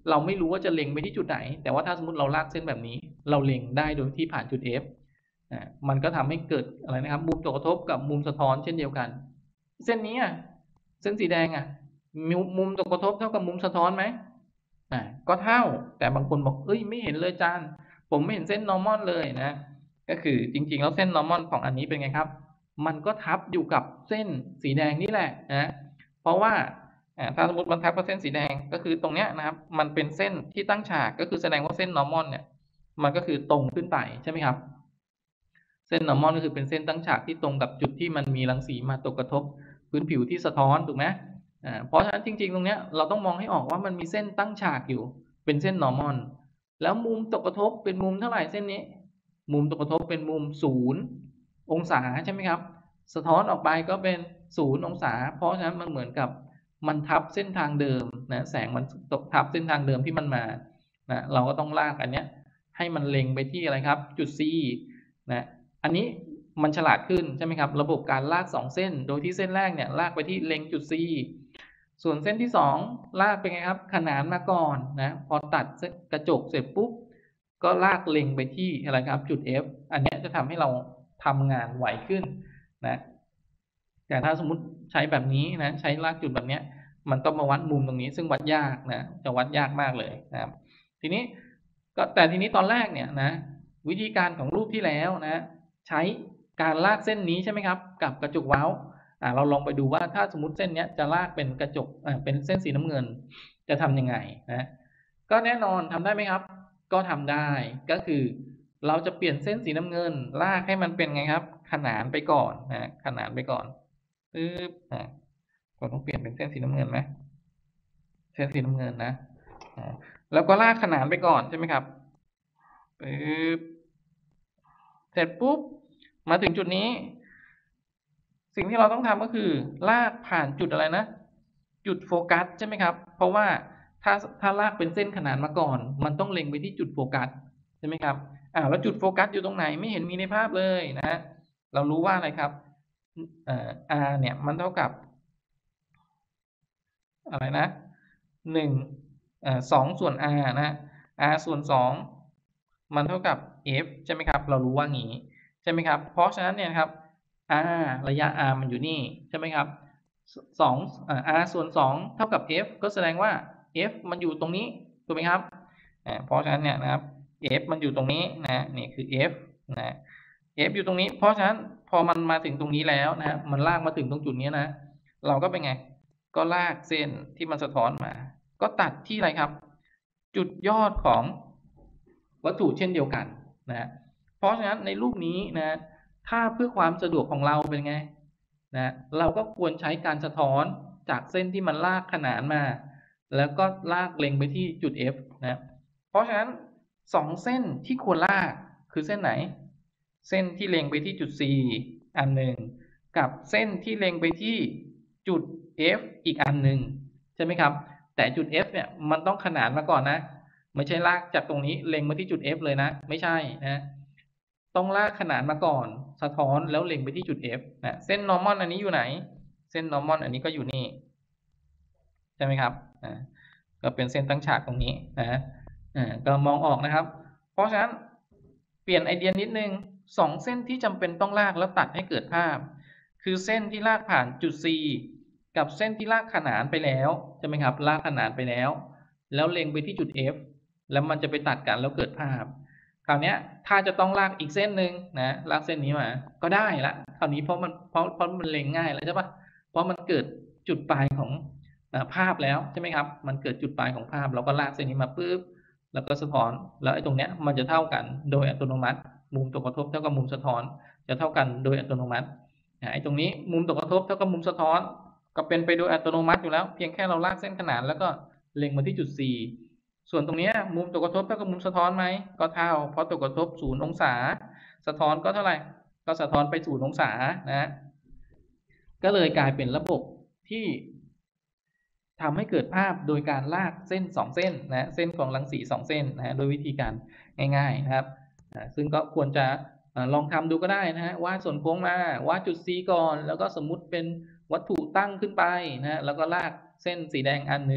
เราไม่รู้ว่าจะเล็งไปที่จุดไหนแต่ว่าถ้าสมมติเราลากเส้นแบบนี้เราเล็งได้โดยที่ผ่านจุด F มันก็ทำให้เกิดอะไรนะครับมุมตกกระทบกับมุมสะท้อนเช่นเดียวกันเส้นนี้เส้นสีแดงมุมตกกระทบเท่ากับมุมสะท้อนไหมก็เท่าแต่บางคนบอกไม่เห็นเลยจานผมไม่เห็นเส้น normal เลยนะก็คือจริงๆแล้วเส้น normal ของอันนี้เป็นไงครับมันก็ทับอยู่กับเส้นสีแดงนี่แหละนะเพราะว่าถ้าสมมติมันทับกับเส้นสีแดงก็คือตรงเนี้ยนะครับมันเป็นเส้นที่ตั้งฉากก็คือแสดงว่าเส้น normal เนี่ยมันก็คือตรงขึ้นไปใช่ไหมครับเส้น normal ก็คือเป็นเส้นตั้งฉากที่ตรงกับจุดที่มันมีรังสีมาตกกระทบพื้นผิวที่สะท้อนถูกไหมเพราะฉะนั้นจริงๆตรงเนี้ยเราต้องมองให้ออกว่ามันมีเส้นตั้งฉากอยู่เป็นเส้น normal แล้วมุมตกกระทบเป็นมุมเท่าไหร่เส้นนี้มุมตกกระทบเป็นมุม0 องศาใช่ไหมครับสะท้อนออกไปก็เป็น0 องศาเพราะฉะนั้นมันเหมือนกับมันทับเส้นทางเดิมนะแสงมันตกทับเส้นทางเดิมที่มันมานะเราก็ต้องลากอันเนี้ยให้มันเล็งไปที่อะไรครับจุด C นะอันนี้มันฉลาดขึ้นใช่ไหมครับระบบการลาก2เส้นโดยที่เส้นแรกเนี่ยลากไปที่เล็งจุด C ส่วนเส้นที่2ลากไปไงครับขนานมาก่อนนะพอตัดกระจกเสร็จปุ๊บก็ลากเล็งไปที่อะไรครับจุด F อันนี้จะทำให้เราทำงานไวขึ้นนะแต่ถ้าสมมุติใช้แบบนี้นะใช้ลากจุดแบบนี้มันต้องมาวัดมุมตรงนี้ซึ่งวัดยากนะจะวัดยากมากเลยนะครับทีนี้ตอนแรกเนี่ยนะวิธีการของรูปที่แล้วนะใช้การลากเส้นนี้ใช่ไหมครับกับกระจกเว้าเราลองไปดูว่าถ้าสมมติเส้นนี้จะลากเป็นกระจกเป็นเส้นสีน้ำเงินจะทำยังไงนะก็แน่นอนทำได้ไหมครับก็ทำได้ก็คือเราจะเปลี่ยนเส้นสีน้ำเงินลากให้มันเป็นไงครับขนานไปก่อนนะขนานไปก่อนเราต้องเปลี่ยนเป็นเส้นสีน้ำเงินไหมเส้นสีน้ำเงินนะแล้วก็ลากขนานไปก่อนใช่ไหมครับเสร็จปุ๊บมาถึงจุดนี้สิ่งที่เราต้องทำก็คือลากผ่านจุดอะไรนะจุดโฟกัสใช่ไหมครับเพราะว่าถ้าลากเป็นเส้นขนานมาก่อนมันต้องเล็งไปที่จุดโฟกัสใช่ไหมครับแล้วจุดโฟกัสอยู่ตรงไหนไม่เห็นมีในภาพเลยนะเรารู้ว่าอะไรครับr เนี่ยมันเท่ากับอะไรนะ2 ส่วน r นะ r ส่วน2มันเท่ากับ f ใช่ไหมครับเรารู้ว่างี้ใช่ไหมครับเพราะฉะนั้นเนี่ยครับr ระยะ r มันอยู่นี่ใช่ไหมครับr ส่วน2เท่ากับ f ก็แสดงว่า f มันอยู่ตรงนี้ถูกไหมครับเพราะฉะนั้นเนี่ยนะครับ f มันอยู่ตรงนี้นะนี่คือ f นะ f อยู่ตรงนี้เพราะฉะนั้นพอมันมาถึงตรงนี้แล้วนะมันลากมาถึงตรงจุดนี้นะเราก็เป็นไงก็ลากเส้นที่มันสะท้อนมาก็ตัดที่อะไรครับจุดยอดของวัตถุเช่นเดียวกันนะเพราะฉะนั้นในรูปนี้นะถ้าเพื่อความสะดวกของเราเป็นไงนะเราก็ควรใช้การสะท้อนจากเส้นที่มันลากขนานมาแล้วก็ลากเล็งไปที่จุด F นะเพราะฉะนั้น2เส้นที่ควรลากคือเส้นไหนเส้นที่เล็งไปที่จุด C อันหนึ่งกับเส้นที่เล็งไปที่จุด F อีกอันหนึ่งใช่ไหมครับแต่จุด F เนี่ยมันต้องขนานมาก่อนนะไม่ใช่ลากจากตรงนี้เล็งมาที่จุด F เลยนะไม่ใช่นะต้องลากขนานมาก่อนสะท้อนแล้วเล็งไปที่จุด F นะเส้น normal อันนี้อยู่ไหนเส้น normal อันนี้ก็อยู่นี่ใช่ไหมครับก็เป็นเส้นตั้งฉากตรงนี้นะก็มองออกนะครับเพราะฉะนั้นเปลี่ยนไอเดียนิดนึง2เส้นที่จำเป็นต้องลากแล้วตัดให้เกิดภาพคือเส้นที่ลากผ่านจุด C กับเส้นที่ลากขนานไปแล้วใช่ไหมครับลากขนานไปแล้วเล็งไปที่จุด F แล้วมันจะไปตัดกันแล้วเกิดภาพคราวนี้ถ้าจะต้องลากอีกเส้นหนึ่งนะลากเส้นนี้มาก็ได้ละคราวนี้เพราะมันเล็งง่ายแล้วใช่ปะเพราะมันเกิดจุดปลายของภาพแล้วใช่ไหมครับมันเกิดจุดปลายของภาพเราก็ลากเส้นนี้มาปุ๊บแล้วก็สะท้อนแล้วไอ้ตรงเนี้ยมันจะเท่ากันโดยอัตโนมัติมุมตกกระทบเท่ากับมุมสะท้อนจะเท่ากันโดยอัตโนมัติไอ้ตรงนี้มุมตกกระทบเท่ากับมุมสะท้อนก็เป็นไปโดยอัตโนมัติอยู่แล้วเพียงแค่เราลากเส้นขนานแล้วก็เล็งมาที่จุด C ส่วนตรงนี้มุมตกกระทบเท่ากับมุมสะท้อนไหมก็เท่าเพราะตกกระทบ0 องศาสะท้อนก็เท่าไหร่ก็สะท้อนไป0 องศานะก็เลยกลายเป็นระบบที่ทำให้เกิดภาพโดยการลากเส้น2เส้นนะเส้นของรังสี2เส้นนะโดยวิธีการง่ายๆนะครับซึ่งก็ควรจะลองทำดูก็ได้นะฮะวาดส่วนโค้งมาวาดจุด C ก่อนแล้วก็สมมุติเป็นวัตถุตั้งขึ้นไปนะแล้วก็ลากเส้นสีแดงอันหนึ่ง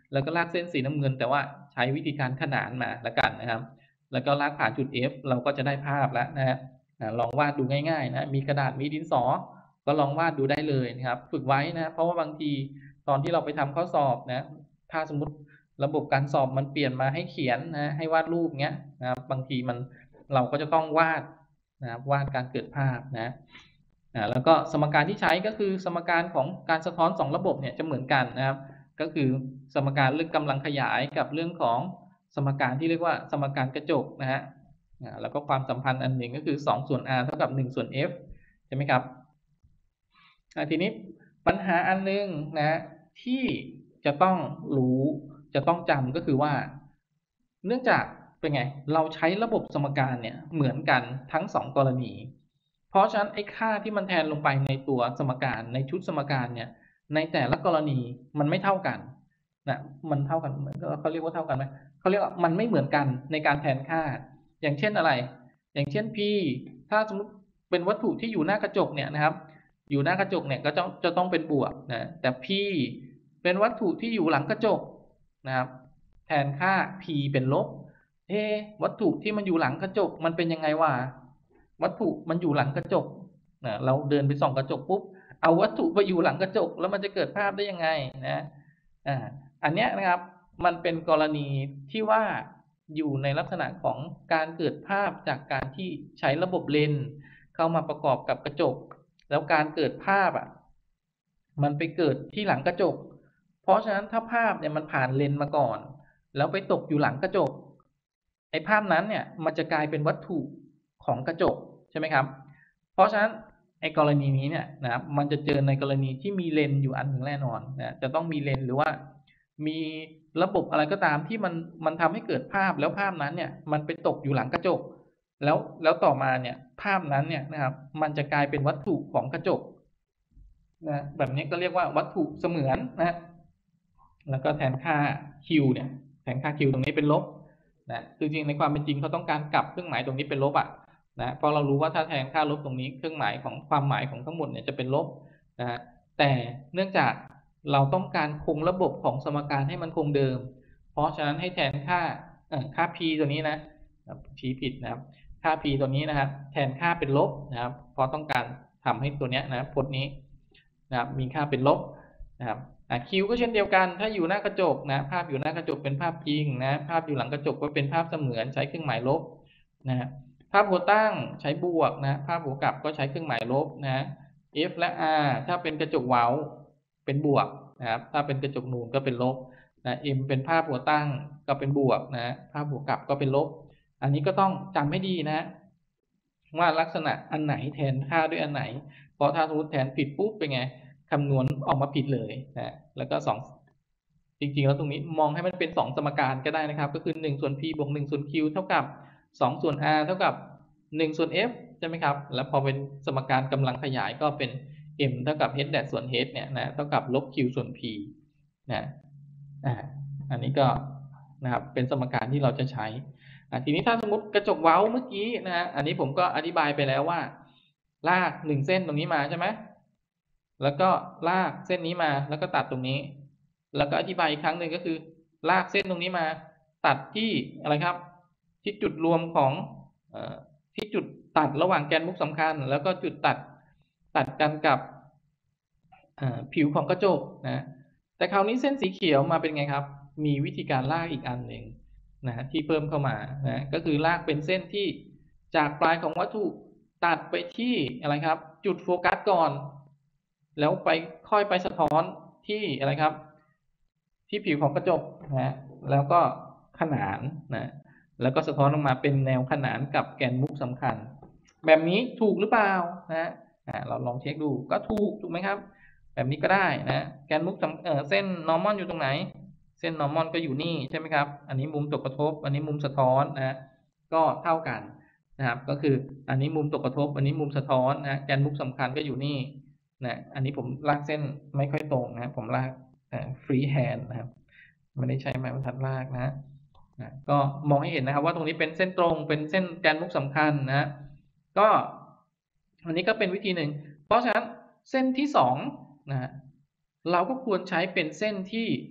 แล้วก็ลากเส้นสีน้ำเงินแต่ว่าใช้วิธีการขนานมาแล้วกันนะครับแล้วก็ลากผ่านจุด F เราก็จะได้ภาพแล้วนะฮะลองวาดดูง่ายๆนะมีกระดาษมีดินสอก็ลองวาดดูได้เลยนะครับฝึกไว้นะเพราะว่าบางทีตอนที่เราไปทำข้อสอบนะถ้าสมมติระบบการสอบมันเปลี่ยนมาให้เขียนนะให้วาดรูปเงี้ยนะครับบางทีเราก็จะต้องวาดนะครับวาดการเกิดภาพนะแล้วก็สมการที่ใช้ก็คือสมการของการสะท้อน2ระบบเนี่ยจะเหมือนกันนะครับก็คือสมการเรื่องกำลังขยายกับเรื่องของสมการที่เรียกว่าสมการกระจกนะฮะแล้วก็ความสัมพันธ์อันหนึ่งก็คือ2ส่วน r เท่ากับ1ส่วน f ใช่ไหมครับทีนี้ปัญหาอันนึงนะที่จะต้องรู้จะต้องจำก็คือว่าเนื่องจากเป็นไงเราใช้ระบบสมการเนี่ยเหมือนกันทั้ง2กรณีเพราะฉะนั้นไอ้ค่าที่มันแทนลงไปในตัวสมการในชุดสมการเนี่ยในแต่ละกรณีมันไม่เท่ากันนะมันเท่ากันเขาเรียกว่าเท่ากันไหมเขาเรียกว่ามันไม่เหมือนกันในการแทนค่าอย่างเช่นอะไรอย่างเช่น p ถ้าสมมติเป็นวัตถุที่อยู่หน้ากระจกเนี่ยนะครับอยู่หน้ากระจกเนี่ยก็จะต้องเป็นบวกนะแต่ p เป็นวัตถุที่อยู่หลังกระจกนะครับแทนค่า p เป็นลบวัตถุที่มันอยู่หลังกระจกมันเป็นยังไงวะวัตถุมันอยู่หลังกระจกนะเราเดินไปส่องกระจกปุ๊บเอาวัตถุไปอยู่หลังกระจกแล้วมันจะเกิดภาพได้ยังไงนะอันเนี้ยนะครับมันเป็นกรณีที่ว่าอยู่ในลักษณะของการเกิดภาพจากการที่ใช้ระบบเลนส์เข้ามาประกอบกับกระจกแล้วการเกิดภาพมันไปเกิดที่หลังกระจกเพราะฉะนั้นถ้าภาพเนี่ยมันผ่านเลนส์มาก่อนแล้วไปตกอยู่หลังกระจกไอ้ภาพนั้นเนี่ยมันจะกลายเป็นวัตถุของกระจกใช่ไหมครับเพราะฉะนั้นไอ้กรณีนี้เนี่ยนะครับมันจะเจอในกรณีที่มีเลนส์อยู่อันหนึ่งแน่นอนนะจะต้องมีเลนส์หรือว่ามีระบบอะไรก็ตามที่มันทำให้เกิดภาพแล้วภาพนั้นเนี่ยมันไปตกอยู่หลังกระจกแล้วต่อมาเนี่ยภาพนั้นเนี่ยนะครับมันจะกลายเป็นวัตถุของกระจกนะแบบนี้ก็เรียกว่าวัตถุเสมือนนะแล้วก็แทนค่า q เนี่ยแทนค่า q ตรงนี้เป็นลบนะคือจริงในความเป็นจริงเขาต้องการกลับเครื่องหมายตรงนี้เป็นลบนะเพราะเรารู้ว่าถ้าแทนค่าลบตรงนี้เครื่องหมายของความหมายของทั้งหมดเนี่ยจะเป็นลบนะแต่เนื่องจากเราต้องการคงระบบของสมการให้มันคงเดิมเพราะฉะนั้นให้แทนค่า p ตัวนี้นะชี้ผิดนะครับค่า p ตัวนี้นะครับแทนค่าเป็นลบนะครับเพราะต้องการทำให้ตัวนี้นะพจน์นี้นะครับมีค่าเป็นลบนะครับQ ก็เช่นเดียวกันถ้าอยู่หน้ากระจกนะภาพอยู่หน้ากระจกเป็นภาพจริงนะภาพอยู่หลังกระจกก็เป็นภาพเสมือนใช้เครื่องหมายลบนะภาพหัวตั้งใช้บวกนะภาพหัวกลับก็ใช้เครื่องหมายลบนะ F และ R ถ้าเป็นกระจกเว้าเป็นบวกนะครับถ้าเป็นกระจกนูนก็เป็นลบนะ M เป็นภาพหัวตั้งก็เป็นบวกนะภาพหัวกลับก็เป็นลบอันนี้ก็ต้องจำให้ดีนะว่าลักษณะอันไหนแทนค่าด้วยอันไหนเพราะถ้าสมมติแทนผิดปุ๊บเป็นไงคำนวณออกมาผิดเลยนะแล้วก็จริงๆแล้วตรงนี้มองให้มันเป็น2สมการก็ได้นะครับก็คือ1ส่วน p บวก1ส่วน q เท่ากับ2ส่วน r เท่ากับ1ส่วน f ใช่ไหมครับแล้วพอเป็นสมการกำลังขยายก็เป็น m เท่ากับ h ส่วน h เนี่ยนะเท่ากับลบ q ส่วน p นะอันนี้ก็นะครับเป็นสมการที่เราจะใช้ทีนี้ถ้าสมมติกระจกเว้าเมื่อกี้นะฮะอันนี้ผมก็อธิบายไปแล้วว่าลาก1เส้นตรงนี้มาใช่ไหมแล้วก็ลากเส้นนี้มาแล้วก็ตัดตรงนี้แล้วก็อธิบายอีกครั้งหนึ่งก็คือลากเส้นตรงนี้มาตัดที่อะไรครับที่จุดรวมของที่จุดตัดระหว่างแกนมุกสำคัญแล้วก็จุดตัดกันกับผิวของกระจกนะแต่คราวนี้เส้นสีเขียวมาเป็นไงครับมีวิธีการลากอีกอันหนึ่งนะที่เพิ่มเข้ามานะก็คือลากเป็นเส้นที่จากปลายของวัตถุตัดไปที่อะไรครับจุดโฟกัสก่อนแล้วค่อยไปสะท้อนที่อะไรครับที่ผิวของกระจกนะแล้วก็ขนานนะแล้วก็สะท้อนลงมาเป็นแนวขนานกับแกนมุกสำคัญแบบนี้ถูกหรือเปล่านะเราลองเช็คดูก็ถูกไหมครับแบบนี้ก็ได้นะแกนมุกเส้น normal อยู่ตรงไหนเส้น normal ก็อยู่นี่ใช่ไหมครับอันนี้มุมตกกระทบอันนี้มุมสะท้อนนะก็เท่ากันนะครับก็คืออันนี้มุมตกกระทบอันนี้มุมสะท้อนนะแกนมุกสำคัญก็อยู่นี่นะอันนี้ผมลากเส้นไม่ค่อยตรงนะผมลากฟรีแฮนด์นะครับไม่ได้ใช้ไม้บรรทัดลากนะก็มองให้เห็นนะครับว่าตรงนี้เป็นเส้นตรงเป็นเส้นแกนมุกสำคัญนะก็อันนี้ก็เป็นวิธีหนึ่งเพราะฉะนั้นเส้นที่2นะเราก็ควรใช้เป็นเส้นที่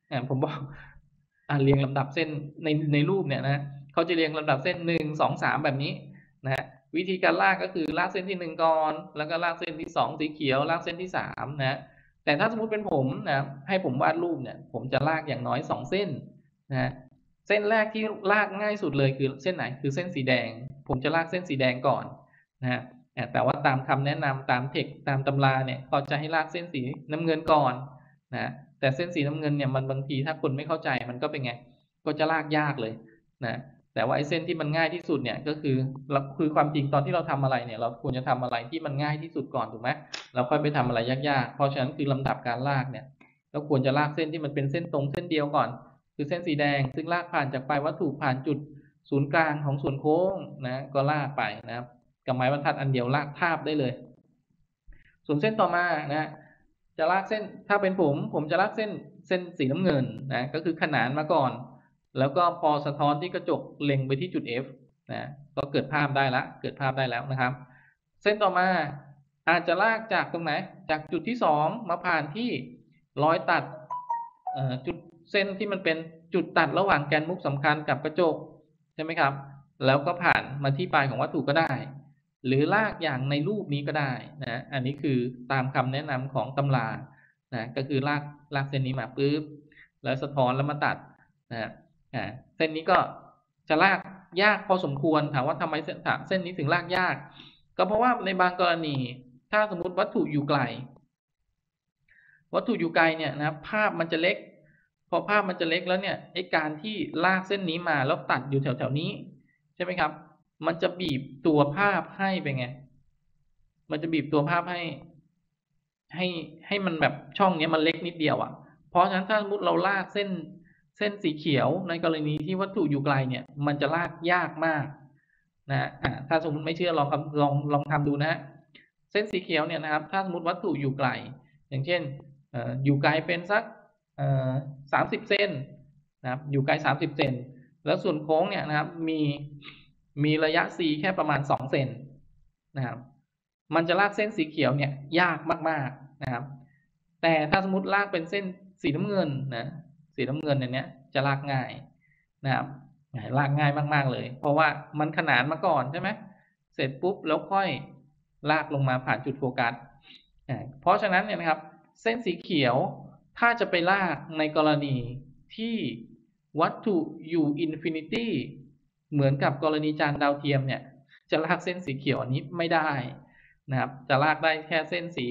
ผมบอกเรียงลำดับเส้นในรูปเนี่ยนะเขาจะเรียงลำดับเส้น1 2 3แบบนี้นะฮะวิธีการลากก็คือลากเส้นที่1ก่อนแล้วก็ลากเส้นที่2สีเขียวลากเส้นที่3นะแต่ถ้าสมมุติเป็นผมนะให้ผมวาดรูปเนี่ยผมจะลากอย่างน้อย2เส้นนะเส้นแรกที่ลากง่ายสุดเลยคือเส้นไหนคือเส้นสีแดงผมจะลากเส้นสีแดงก่อนนะฮะแต่ว่าตามคำแนะนำตามเทคตามตำราเนี่ยเขาจะให้ลากเส้นสีน้ำเงินก่อนนะแต่เส้นสีน้ำเงินเนี่ยมันบางทีถ้าคนไม่เข้าใจมันก็เป็นไงก็จะลากยากเลยนะแต่ว่าไอ้เส้นที่มันง่ายที่สุดเนี่ยก็คือความจริงตอนที่เราทำอะไรเนี่ยเราควรจะทำอะไรที่มันง่ายที่สุดก่อนถูกไหมเราค่อยไปทำอะไรยากๆเพราะฉะนั้นคือลำดับการลากเนี่ยเราควรจะลากเส้นที่มันเป็นเส้นตรงเส้นเดียวก่อนคือเส้นสีแดงซึ่งลากผ่านจากปลายวัตถุผ่านจุดศูนย์กลางของส่วนโค้งนะก็ลากไปนะครับกับไม้บรรทัดอันเดียวลากทาบได้เลยส่วนเส้นต่อมานะจะลากเส้นถ้าเป็นผมจะลากเส้นสีน้ำเงินนะก็คือขนานมาก่อนแล้วก็พอสะท้อนที่กระจกเล็งไปที่จุด F นะก็เกิดภาพได้แล้วนะครับเส้นต่อมาอาจจะลากจากตรงไหนจากจุดที่2มาผ่านที่รอยตัดจุดเส้นที่มันเป็นจุดตัดระหว่างแกนมุกสำคัญกับกระจกใช่ไหมครับแล้วก็ผ่านมาที่ปลายของวัตถุก็ได้หรือลากอย่างในรูปนี้ก็ได้นะอันนี้คือตามคำแนะนำของตำรานะก็คือลากเส้นนี้มาปุ๊บแล้วสะท้อนแล้วมาตัดนะเส้นนี้ก็จะลากยากพอสมควรถามว่าทำไมเส้นนี้ถึงลากยากก็เพราะว่าในบางกรณีถ้าสมมติวัตถุอยู่ไกลเนี่ยนะครับภาพมันจะเล็กพอภาพมันจะเล็กแล้วเนี่ยไอ้การที่ลากเส้นนี้มาแล้วตัดอยู่แถวๆนี้ใช่ไหมครับมันจะบีบตัวภาพให้เป็นไงมันจะบีบตัวภาพให้มันแบบช่องนี้มันเล็กนิดเดียวอ่ะเพราะฉะนั้นถ้าสมมติเราลากเส้นสีเขียวในกรณีที่วัตถุอยู่ไกลเนี่ยมันจะลากยากมากนะถ้าสมมติไม่เชื่อลองทำดูนะเส้นสีเขียวเนี่ยนะครับถ้าสมมติวัตถุอยู่ไกลอย่างเช่นอยู่ไกลเป็นสัก30 เซนนะครับอยู่ไกล30 เซนแล้วส่วนโค้งเนี่ยนะครับมีระยะ c แค่ประมาณ2 เซนนะครับมันจะลากเส้นสีเขียวเนี่ยยากมากๆนะครับแต่ถ้าสมมติลากเป็นเส้นสีน้ำเงินนะสีน้ำเงินเนี่ยจะลากง่ายนะครับลากง่ายมากๆเลยเพราะว่ามันขนานมาก่อนใช่ไหมเสร็จปุ๊บแล้วค่อยลากลงมาผ่านจุดโฟกัสเพราะฉะนั้นเนี่ยนะครับเส้นสีเขียวถ้าจะไปลากในกรณีที่วัตถุอยู่อินฟินิตี้เหมือนกับกรณีจานดาวเทียมเนี่ยจะลากเส้นสีเขียวอันนี้ไม่ได้นะครับจะลากได้แค่เส้นสี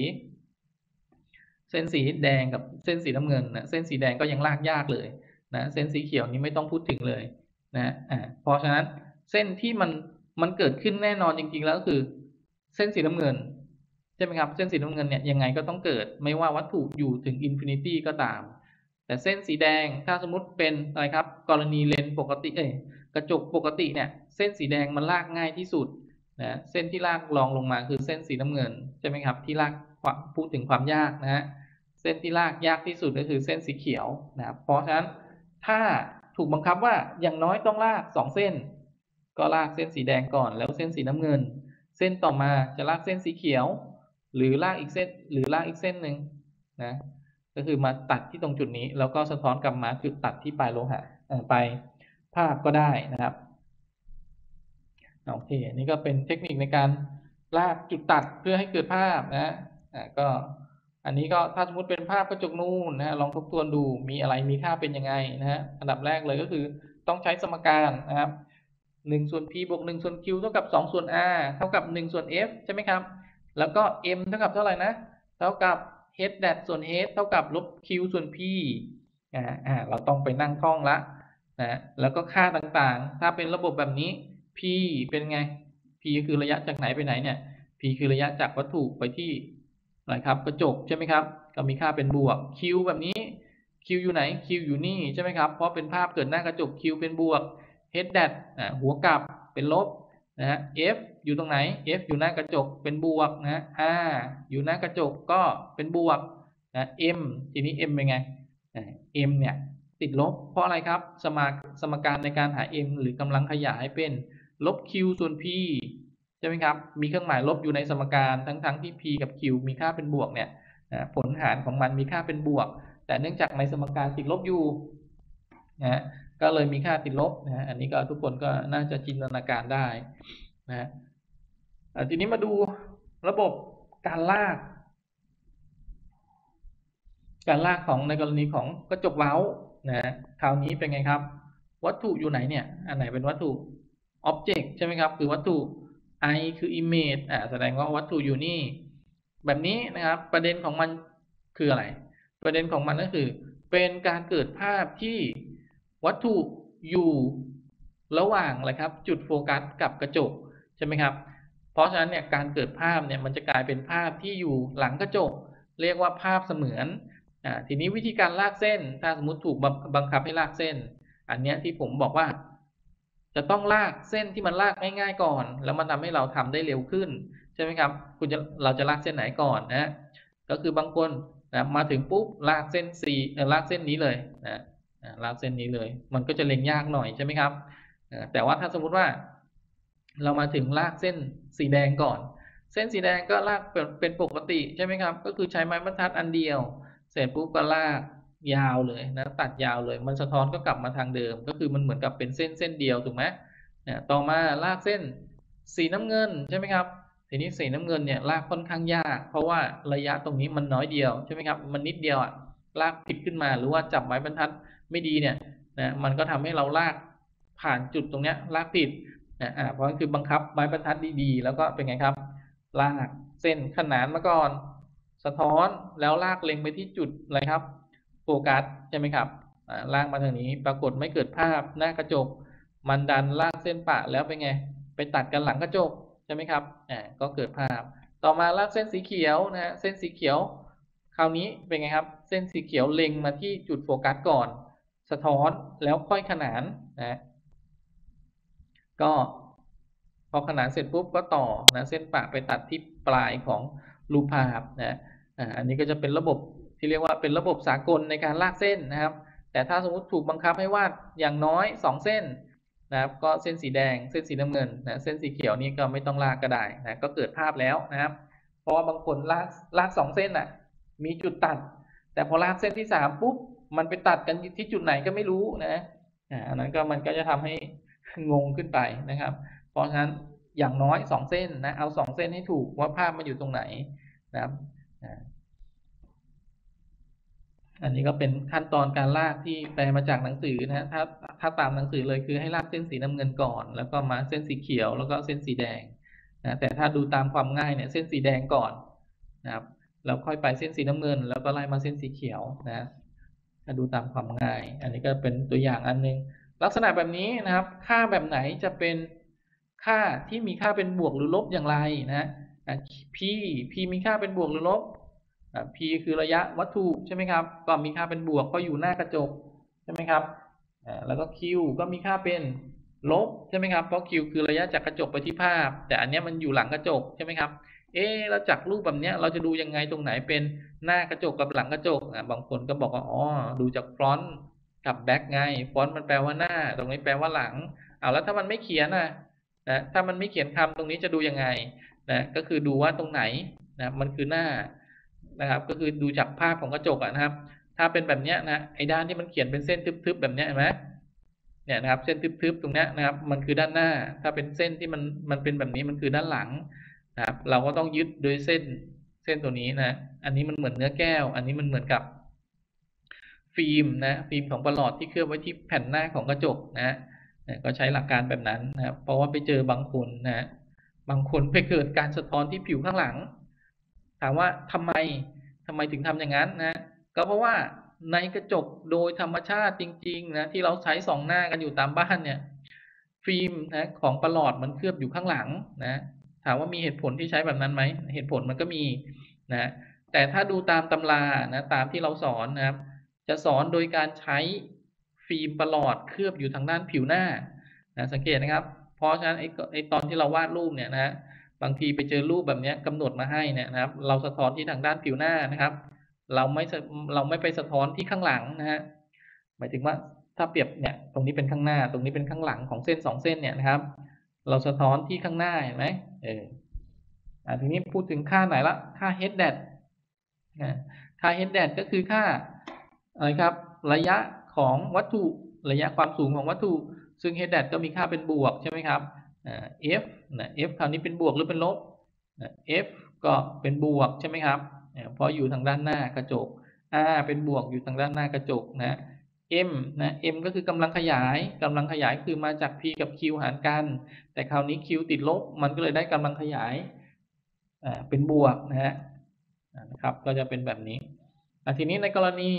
แดงกับเส้นสีน้ำเงินนะเส้นสีแดงก็ยังลากยากเลยนะเส้นสีเขียวนี้ไม่ต้องพูดถึงเลยนะเพราะฉะนั้นเส้นที่มันเกิดขึ้นแน่นอนจริงๆแล้วก็คือเส้นสีน้ำเงินใช่ไหมครับเส้นสีน้ำเงินเนี่ยยังไงก็ต้องเกิดไม่ว่าวัตถุอยู่ถึงอินฟินิตี้ก็ตามแต่เส้นสีแดงถ้าสมมติเป็นอะไรครับกรณีเลนส์ปกติกระจกปกติเนี่ยเส้นสีแดงมันลากง่ายที่สุดนะเส้นที่ลากรองลงมาคือเส้นสีน้ำเงินใช่ไหมครับที่ลากพูดถึงความยากนะฮะเส้นที่ลากยากที่สุดก็คือเส้นสีเขียวนะครับเพราะฉะนั้นถ้าถูกบังคับว่าอย่างน้อยต้องลาก2 เส้นก็ลากเส้นสีแดงก่อนแล้วเส้นสีน้ำเงินเส้นต่อมาจะลากเส้นสีเขียวหรือลากอีกเส้นหนึ่งนะก็คือมาตัดที่ตรงจุดนี้แล้วก็สะท้อนกลับมาจุดตัดที่ปลายโลหะปลายภาพก็ได้นะครับโอเคนี่ก็เป็นเทคนิคในการลากจุดตัดเพื่อให้เกิดภาพนะก็อันนี้ก็ถ้าสมมติเป็นภาพกระจกนูนนะลองทบทวนดูมีอะไรมีค่าเป็นยังไงนะฮะอันดับแรกเลยก็คือต้องใช้สมการนะครับ1 ส่วน p บวก1 ส่วน q เท่ากับ2 ส่วน r เท่ากับ1 ส่วน f ใช่ไหมครับแล้วก็ m เท่ากับเท่าไหร่นะเท่ากับ h แดดส่วน h เท่ากับลบ q ส่วน p เราต้องไปนั่งท่องละนะแล้วก็ค่าต่างๆถ้าเป็นระบบแบบนี้ p เป็นไง p คือระยะจากไหนไปไหนเนี่ย p คือระยะจากวัตถุไปที่อะไรครับกระจกใช่ไหมครับก็มีค่าเป็นบวก q แบบนี้ q อยู่ไหน q อยู่นี่ใช่ไหมครับเพราะเป็นภาพเกิดหน้ากระจก q เป็นบวก h แดดหัวกลับเป็นลบนะฮะ f อยู่ตรงไหน f อยู่หน้ากระจกเป็นบวกนะ r อยู่หน้ากระจกก็เป็นบวกนะ m ทีนี้ m เป็นไงm เนี่ยติดลบเพราะอะไรครับสมการในการหา m หรือกำลังขยายเป็นลบ q ส่วน p ใช่ไหมครับมีเครื่องหมายลบอยู่ในสมการทั้งที่ p กับ q มีค่าเป็นบวกเนี่ยผลหารของมันมีค่าเป็นบวกแต่เนื่องจากในสมการติดลบอยู่นะก็เลยมีค่าติดลบนะอันนี้ก็ทุกคนก็น่าจะจินตนาการได้นะทีนี้มาดูระบบการลากของในกรณีของกระจกเว้านะคราวนี้เป็นไงครับวัตถุอยู่ไหนเนี่ยอันไหนเป็นวัตถุ object ใช่ไหมครับคือวัตถุ I คือ image แสดงว่าวัตถุอยู่นี่แบบนี้นะครับประเด็นของมันคืออะไรประเด็นของมันก็คือเป็นการเกิดภาพที่วัตถุอยู่ระหว่างอะไรครับจุดโฟกัสกับกระจกใช่ไหมครับเพราะฉะนั้นเนี่ยการเกิดภาพเนี่ยมันจะกลายเป็นภาพที่อยู่หลังกระจกเรียกว่าภาพเสมือนทีนี้วิธีการลากเส้นถ้าสมมติถูกบังคับให้ลากเส้นอันเนี้ยที่ผมบอกว่าจะต้องลากเส้นที่มันลากง่ายๆก่อนแล้วมันทำให้เราทำได้เร็วขึ้นใช่ไหมครับเราจะลากเส้นไหนก่อนนะก็คือบางคนนะมาถึงปุ๊บลากเส้นลากเส้นนี้เลยนะลากเส้นนี้เลยมันก็จะเล็งยากหน่อยใช่ไหมครับแต่ว่าถ้าสมมุติว่าเรามาถึงลากเส้นสีแดงก่อนเส้นสีแดงก็ลากเป็นปกติใช่ไหมครับก็คือใช้ไม้บรรทัดอันเดียวเสร็จปุ๊บก็ลากยาวเลยนะตัดยาวเลยมันสะท้อนก็กลับมาทางเดิมก็คือมันเหมือนกับเป็นเส้นเดียวถูกไหมต่อมาลากเส้นสีน้ำเงินใช่ไหมครับทีนี้สีน้ำเงินเนี่ยลากค่อนข้างยากเพราะว่าระยะตรงนี้มันน้อยเดียวใช่ไหมครับมันนิดเดียวลากผิดขึ้นมาหรือว่าจับไม้บรรทัดไม่ดีเนี่ยนะมันก็ทำให้เราลากผ่านจุดตรงเนี้ยลากผิดเพราะนั่นคือบังคับไม้บรรทัดดีๆแล้วก็เป็นไงครับลากเส้นขนานมาก่อนสะท้อนแล้วลากเล็งไปที่จุดอะไรครับโฟกัสใช่ไหมครับลากมาทางนี้ปรากฏไม่เกิดภาพหน้ากระจกมันดันลากเส้นปะแล้วเป็นไงไปตัดกันหลังกระจกใช่ไหมครับก็เกิดภาพต่อมาลากเส้นสีเขียวนะเส้นสีเขียวคราวนี้เป็นไงครับเส้นสีเขียวเล็งมาที่จุดโฟกัสก่อนสะท้อนแล้วค่อยขนานนะก็พอขนานเสร็จปุ๊บก็ต่อนะเส้นปะไปตัดที่ปลายของรูปภาพนะอันนี้ก็จะเป็นระบบที่เรียกว่าเป็นระบบสากลในการลากเส้นนะครับแต่ถ้าสมมติถูกบังคับให้วาดอย่างน้อย2เส้นนะครับก็เส้นสีแดงเส้นสีน้ำเงินนะเส้นสีเขียวนี่ก็ไม่ต้องลากก็ได้นะก็เกิดภาพแล้วนะครับเพราะว่าบางคนลาก2เส้นมีจุดตัดแต่พอลากเส้นที่3ปุ๊บมันไปตัดกันที่จุดไหนก็ไม่รู้นะอันนั้นก็มันก็จะทำให้งงขึ้นไปนะครับเพราะฉะนั้นอย่างน้อย2เส้นนะเอา2เส้นให้ถูกว่าภาพมันอยู่ตรงไหนนะครับอันนี้ก็เป็นขั้นตอนการลากที่แปลมาจากหนังสือนะถ้าตามหนังสือเลยคือให้ลากเส้นสีน้ำเงินก่อนแล้วก็มาเส้นสีเขียวแล้วก็เส้นสีแดงนะแต่ถ้าดูตามความง่ายเนี่ยเส้นสีแดงก่อนนะครับแล้วค่อยไปเส้นสีน้ำเงินแล้วก็ไล่มาเส้นสีเขียวนะถ้าดูตามความง่ายอันนี้ก็เป็นตัวอย่างอันนึงลักษณะแบบนี้นะครับค่าแบบไหนจะเป็นค่าที่มีค่าเป็นบวกหรือลบอย่างไรนะp มีค่าเป็นบวกหรือลบp คือระยะวัตถุใช่ไหมครับก็มีค่าเป็นบวกก็อยู่หน้ากระจกใช่ไหมครับแล้วก็ q ก็มีค่าเป็นลบใช่ไหมครับเพราะ q คือระยะจากกระจกไปที่ภาพแต่อันนี้มันอยู่หลังกระจกใช่ไหมครับแล้วจากรูปแบบนี้เราจะดูยังไงตรงไหนเป็นหน้ากระจกกับหลังกระจกบางคนก็บอกว่าอ๋อดูจากฟรอนต์กับแบ็คไงฟรอนต์มันแปลว่าหน้าตรงนี้แปลว่าหลังแล้วถ้ามันไม่เขียนถ้ามันไม่เขียนคำตรงนี้จะดูยังไงก็คือดูว่าตรงไหนมันคือหน้านะครับก็คือดูจากภาพของกระจกนะครับถ้าเป็นแบบนี้นะไอ้ด้านที่มันเขียนเป็นเส้นทึบๆแบบนี้เห็นไหมเนี่ยนะครับเส้นทึบๆตรงนี้นะครับมันคือด้านหน้าถ้าเป็นเส้นที่มันเป็นแบบนี้มันคือด้านหลังนะครับเราก็ต้องยึดโดยเส้นตัวนี้นะอันนี้มันเหมือนเนื้อแก้วอันนี้มันเหมือนกับฟิล์มฟิล์มของประหลอดที่เคลือบไว้ที่แผ่นหน้าของกระจกนะก็ใช้หลักการแบบนั้นนะครับเพราะว่าไปเจอบางคนบางคนไปเกิดการสะท้อนที่ผิวข้างหลังถามว่าทำไมถึงทำอย่างนั้นก็เพราะว่าในกระจกโดยธรรมชาติจริงๆที่เราใช้ส่องหน้ากันอยู่ตามบ้านเนี่ยฟิล์มของประหลอดมันเคลือบอยู่ข้างหลังถามว่ามีเหตุผลที่ใช้แบบนั้นไหมเหตุผลมันก็มีแต่ถ้าดูตามตำราตามที่เราสอนนะครับจะสอนโดยการใช้ฟิล์มประหลอดเคลือบอยู่ทางด้านผิวหน้าสังเกตนะครับเพราะฉะนั้นไอ้ตอนที่เราวาดรูปเนี่ยบางทีไปเจอรูปแบบนี้กำหนดมาให้เนี่ยนะครับเราสะท้อนที่ทางด้านผิวหน้านะครับเราไม่ไปสะท้อนที่ข้างหลังหมายถึงว่าถ้าเปรียบเนี่ยตรงนี้เป็นข้างหน้าตรงนี้เป็นข้างหลังของเส้น2เส้นเนี่ยนะครับเราสะท้อนที่ข้างหน้าเห็นไหมทีนี้พูดถึงค่าไหนละค่า h dat ค่า h dat ก็คือค่าอะไรครับระยะของวัตถุระยะความสูงของวัตถุซึ่ง h dat ก็มีค่าเป็นบวกใช่ไหมครับf f คราวนี้เป็นบวกหรือเป็นลบf ก็เป็นบวกใช่ไหมครับเพราะอยู่ทางด้านหน้ากระจก r เป็นบวกอยู่ทางด้านหน้ากระจกนะ m m ก็คือกำลังขยายคือมาจาก p กับ q หารกันแต่คราวนี้ q ติดลบมันก็เลยได้กำลังขยายเป็นบวกนะครับก็จะเป็นแบบนี้ทีนี้ในกรณี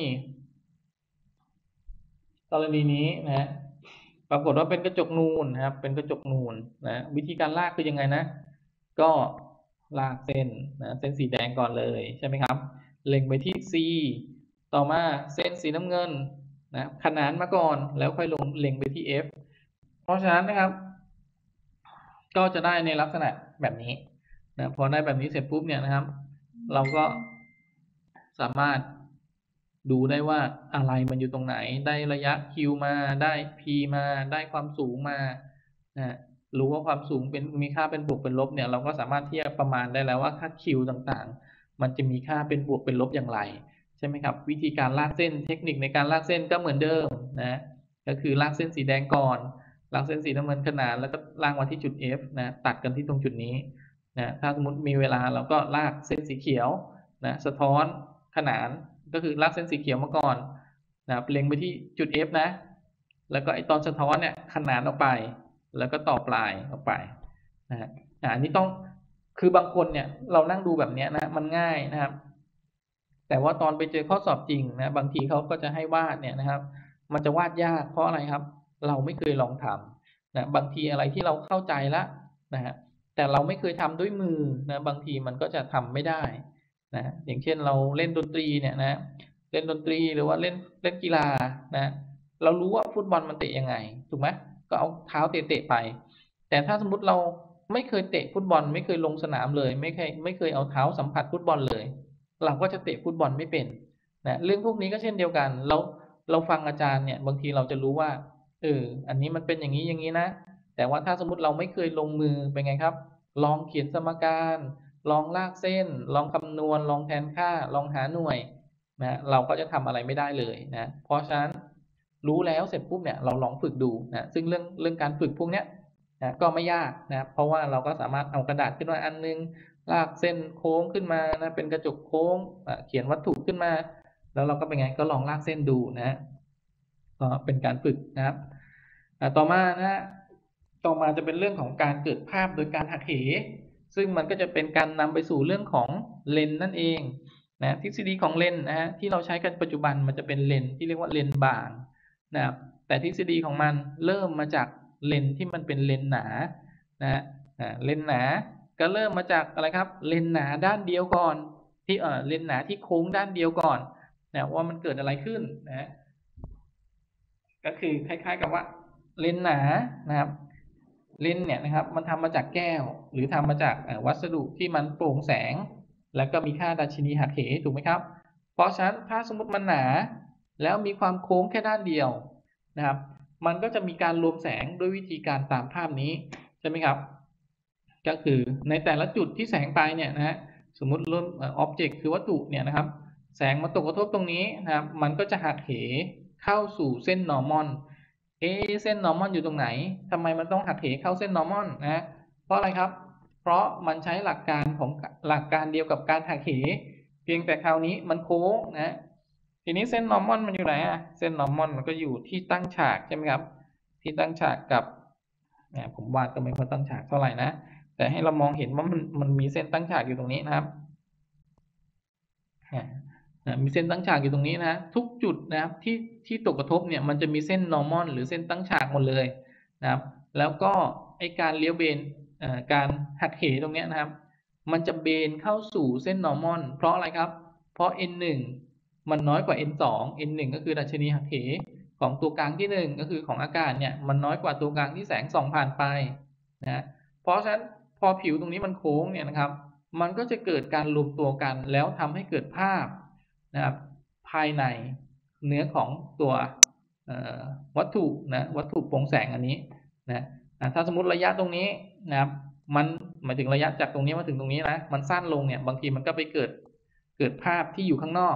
นี้นะปรากฏว่าเป็นกระจกนูนนะครับเป็นกระจกนูนนะวิธีการลากคือยังไงนะก็ลากเส้นเส้นสีแดงก่อนเลยใช่ไหมครับเล็งไปที่ C ต่อมาเส้นสีน้ำเงินขนานมาก่อนแล้วค่อยเล็งไปที่ F เพราะฉะนั้นนะครับก็จะได้ในลักษณะแบบนี้พอได้แบบนี้เสร็จปุ๊บเนี่ยนะครับเราก็สามารถดูได้ว่าอะไรมันอยู่ตรงไหนได้ระยะ q มาได้ p มาได้ความสูงมารู้ว่าความสูงมีค่าเป็นบวกเป็นลบเนี่ยเราก็สามารถที่จะประมาณได้แล้วว่าค่า q ต่างๆมันจะมีค่าเป็นบวกเป็นลบอย่างไรใช่ไหมครับวิธีการลากเส้นเทคนิคในการลากเส้นก็เหมือนเดิมก็คือลากเส้นสีแดงก่อนลากเส้นสีน้ำเงินขนานแล้วก็ลากมาที่จุด F ตัดกันที่ตรงจุดนี้ถ้าสมมติมีเวลาเราก็ลากเส้นสีเขียวสะท้อนขนานก็คือลากเส้นสีเขียวมาก่อนเล็งไปที่จุด F แล้วก็ไอตอนสะท้อนเนี่ยขนานออกไปแล้วก็ต่อปลายออกไปอันนี้ต้องคือบางคนเนี่ยเรานั่งดูแบบนี้มันง่ายนะครับแต่ว่าตอนไปเจอข้อสอบจริงบางทีเขาก็จะให้วาดเนี่ยนะครับมันจะวาดยากเพราะอะไรครับเราไม่เคยลองทำบางทีอะไรที่เราเข้าใจแล้วแต่เราไม่เคยทำด้วยมือบางทีมันก็จะทำไม่ได้อย่างเช่นเราเล่นดนตรีเนี่ยเล่นดนตรีหรือว่าเล่นกีฬาเรารู้ว่าฟุตบอลมันเตะยังไงถูกไหมก็เอาเท้าเตะไปแต่ถ้าสมมุติเราไม่เคยเตะฟุตบอลไม่เคยลงสนามเลยไม่เคยเอาเท้าสัมผัสฟุตบอลเลยเราก็จะเตะฟุตบอลไม่เป็นเรื่องพวกนี้ก็เช่นเดียวกันเราฟังอาจารย์เนี่ยบางทีเราจะรู้ว่าอันนี้มันเป็นอย่างนี้นะแต่ว่าถ้าสมมุติเราไม่เคยลงมือเป็นไงครับลองเขียนสมการลองลากเส้นลองคำนวณลองแทนค่าลองหาหน่วยเราก็จะทำอะไรไม่ได้เลยเพราะฉะนั้นรู้แล้วเสร็จปุ๊บเนี่ยเราลองฝึกดูซึ่งเรื่องการฝึกพวกเนี้ยก็ไม่ยากเพราะว่าเราก็สามารถเอากระดาษขึ้นมาอันนึงลากเส้นโค้งขึ้นมาเป็นกระจกโค้งเขียนวัตถุขึ้นมาแล้วเราก็เป็นไงก็ลองลากเส้นดูก็เป็นการฝึกนะครับต่อมาต่อมาจะเป็นเรื่องของการเกิดภาพโดยการหักเหซึ่งมันก็จะเป็นการนำไปสู่เรื่องของเลนส์นั่นเองทฤษฎีของเลนส์ที่เราใช้กันปัจจุบันมันจะเป็นเลนส์ที่เรียกว่าเลนส์บางนะครับแต่ทฤษฎีของมันเริ่มมาจากเลนส์ที่มันเป็นเลนส์หนาเลนส์หนาก็เริ่มมาจากอะไรครับเลนส์หนาด้านเดียวก่อนที่เลนส์หนาที่โค้งด้านเดียวก่อนว่ามันเกิดอะไรขึ้นก็คือคล้ายๆกับว่าเลนส์หนานะครับเลนส์เนี่ยนะครับมันทำมาจากแก้วหรือทำมาจากวัสดุที่มันโปร่งแสงแล้วก็มีค่าดัชนีหักเหถูกไหมครับเพราะฉะนั้นถ้าสมมติมันหนาแล้วมีความโค้งแค่ด้านเดียวนะครับมันก็จะมีการรวมแสงด้วยวิธีการตามภาพนี้ใช่ไหมครับก็คือในแต่ละจุดที่แสงไปเนี่ยสมมุติรวมobject คือวัตถุเนี่ยนะครับแสงมาตกกระทบตรงนี้นะครับมันก็จะหักเหเข้าสู่เส้น normal เส้น normal อยู่ตรงไหนทำไมมันต้องหักเหเข้าเส้น normal เพราะอะไรครับเพราะมันใช้หลักการเดียวกับการหักเหเพียงแต่คราวนี้มันโค้งทีนี้เส้น normal มันอยู่ไหนเส้น normal มันก็อยู่ที่ตั้งฉากใช่ไหมครับที่ตั้งฉากกับผมวาดก็ไม่ค่อยตั้งฉากเท่าไหร่นะแต่ให้เรามองเห็นว่ามันมีเส้นตั้งฉากอยู่ตรงนี้นะครับมีเส้นตั้งฉากอยู่ตรงนี้ทุกจุดนะครับที่ตกกระทบเนี่ยมันจะมีเส้น normal หรือเส้นตั้งฉากหมดเลยนะครับแล้วก็ไอการเลี้ยวเบนการหักเหตรงนี้นะครับมันจะเบนเข้าสู่เส้น normal เพราะอะไรครับเพราะ n1 มันน้อยกว่า n2 n1 ก็คือดัชนีหักเหของตัวกลางที่1ก็คือของอากาศเนี่ยมันน้อยกว่าตัวกลางที่แสงส่องผ่านไปเพราะฉะนั้นพอผิวตรงนี้มันโค้งเนี่ยนะครับมันก็จะเกิดการรวมตัวกันแล้วทำให้เกิดภาพนะครับภายในเนื้อของตัววัตถุวัตถุโปร่งแสงอันนี้ถ้าสมมุติระยะตรงนี้นะครับมันหมายถึงระยะจากตรงนี้มาถึงตรงนี้มันสั้นลงเนี่ยบางทีมันก็ไปเกิดภาพที่อยู่ข้างนอก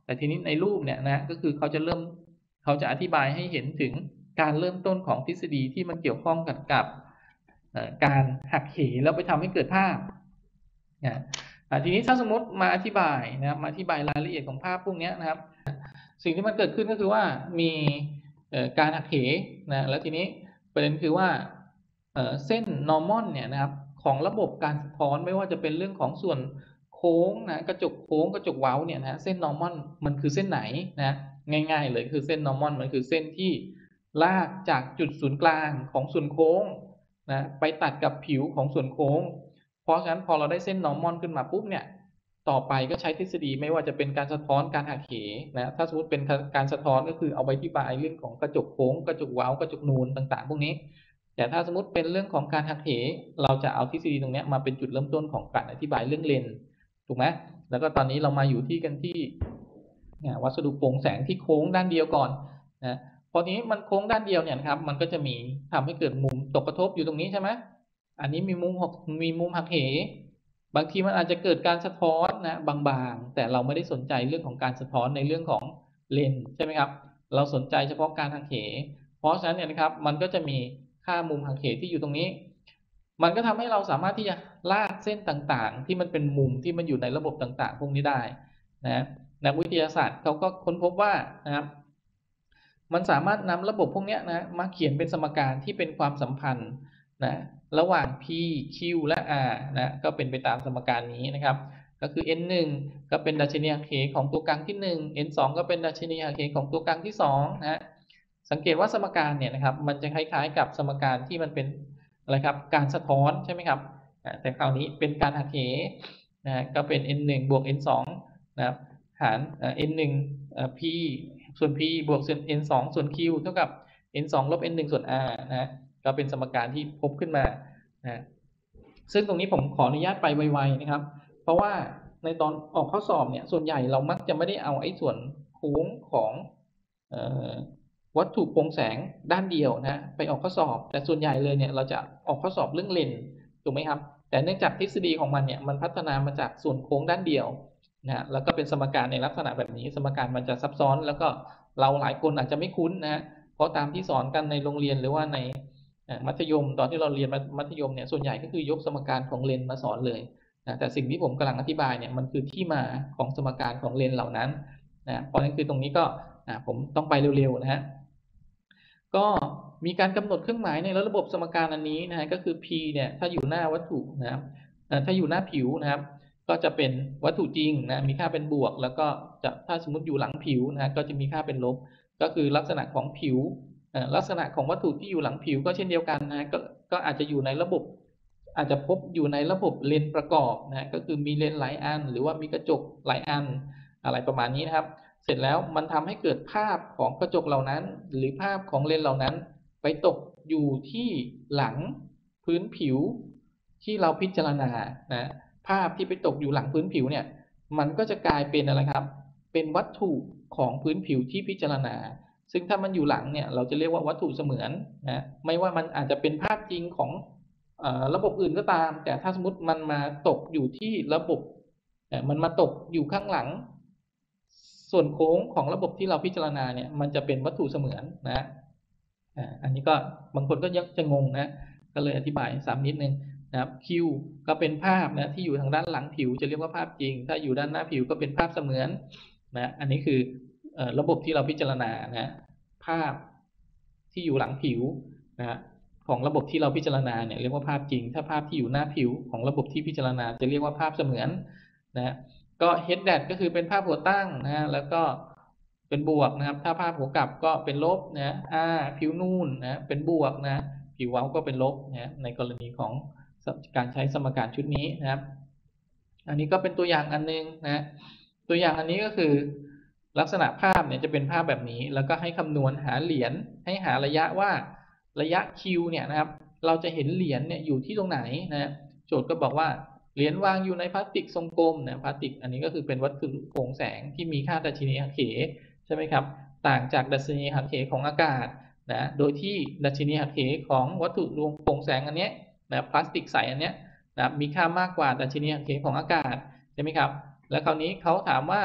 แต่ทีนี้ในรูปเนี่ยนะก็คือเขาจะอธิบายให้เห็นถึงการเริ่มต้นของทฤษฎีที่มันเกี่ยวข้องกับการหักเหแล้วไปทำให้เกิดภาพนะทีนี้ถ้าสมมติมาอธิบายนะครับมาอธิบายรายละเอียดของภาพพวกนี้นะครับสิ่งที่มันเกิดขึ้นก็คือว่ามีการหักเหนะแล้วทีนี้ประเด็นคือว่าเส้น normal เนี่ยนะครับของระบบการสะท้อนไม่ว่าจะเป็นเรื่องของส่วนโค้งนะกระจกโค้งกระจกเว้าเนี่ยนะเส้น normal มันคือเส้นไหนนะง่ายๆเลยคือเส้น normal มันคือเส้นที่ลากจากจุดศูนย์กลางของส่วนโค้งนะไปตัดกับผิวของส่วนโค้งเพราะฉะนั้นพอเราได้เส้น normal ขึ้นมาปุ๊บเนี่ยต่อไปก็ใช้ทฤษฎีไม่ว่าจะเป็นการสะท้อนการหักเหนะถ้าสมมติเป็นการสะท้อนก็คือเอาไปอธิบายเรื่องของกระจกโค้งกระจกเว้ากระจกนูนต่างๆพวกนี้แต่ถ้าสมมติเป็นเรื่องของการหักเหเราจะเอาทฤษฎีตรงนี้มาเป็นจุดเริ่มต้นของการอธิบายเรื่องเลนถูกไหมแล้วก็ตอนนี้เรามาอยู่ที่กันที่วัสดุโปร่งแสงที่โค้งด้านเดียวก่อนนะพอนี้มันโค้งด้านเดียวเนี่ยครับมันก็จะมีทำให้เกิดมุมตกกระทบอยู่ตรงนี้ใช่ไหมอันนี้มีมุมหักเหบางทีมันอาจจะเกิดการสะท้อนนะบางๆแต่เราไม่ได้สนใจเรื่องของการสะท้อนในเรื่องของเลนใช่ไหมครับเราสนใจเฉพาะการหักเหเพราะฉะนั้นเนี่ยนะครับมันก็จะมีค่ามุมหักเหที่อยู่ตรงนี้มันก็ทำให้เราสามารถที่จะลากเส้นต่างๆที่มันเป็นมุมที่มันอยู่ในระบบต่างๆพวกนี้ได้นะนักวิทยาศาสตร์เขาก็ค้นพบว่านะครับมันสามารถนำระบบพวกนี้นะมาเขียนเป็นสมการที่เป็นความสัมพันธ์นะระหว่าง p q และ r นะก็เป็นไปตามสมการนี้นะครับก็คือ n 1ก็เป็นดัชนีหักเหของตัวกลางที่1 n 2ก็เป็นดัชนีหักเหของตัวกลางที่2นะสังเกตว่าสมการเนี่ยนะครับมันจะคล้ายๆกับสมการที่มันเป็นอะไรครับการสะท้อนใช่ไหมครับแต่คราวนี้เป็นการหักเหนะก็เป็น n 1บวก n 2นะครับหารn 1 p ส่วน p บวกส่วน n 2ส่วน q เท่ากับ n 2ลบ n 1ส่วน r นะก็เป็นสมการที่พบขึ้นมานะซึ่งตรงนี้ผมขออนุญาตไปไวๆนะครับเพราะว่าในตอนออกข้อสอบเนี่ยส่วนใหญ่เรามักจะไม่ได้เอาไอ้ส่วนโค้งของวัตถุโปร่งแสงด้านเดียวนะไปออกข้อสอบแต่ส่วนใหญ่เลยเนี่ยเราจะออกข้อสอบเรื่องเลนถูกไหมครับแต่เนื่องจากทฤษฎีของมันเนี่ยมันพัฒนามาจากส่วนโค้งด้านเดียวนะแล้วก็เป็นสมการในลักษณะแบบนี้สมการมันจะซับซ้อนแล้วก็เราหลายคนอาจจะไม่คุ้นนะเพราะตามที่สอนกันในโรงเรียนหรือว่าในมัธยมตอนที่เราเรียนมัธยมเนี่ยส่วนใหญ่ก็คือยกสมการของเลนมาสอนเลยนะแต่สิ่งที่ผมกำลังอธิบายเนี่ยมันคือที่มาของสมการของเลนเหล่านั้นนะเพราะนั้นคือตรงนี้ก็ผมต้องไปเร็วๆนะฮะก็มีการกำหนดเครื่องหมายในระบบสมการอันนี้นะก็คือ p เนี่ยถ้าอยู่หน้าวัตถุนะครับถ้าอยู่หน้าผิวนะครับก็จะเป็นวัตถุจริงนะมีค่าเป็นบวกแล้วก็จะถ้าสมมติอยู่หลังผิวนะก็จะมีค่าเป็นลบก็คือลักษณะของผิวลักษณะของวัตถุที่อยู่หลังผิวก็เช่นเดียวกันนะก็อาจจะอยู่ในระบบอาจจะพบอยู่ในระบบเลนประกอบนะก็คือมีเลนหลายอันหรือว่ามีกระจกหลายอันอะไรประมาณนี้นะครับเสร็จแล้วมันทำให้เกิดภาพของกระจกเหล่านั้นหรือภาพของเลนเหล่านั้นไปตกอยู่ที่หลังพื้นผิวที่เราพิจารณานะภาพที่ไปตกอยู่หลังพื้นผิวเนี่ยมันก็จะกลายเป็นอะไรครับเป็นวัตถุของพื้นผิวที่พิจารณาซึ่งถ้ามันอยู่หลังเนี่ยเราจะเรียกว่าวัตถุเสมือนนะไม่ว่ามันอาจจะเป็นภาพจริงของระบบอื่นก็ตามแต่ถ้าสมมติมันมาตกอยู่ที่ระบบมันมาตกอยู่ข้างหลังส่วนโค้งของระบบที่เราพิจารณาเนี่ยมันจะเป็นวัตถุเสมือนนะอันนี้ก็บางคนก็ยังจะงงนะก็เลยอธิบายซ้ำนิดนึงนะครับ Q ก็เป็นภาพนะที่อยู่ทางด้านหลังผิวจะเรียกว่าภาพจริงถ้าอยู่ด้านหน้าผิวก็เป็นภาพเสมือนนะอันนี้คือระบบที่เราพิจารณานะภาพที่อยู่หลังผิวนะของระบบที่เราพิจารณาเนี่ยเรียกว่าภาพจริงถ้าภาพที่อยู่หน้าผิวของระบบที่พิจารณาจะเรียกว่าภาพเสมือนนะก็ head dat ก็คือเป็นภาพหัวตั้งนะแล้วก็เป็นบวกนะครับถ้าภาพหัวกลับก็เป็นลบนะผิวนูนนะเป็นบวกนะผิวเว้าก็เป็นลบนะในกรณีของการใช้สมการชุดนี้นะครับอันนี้ก็เป็นตัวอย่างอันนึงนะตัวอย่างอันนี้ก็คือลักษณะภาพเนี่ยจะเป็นภาพแบบนี้แล้วก็ให้คำนวณหาเหรียญให้หาระยะว่าระยะ Q เนี่ยนะครับเราจะเห็นเหรียญเนี่ยอยู่ที่ตรงไหนนะโจทย์ก็บอกว่าเหรียญวางอยู่ในพลาสติกทรงกลมนะพลาสติกอันนี้ก็คือเป็นวัตถุโปร่งแสงที่มีค่าดัชนีหักเหใช่ไหมครับต่างจากดัชนีหักเหของอากาศนะโดยที่ดัชนีหักเหของวัตถุโปร่งแสงอันนี้นะพลาสติกใสอันนี้นะมีค่ามากกว่าดัชนีหักเหของอากาศใช่ไหมครับแล้วคราวนี้เขาถามว่า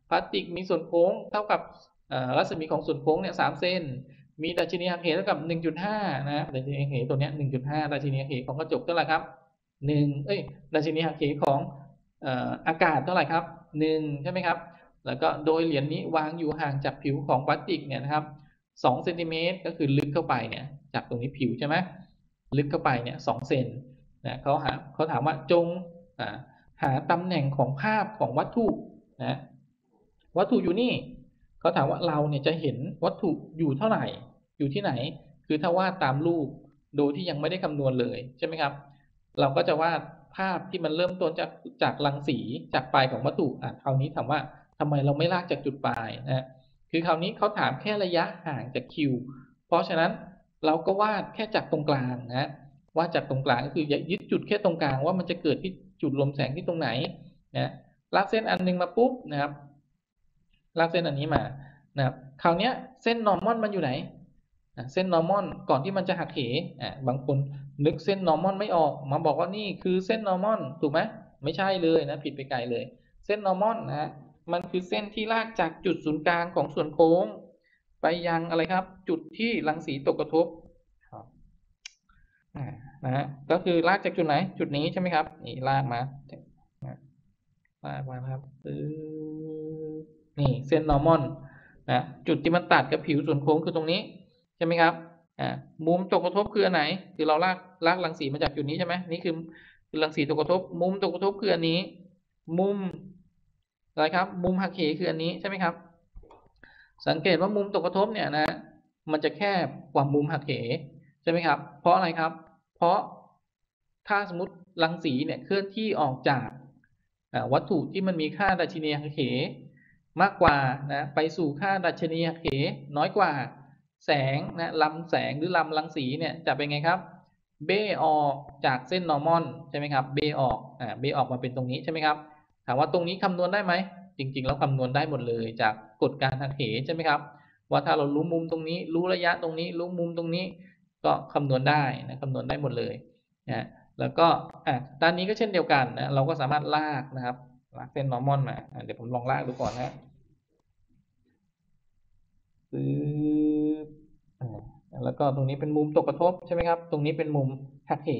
พลาสติกมีส่วนโค้งเท่ากับรัศมีของส่วนโค้งเนี่ย3 เซนมีดัชนีหักเหเท่ากับ 1.5 นะดัชนีหักเหตัวเนี้ย 1.5 ดัชนีหักเหของกระจกเท่าไหร่ครับดัชนีหักเหของอากาศเท่าไหร่ครับ1ใช่ไหมครับแล้วก็โดยเหรียญนี้วางอยู่ห่างจากผิวของพลาสติกเนี่ยนะครับ2 เซนติเมตรก็คือลึกเข้าไปเนี่ยจากตรงนี้ผิวใช่ไหมลึกเข้าไปเนี่ย2 เซนนะเขาถามว่าจงหาตำแหน่งของภาพของวัตถุนะวัตถุอยู่นี่เขาถามว่าเราเนี่ยจะเห็นวัตถุอยู่เท่าไหร่อยู่ที่ไหนคือถ้าวาดตามรูปโดยที่ยังไม่ได้คำนวณเลยใช่ไหมครับเราก็จะวาดภาพที่มันเริ่มต้นจากรังสีจากปลายของวัตถุคราวนี้ถามว่าทำไมเราไม่ลากจากจุดปลายนะคือคราวนี้เขาถามแค่ระยะห่างจากคิวเพราะฉะนั้นเราก็วาดแค่จากตรงกลางนะวาดจากตรงกลางก็คืออย่ายึดจุดแค่ตรงกลางว่ามันจะเกิดที่จุดรวมแสงที่ตรงไหนนะลากเส้นอันนึงมาปุ๊บนะครับลากเส้นอันนี้มานะครับคราวนี้เส้นนอร์มอนมันอยู่ไหนเส้นนอร์มอนก่อนที่มันจะหักเหบางคนนึกเส้นนอร์มอนไม่ออกมาบอกว่านี่คือเส้นนอร์มอนถูกไหมไม่ใช่เลยนะผิดไปไกลเลยเส้นนอร์มอนนะมันคือเส้นที่ลากจากจุดศูนย์กลางของส่วนโค้งไปยังอะไรครับจุดที่รังสีตกกระทบนะฮะก็คือลากจากจุดไหนจุดนี้ใช่ไหมครับนี่ลากมาครับนี่เส้นนอร์มอนนะจุดที่มันตัดกับผิวส่วนโค้งคือตรงนี้ใช่ไหมครับมุมตกกระทบคืออันไหนคือเราลากรังสีมาจากจุดนี้ใช่ไหมนี่คือรังสีตกกระทบมุมตกกระทบคืออันนี้มุมอะไรครับมุมหักเหคืออันนี้ใช่ไหมครับสังเกตว่ามุมตกกระทบเนี่ยนะมันจะแคบกว่ามุมหักเหใช่ไหมครับเพราะอะไรครับเพราะถ้าสมมติรังสีเนี่ยเคลื่อนที่ออกจากวัตถุที่มันมีค่าดัชนีหักเหมากกว่านะไปสู่ค่าดัชนีหักเหน้อยกว่าแสงนะลำแสงหรือลำรังสีเนี่ยจะเป็นไงครับเบ้ออกจากเส้นนอร์มอนใช่ไหมครับเบ้ออกมาเป็นตรงนี้ใช่ไหมครับถามว่าตรงนี้คำนวณได้ไหมจริงๆแล้วคำนวณได้หมดเลยจากกฎการหักเหใช่ไหมครับว่าถ้าเรารู้มุมตรงนี้รู้ระยะตรงนี้รู้มุมตรงนี้ก็คำนวณได้นะคำนวณได้หมดเลยนะแล้วก็ด้านนี้ก็เช่นเดียวกันนะเราก็สามารถลากนะครับลากเส้นนอร์มอนมาเดี๋ยวผมลองลากดูก่อนนะแล้วก็ตรงนี้เป็นมุมตกกระทบใช่ไหมครับตรงนี้เป็นมุมหักเห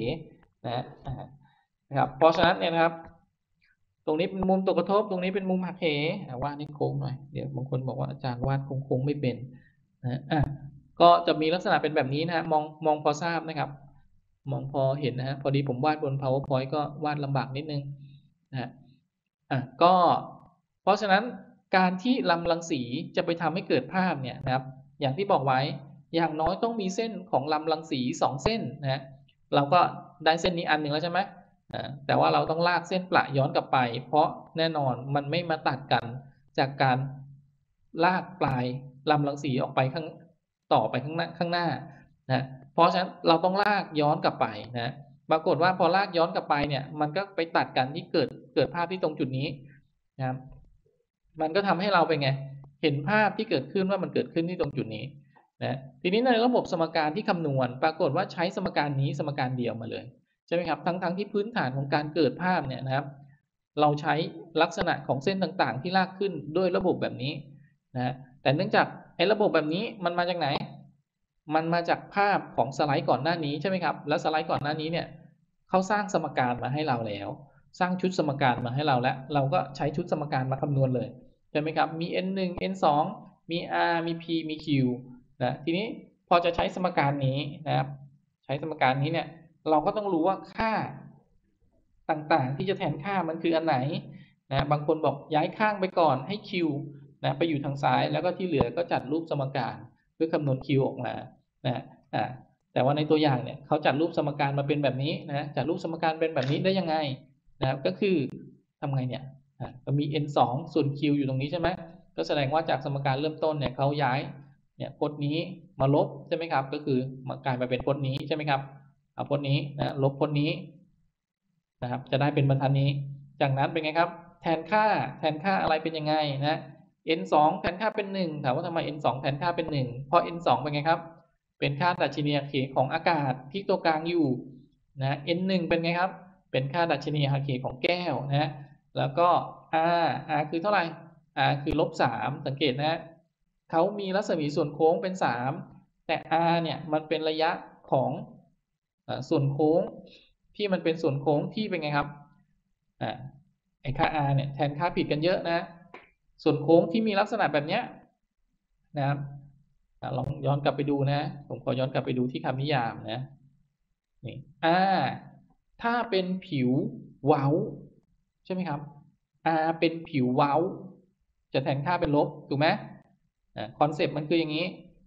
นะครับเพราะฉะนั้นเนี่ยนะครับตรงนี้เป็นมุมตกกระทบตรงนี้เป็นมุมหักเหวาดให้โค้งหน่อยเดี๋ยวบางคนบอกว่าอาจารย์วาดโค้งไม่เป็นนะก็จะมีลักษณะเป็นแบบนี้นะฮะมองพอทราบนะครับมองพอเห็นนะฮะพอดีผมวาดบน PowerPoint ก็วาดลำบากนิดนึงนะฮะก็เพราะฉะนั้นการที่ลำรังสีจะไปทำให้เกิดภาพเนี่ยนะครับอย่างที่บอกไว้อย่างน้อยต้องมีเส้นของลำรังสี2 เส้นนะเราก็ได้เส้นนี้อันหนึ่งแล้วใช่ไหมแต่ว่าเราต้องลากเส้นประย้อนกลับไปเพราะแน่นอนมันไม่มาตัดกันจากการลากปลายลำรังสีออกไปต่อไปข้างหน้านะเพราะฉะนั้นเราต้องลากย้อนกลับไปนะปรากฏว่าพอลากย้อนกลับไปเนี่ยมันก็ไปตัดกันที่เกิดภาพที่ตรงจุดนี้นะครับมันก็ทำให้เราเป็นไงเห็นภาพที่เกิดขึ้นว่ามันเกิดขึ้นที่ตรงจุดนี้นะทีนี้ในระบบสมการที่คำนวณปรากฏว่าใช้สมการนี้สมการเดียวมาเลยใช่ไหมครับทั้งที่พื้นฐานของการเกิดภาพเนี่ยนะครับเราใช้ลักษณะของเส้นต่างๆที่ลากขึ้นด้วยระบบแบบนี้นะแต่เนื่องจากไอ้ระบบแบบนี้มันมาจากไหนมันมาจากภาพของสไลด์ก่อนหน้านี้ใช่ไหมครับแล้วสไลด์ก่อนหน้านี้เนี่ยเขาสร้างสมการมาให้เราแล้วสร้างชุดสมการมาให้เราแล้วเราก็ใช้ชุดสมการมาคำนวณเลยใช่ไหมครับมี n1 n2 มี r มี p มี q นะทีนี้พอจะใช้สมการนี้นะครับใช้สมการนี้เนี่ยเราก็ต้องรู้ว่าค่าต่างๆที่จะแทนค่ามันคืออันไหนนะบางคนบอกย้ายข้างไปก่อนให้ q นะไปอยู่ทางซ้ายแล้วก็ที่เหลือก็จัดรูปสมการเพื่อคำนวณ q ออกมานะแต่ว่าในตัวอย่างเนี่ยเขาจัดรูปสมการมาเป็นแบบนี้นะจัดรูปสมการเป็นแบบนี้ได้ยังไงนะก็คือทำไงเนี่ยก็มี n2 ส่วน q อยู่ตรงนี้ใช่ไหมก็แสดงว่าจากสมการเริ่มต้นเนี่ยเขาย้ายเนี่ยพจน์นี้มาลบใช่ไหมครับก็คือมากลายมาเป็นพจน์นี้ใช่ไหมครับเอาพจน์นี้นะลบพจน์นี้นะครับจะได้เป็นบรรทัดนี้จากนั้นเป็นไงครับแทนค่าอะไรเป็นยังไงนะ n2 แทนค่าเป็น1ถามว่าทำไม n2 แทนค่าเป็น1เพราะ n2 เป็นไงครับเป็นค่าดัชนีหักเหของอากาศที่ตัวกลางอยู่นะ n1 เป็นไงครับเป็นค่าดัชนีหักเหของแก้วนะแล้วก็ r คือเท่าไหร่ r คือ-3สังเกตนะเขามีรัศมีส่วนโค้งเป็น3แต่ r เนี่ยมันเป็นระยะของส่วนโค้งที่มันเป็นส่วนโค้งที่เป็นไงครับไอ้ค่า r เนี่ยแทนค่าผิดกันเยอะนะส่วนโค้งที่มีลักษณะแบบเนี้ยนะครับลองย้อนกลับไปดูนะผมขอย้อนกลับไปดูที่คำนิยามนะนี่ถ้าเป็นผิวเว้าใช่ไหมครับ r เป็นผิวเว้าจะแทนค่าเป็นลบถูกไหมคอนเซปต์มันคืออย่างนี้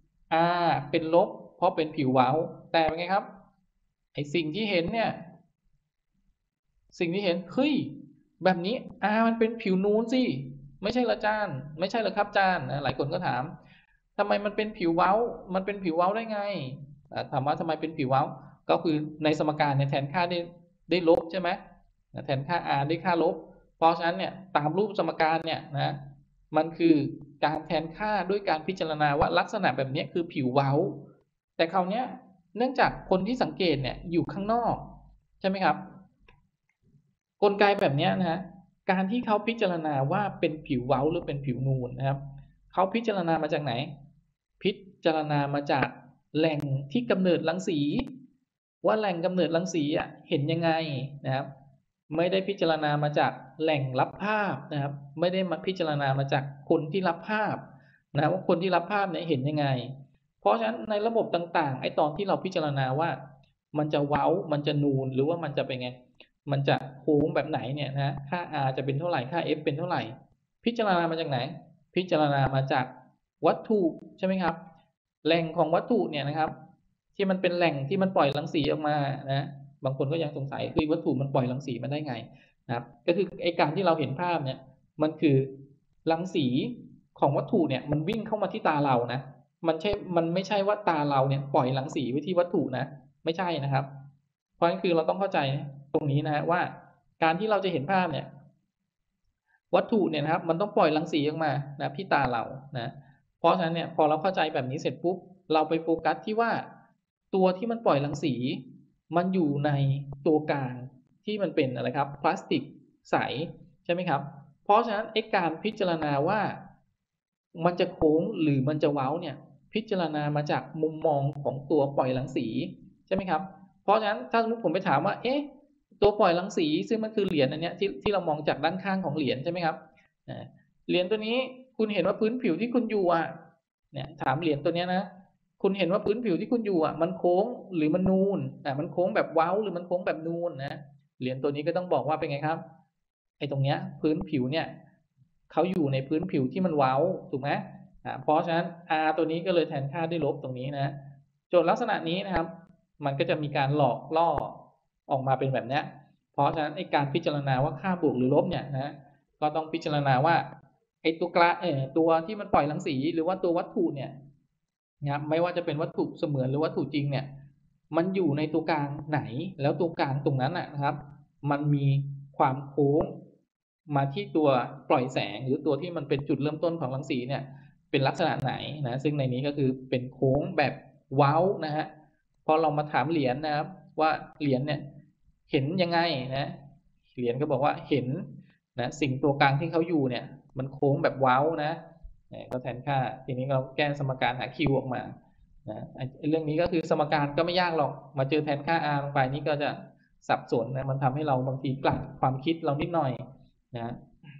r เป็นลบเพราะเป็นผิวเว้าแต่เป็นไงครับไอสิ่งที่เห็นเนี่ยสิ่งที่เห็นเฮ้ยแบบนี้ r มันเป็นผิวนูนสิไม่ใช่เหรอจานไม่ใช่เหรอครับจานหลายคนก็ถามทำไมมันเป็นผิวเว้ามันเป็นผิวเว้าได้ไงถามว่าทำไมเป็นผิวเว้าก็คือในสมการเนี่ยแทนค่าได้ลบใช่ไหมแทนค่า r ได้ค่าลบเพราะฉะนั้นเนี่ยตามรูปสมการเนี่ยนะมันคือการแทนค่าด้วยการพิจารณาว่าลักษณะแบบนี้คือผิวเว้าแต่คราวนี้เนื่องจากคนที่สังเกตเนี่ยอยู่ข้างนอกใช่ไหมครับกลไกแบบนี้นะฮะการที่เขาพิจารณาว่าเป็นผิวเว้าหรือเป็นผิวนูนนะครับเขาพิจารณามาจากไหนพิจารณามาจากแหล่งที่กำเนิดรังสีว่าแหล่งกำเนิดรังสีเห็นยังไงนะครับไม่ได้พิจารณามาจากแหล่งรับภาพนะครับไม่ได้มาพิจารณามาจากคนที่รับภาพนะว่าคนที่รับภาพเนี่ยเห็นยังไงเพราะฉะนั้นในระบบต่างๆไอ้ตอนที่เราพิจารณาว่ามันจะเว้ามันจะนูนหรือว่ามันจะเป็นไงมันจะโค้งแบบไหนเนี่ยนะค่า r จะเป็นเท่าไหร่ค่า f เป็นเท่าไหร่พิจารณามาจากไหนพิจารณามาจากวัตถุใช่ไหมครับแหล่งของวัตถุเนี่ยนะครับที่มันเป็นแหล่งที่มันปล่อยรังสีออกมานะบางคนก็ยังสงสัยคือวัตถุมันปล่อยรังสีมาได้ไงนะครับก็คือไอการที่เราเห็นภาพเนี่ยมันคือรังสีของวัตถุเนี่ยมันวิ่งเข้ามาที่ตาเรานะมันไม่ใช่ว่าตาเราเนี่ยปล่อยรังสีไว้ที่วัตถุนะไม่ใช่นะครับเพราะฉะนั้นคือเราต้องเข้าใจตรงนี้นะฮะว่าการที่เราจะเห็นภาพเนี่ยวัตถุเนี่ยนะครับมันต้องปล่อยรังสีออกมานะที่ตาเรานะเพราะฉะนั้นเนี่ยพอเราเข้าใจแบบนี้เสร็จปุ๊บเราไปโฟกัสที่ว่าตัวที่มันปล่อยรังสีมันอยู่ในตัวกลางที่มันเป็นอะไรครับพลาสติกใสใช่ไหมครับเพราะฉะนั้นไอ้การพิจารณาว่ามันจะโค้งหรือมันจะเว้าเนี่ยพิจารณามาจากมุมมองของตัวปล่อยรังสีใช่ไหมครับเพราะฉะนั้นถ้าสมมติผมไปถามว่าเอ๊ะตัวปล่อยรังสีซึ่งมันคือเหรียญอันเนี้ยที่เรามองจากด้านข้างของเหรียญใช่ไหมครับเหรียญตัวนี้คุณเห็นว่าพื้นผิวที่คุณอยู่เนี่ยถามเหรียญตัวนี้นะคุณเห็นว่าพื้นผิวที่คุณอยู่มันโค้งหรือมันนูนมันโค้งแบบเว้าหรือมันโค้งแบบนูนนะเหรียญตัวนี้ก็ต้องบอกว่าเป็นไงครับไอ้ตรงเนี้ยพื้นผิวเนี่ยเขาอยู่ในพื้นผิวที่มันเว้าถูกไหมเพราะฉะนั้น r ตัวนี้ก็เลยแทนค่าด้วยลบตรงนี้นะโจทย์ลักษณะนี้นะครับมันก็จะมีการหลอกล่อออกมาเป็นแบบนี้เพราะฉะนั้นไอ้การพิจารณาว่าค่าบวกหรือลบเนี่ยนะก็ต้องพิจารณาว่าไอ้ตัวที่มันปล่อยรังสีหรือว่าตัววัตถุเนี่ยนะครับไม่ว่าจะเป็นวัตถุเสมือนหรือวัตถุจริงเนี่ยมันอยู่ในตัวกลางไหนแล้วตัวกลางตรงนั้นนะครับมันมีความโค้งมาที่ตัวปล่อยแสงหรือตัวที่มันเป็นจุดเริ่มต้นของรังสีเนี่ยเป็นลักษณะไหนนะซึ่งในนี้ก็คือเป็นโค้งแบบเว้านะฮะพอเรามาถามเหรียญนะครับว่าเหรียญเนี่ยเห็นยังไงนะเหรียญก็บอกว่าเห็นนะสิ่งตัวกลางที่เขาอยู่เนี่ยมันโค้งแบบเว้านะก็แทนค่าทีนี้เราแก้สมการหา Q ออกมานะเรื่องนี้ก็คือสมการก็ไม่ยากหรอกมาเจอแทนค่า R ลงไปนี่ก็จะสับสนนะมันทำให้เราบางทีกลั่นความคิดเรานิดหน่อยนะ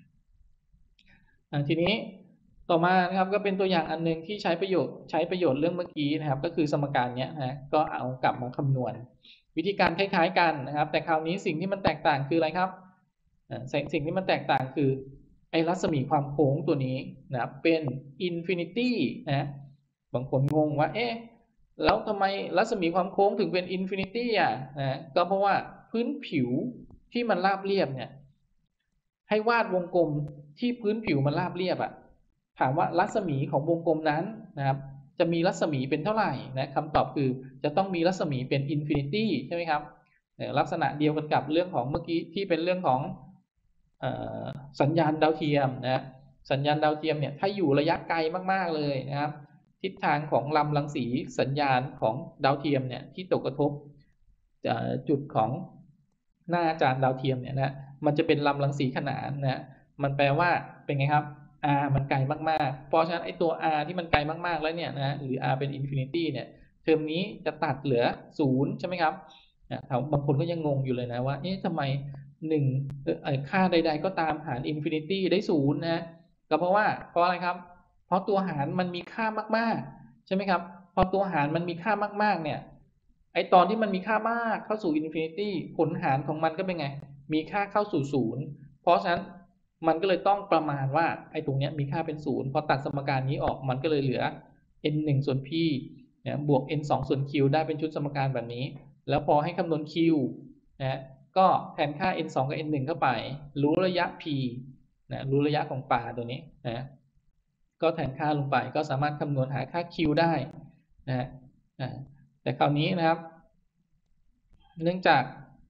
ทีนี้ต่อมานะครับก็เป็นตัวอย่างอันนึงที่ใช้ประโยชน์เรื่องเมื่อกี้นะครับก็คือสมการเนี้ยนะก็เอากลับมาคำนวณวิธีการคล้ายๆกันนะครับแต่คราวนี้สิ่งที่มันแตกต่างคืออะไรครับสิ่งที่มันแตกต่างคือไอ้รัศมีความโค้งตัวนี้นะครับเป็นอินฟินิตี้นะบางคนงงว่าเอ๊ะแล้วทำไมรัศมีความโค้งถึงเป็นอินฟินิตี้นะก็เพราะว่าพื้นผิวที่มันราบเรียบเนี่ยให้วาดวงกลมที่พื้นผิวมันราบเรียบถามว่ารัศมีของวงกลมนั้นนะครับจะมีรัศมีเป็นเท่าไหร่นะคำตอบคือจะต้องมีรัศมีเป็นอินฟินิตี้ใช่ไหมครับลักษณะเดียวกันกับเรื่องของเมื่อกี้ที่เป็นเรื่องของสัญญาณดาวเทียมนะสัญญาณดาวเทียมเนี่ยถ้าอยู่ระยะไกลมากๆเลยนะครับทิศทางของลำรังสีสัญญาณของดาวเทียมเนี่ยที่ตกกระทบจุดของหน้าจานดาวเทียมเนี่ยนะมันจะเป็นลำรังสีขนานนะมันแปลว่าเป็นไงครับ r มันไกลมากๆเพราะฉะนั้นไอ้ตัว r ที่มันไกลมากๆแล้วเนี่ยนะหรือ r เป็น infinity เนี่ยเทอมนี้จะตัดเหลือ0ใช่ไหมครับบางคนก็ยังงงอยู่เลยนะว่าเอ๊ะทำไมค่าใดๆก็ตามหาร infinity ได้0นะก็เพราะอะไรครับเพราะตัวหารมันมีค่ามากๆใช่ไหมครับพอตัวหารมันมีค่ามากๆเนี่ยไอตอนที่มันมีค่ามากเข้าสู่ infinity ผลหารของมันก็เป็นไงมีค่าเข้าสู่0เพราะฉะนั้นมันก็เลยต้องประมาณว่าไอ้ตรงเนี้ยมีค่าเป็น0พอตัดสมการนี้ออกมันก็เลยเหลือ n 1ส่วน p นะบวก n 2ส่วน q ได้เป็นชุดสมการแบบนี้แล้วพอให้คำนวณ q นะก็แทนค่า n 2กับ n 1เข้าไปรู้ระยะ p นะรู้ระยะของป่าตัวนี้นะก็แทนค่าลงไปก็สามารถคำนวณหาค่า q ได้นะแต่คราวนี้นะครับเนื่องจาก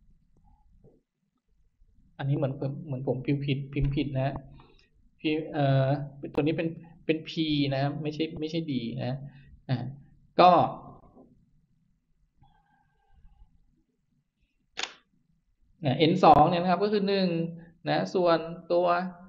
อันนี้เหมือนผมพิมพ์ผิดนะตัวนี้เป็น p นะไม่ใช่ d นะก็ n 2เนี่ยนะครับก็คือ1นะส่วนตัว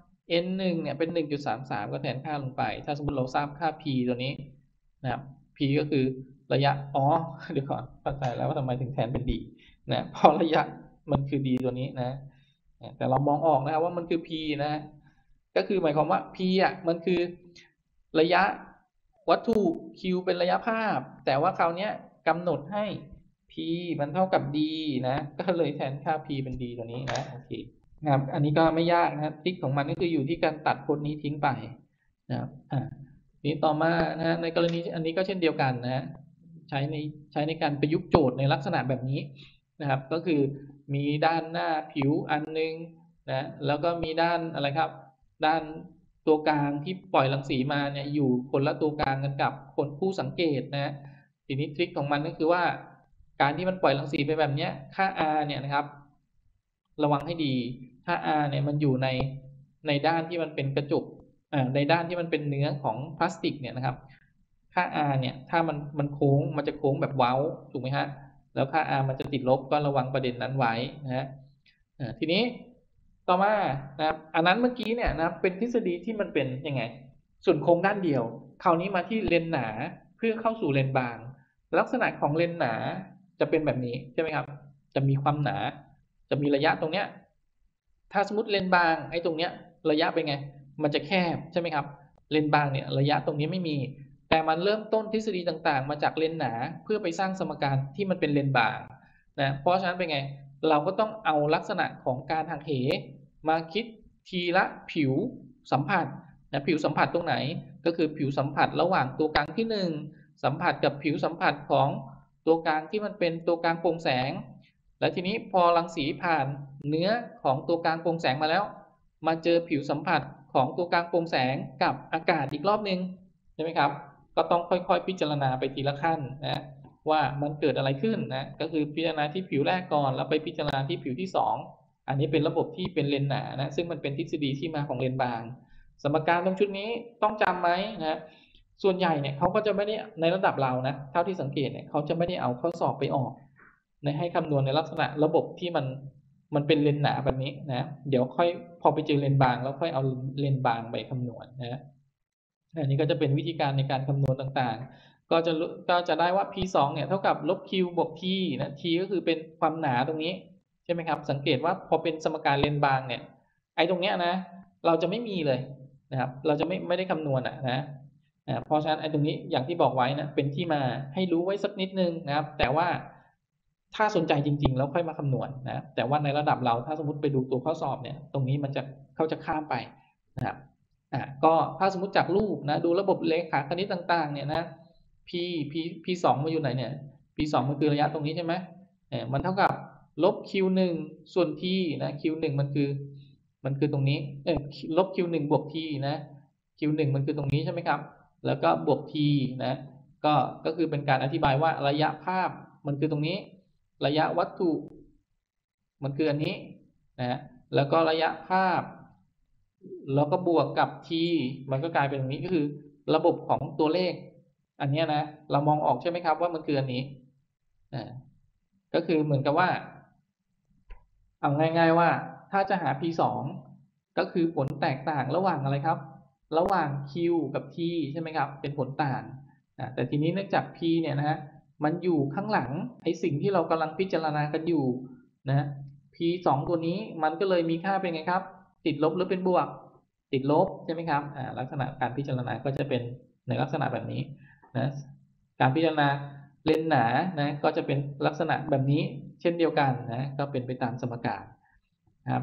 n 1เนี่ยเป็น 1.33 ก็แทนค่าลงไปถ้าสมมติเราทราบค่า p ตัวนี้นะครับ p ก็คือระยะเดี๋ยวก่อนเข้าใจแล้วว่าทำไมถึงแทนเป็น d นะเพราะระยะมันคือ d ตัวนี้นะแต่เรามองออกนะครับว่ามันคือ p นะก็คือหมายความว่า p มันคือระยะวัตถุ q เป็นระยะภาพแต่ว่าคราวนี้กำหนดให้ p มันเท่ากับ d นะก็เลยแทนค่า p เป็น d ตัวนี้นะโอเคนะครับอันนี้ก็ไม่ยากนะทริคของมันก็คืออยู่ที่การตัดพจน์นี้ทิ้งไปนะครับนี้ต่อมานะในกรณีอันนี้ก็เช่นเดียวกันนะใช้ในการประยุกต์โจทย์ในลักษณะแบบนี้นะครับก็คือมีด้านหน้าผิวอันนึงนะแล้วก็มีด้านอะไรครับด้านตัวกลางที่ปล่อยรังสีมาเนี่ยอยู่คนละตัวกลางกันกับคนผู้สังเกตนะทีนี้ทริคของมันก็คือว่าการที่มันปล่อยรังสีไปแบบนี้ค่า r เนี่ยนะครับระวังให้ดีถ้า r เนี่ยมันอยู่ในด้านที่มันเป็นกระจกในด้านที่มันเป็นเนื้อของพลาสติกเนี่ยนะครับค่า r เนี่ยถ้ามันโค้งมันจะโค้งแบบเว้าถูกไหมฮะแล้วค่า r มันจะติดลบก็ระวังประเด็นนั้นไว้นะฮะทีนี้ต่อมานะครับอันนั้นเมื่อกี้เนี่ยนะเป็นทฤษฎีที่มันเป็นยังไงส่วนโค้งด้านเดียวคราวนี้มาที่เลนหนาเพื่อเข้าสู่เลนบางลักษณะของเลนหนาจะเป็นแบบนี้ใช่ไหมครับจะมีความหนาจะมีระยะตรงเนี้ยถ้าสมมติเลนบางไอ้ตรงเนี้ยระยะเป็นไงมันจะแคบใช่ไหมครับเลนบางเนี่ยระยะตรงนี้ไม่มีแต่มันเริ่มต้นทฤษฎีต่างๆมาจากเลนหนาเพื่อไปสร้างสมการที่มันเป็นเลนบางนะเพราะฉะนั้นเป็นไงเราก็ต้องเอาลักษณะของการหักเหมาคิดทีละผิวสัมผัสนะผิวสัมผัสตรงไหนก็คือผิวสัมผัสระหว่างตัวกลางที่1สัมผัสกับผิวสัมผัสของตัวกลางที่มันเป็นตัวกลางโปร่งแสงและทีนี้พอรังสีผ่านเนื้อของตัวกลางโปร่งแสงมาแล้วมาเจอผิวสัมผัสของตัวกลางโปร่งแสงกับอากาศอีกรอบนึงใช่ไหมครับก็ต้องค่อยๆพิจารณาไปทีละขั้นนะว่ามันเกิดอะไรขึ้นนะก็คือพิจารณาที่ผิวแรกก่อนแล้วไปพิจารณาที่ผิวที่2อันนี้เป็นระบบที่เป็นเลนหนานะซึ่งมันเป็นทฤษฎีที่มาของเลนบางสมการตรงชุดนี้ต้องจำไหมนะส่วนใหญ่เนี่ยเขาก็จะไม่ได้ในระดับเรานะเท่าที่สังเกตเนี่ยเขาจะไม่ได้เอาข้อสอบไปออกในให้คำนวณในลักษณะระบบที่มันเป็นเลนหนาแบบนี้นะเดี๋ยวค่อยพอไปเจอเลนบางแล้วค่อยเอาเลนบางไปคำนวณนะอันนี้ก็จะเป็นวิธีการในการคำนวณต่างๆก็จะได้ว่า p2 เนี่ยเท่ากับลบ q บวก t นะ t ก็คือเป็นความหนาตรงนี้ใช่ไหมครับสังเกตว่าพอเป็นสมการเลนบางเนี่ยไอ้ตรงเนี้ยนะเราจะไม่มีเลยนะครับเราจะไม่ได้คำนวณนะเพราะฉะนั้นไอ้ตรงนี้อย่างที่บอกไว้นะเป็นที่มาให้รู้ไว้สักนิดนึงนะครับแต่ว่าถ้าสนใจจริงๆแล้วค่อยมาคำนวณนะแต่ว่าในระดับเราถ้าสมมติไปดูตัวข้อสอบเนี่ยตรงนี้เขาจะข้ามไปนะครับก็ถ้าสมมติจากรูปนะดูระบบเลขาคณิตต่างๆเนี่ยนะ p2 มาอยู่ไหนเนี่ย p2 มันคือระยะตรงนี้ใช่ไหมมันเท่ากับลบ q1 ส่วน t นะ q1 มันคือตรงนี้ลบ q1 บวก t นะ q1 มันคือตรงนี้ใช่ไหมครับแล้วก็บวก t นะก็คือเป็นการอธิบายว่าระยะภาพมันคือตรงนี้ระยะวัตถุมันคืออันนี้นะแล้วก็ระยะภาพแล้วก็บวกกับ t มันก็กลายเป็นตรงนี้ก็คือระบบของตัวเลขอันนี้นะเรามองออกใช่ไหมครับว่ามันคืออันนี้ก็คือเหมือนกับว่าเอาง่ายๆว่าถ้าจะหา p2 ก็คือผลแตกต่างระหว่างอะไรครับระหว่าง q กับ t ใช่ไหมครับเป็นผลต่างแต่ทีนี้เนื่องจาก p เนี่ยนะฮะมันอยู่ข้างหลังไอ้สิ่งที่เรากำลังพิจารณากันอยู่นะ p 2ตัวนี้มันก็เลยมีค่าเป็นไงครับติดลบหรือเป็นบวกติดลบใช่ไหมครับลักษณะการพิจารณาก็จะเป็นในลักษณะแบบนี้นะการพิจารณาเลนหนานะก็จะเป็นลักษณะแบบนี้เช่นเดียวกันนะก็เป็นไปตามสมการนะครับ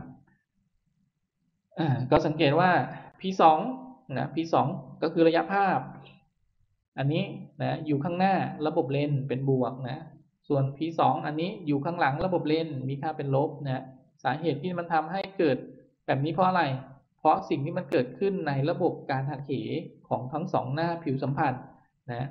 ก็สังเกตว่า p2 นะ p2 ก็คือระยะภาพอันนี้นะอยู่ข้างหน้าระบบเลนเป็นบวกนะส่วน p2 อันนี้อยู่ข้างหลังระบบเลนมีค่าเป็นลบนะสาเหตุที่มันทำให้เกิดแบบนี้เพราะอะไรเพราะสิ่งที่มันเกิดขึ้นในระบบการหักเหของทั้งสองหน้าผิวสัมผัสนะ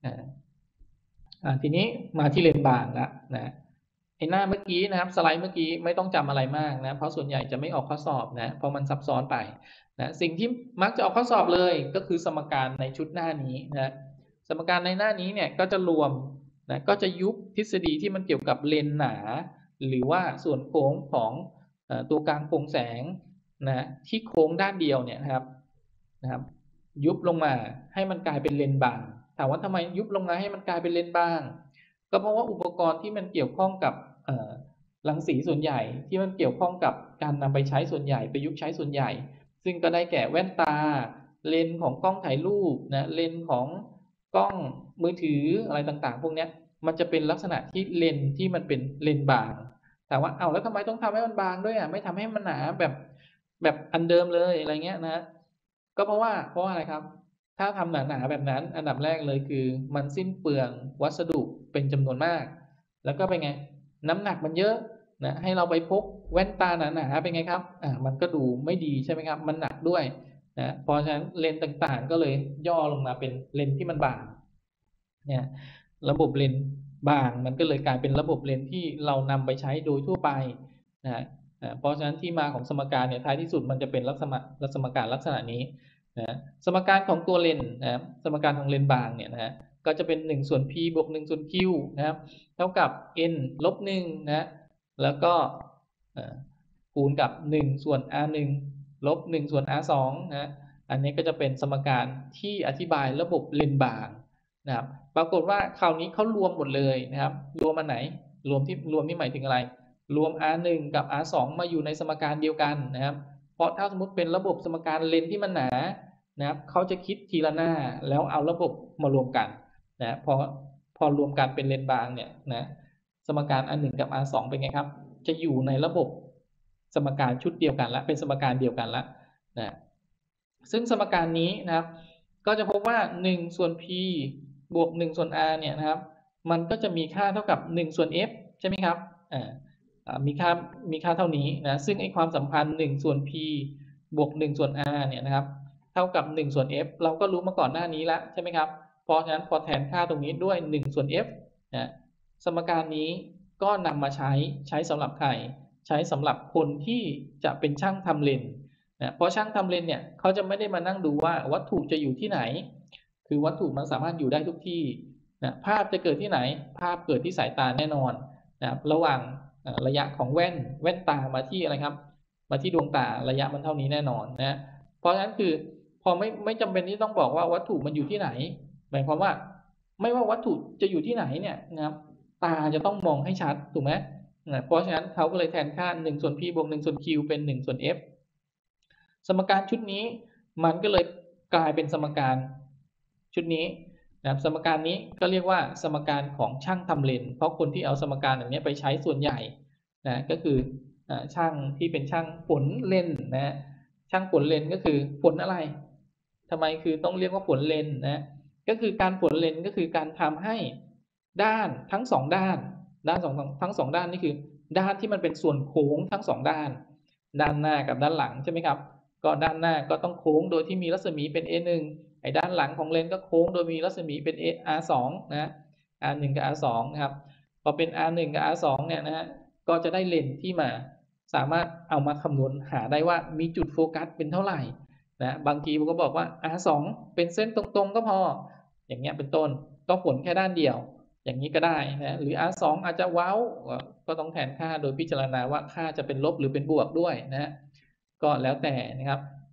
ทีนี้มาที่เลนบางละนะไอ้หน้าเมื่อกี้นะครับสไลด์เมื่อกี้ไม่ต้องจำอะไรมากนะเพราะส่วนใหญ่จะไม่ออกข้อสอบนะเพราะมันซับซ้อนไปนะสิ่งที่มักจะออกข้อสอบเลยก็คือสมการในชุดหน้านี้นะสมการในหน้านี้เนี่ยก็จะรวมนะก็จะยุบทฤษฎีที่มันเกี่ยวกับเลนหนาหรือว่าส่วนโค้งของตัวกลางโปร่งแสงนะที่โค้งด้านเดียวเนี่ยนะครับยุบลงมาให้มันกลายเป็นเลนบางถามว่าทำไมยุบลงมาให้มันกลายเป็นเลนบางก็เพราะว่าอุปกรณ์ที่มันเกี่ยวข้องกับรังสีส่วนใหญ่ที่มันเกี่ยวข้องกับการนำไปใช้ส่วนใหญ่ประยุกต์ใช้ส่วนใหญ่ซึ่งก็ได้แก่แว่นตาเลนส์ของกล้องถ่ายรูปนะเลนส์ของกล้องมือถืออะไรต่างๆพวกนี้มันจะเป็นลักษณะที่เลนส์ที่มันเป็นเลนส์บางแต่ว่าเอาแล้วทำไมต้องทำให้มันบางด้วยไม่ทำให้มันหนาแบบอันเดิมเลยอะไรเงี้ยนะก็เพราะว่าอะไรครับถ้าทำหนาๆแบบนั้นอันดับแรกเลยคือมันสิ้นเปลืองวัสดุเป็นจำนวนมากแล้วก็เป็นไงน้ำหนักมันเยอะนะให้เราไปพกแว่นตาหนาๆเป็นไงครับมันก็ดูไม่ดีใช่ไหมครับมันหนักด้วยนะเพราะฉะนั้นเลนส์ต่างๆก็เลยย่อลงมาเป็นเลนส์ที่มันบางเนี่ยระบบเลนส์บางมันก็เลยกลายเป็นระบบเลนส์ที่เรานำไปใช้โดยทั่วไปนะเพราะฉะนั้นที่มาของสมการเนี่ยท้ายที่สุดมันจะเป็นลักษณะการลักษณะนี้นะสมการของตัวเลนส์นะสมการของเลนส์บางเนี่ยนะก็จะเป็น1ส่วน p บวก1ส่วน q นะครับเท่ากับ n ลบ1นะแล้วก็คูณกับ1ส่วน r1 ลบ1ส่วน r2 นะอันนี้ก็จะเป็นสมการที่อธิบายระบบเลนส์บางนะครับปรากฏว่าคราวนี้เขารวมหมดเลยนะครับรวมอันไหนรวมที่หมายถึงอะไรรวม r1 กับ r2 มาอยู่ในสมการเดียวกันนะครับเพราะถ้าสมมติเป็นระบบสมการเลนส์ที่มันหนานะครับเขาจะคิดทีละหน้าแล้วเอาระบบมารวมกันนะพอรวมกันเป็นเลนส์บางเนี่ยนะสมการ r1 กับ r2 เป็นไงครับจะอยู่ในระบบสมการชุดเดียวกันละเป็นสมการเดียวกันละนะซึ่งสมการนี้นะครับก็จะพบว่า1ส่วน p บวก1ส่วน r เนี่ยนะครับมันก็จะมีค่าเท่ากับ1ส่วน f ใช่ไหมครับมีค่าเท่านี้นะซึ่งไอความสัมพันธ์1ส่วน p บวก1ส่วน r เนี่ยนะครับเท่ากับ1ส่วน f เราก็รู้มาก่อนหน้านี้แล้วใช่ไหมครับเพราะฉะนั้นพอแทนค่าตรงนี้ด้วย1ส่วน f นะสมการนี้ก็นำมาใช้สำหรับใครใช้สำหรับคนที่จะเป็นช่างทำเลนส์นะเพราะช่างทำเลนส์เนี่ยเขาจะไม่ได้มานั่งดูว่าวัตถุจะอยู่ที่ไหนคือวัตถุมันสามารถอยู่ได้ทุกที่นะภาพจะเกิดที่ไหนภาพเกิดที่สายตาแน่นอนนะระหว่างระยะของแว่นตามาที่อะไรครับมาที่ดวงตาระยะมันเท่านี้แน่นอนนะเพราะฉะนั้นคือพอไม่จำเป็นที่ต้องบอกว่าวัตถุมันอยู่ที่ไหนหมายความว่าไม่ว่าวัตถุจะอยู่ที่ไหนเนี่ยนะครับตาจะต้องมองให้ชัดถูกไหมเพราะฉะนั้นเขาก็เลยแทนค่า1ส่วน p บวก1ส่วน q เป็น1ส่วน f สมการชุดนี้มันก็เลยกลายเป็นสมการชุดนี้นะครับสมการนี้ก็เรียกว่าสมการของช่างทำเลนส์เพราะคนที่เอาสมการอย่างนี้ไปใช้ส่วนใหญ่นะก็คือช่างที่เป็นช่างฝนเลนส์นะช่างฝนเลนส์ก็คือฝนอะไรทำไมคือต้องเรียกว่าฝนเลนส์นะก็คือการฝนเลนส์ก็คือการทำให้ด้านทั้งสองด้านทั้งสองด้านนี่คือด้านที่มันเป็นส่วนโค้งทั้งสองด้านด้านหน้ากับด้านหลังใช่ไหมครับก็ด้านหน้าก็ต้องโค้งโดยที่มีรัศมีเป็น a1 ไอ้ด้านหลังของเลนก็โค้งโดยมีรัศมีเป็น r2 นะ r1 กับ r2 นะครับพอเป็น r1 กับ r2 เนี่ยนะฮะก็จะได้เลนที่มาสามารถเอามาคำนวณหาได้ว่ามีจุดโฟกัสเป็นเท่าไหร่นะบางทีผมก็บอกว่า r2 เป็นเส้นตรงๆก็พออย่างเงี้ยเป็นต้นก็ผลแค่ด้านเดียวอย่างนี้ก็ได้นะหรือ r2 อาจจะเว้าก็ต้องแทนค่าโดยพิจารณาว่าค่าจะเป็นลบหรือเป็นบวกด้วยนะก็แล้วแต่นะครับ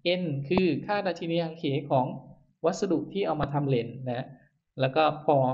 n คือค่าดัชนีหักเหของวัสดุที่เอามาทำเลนนะแล้วก็พอ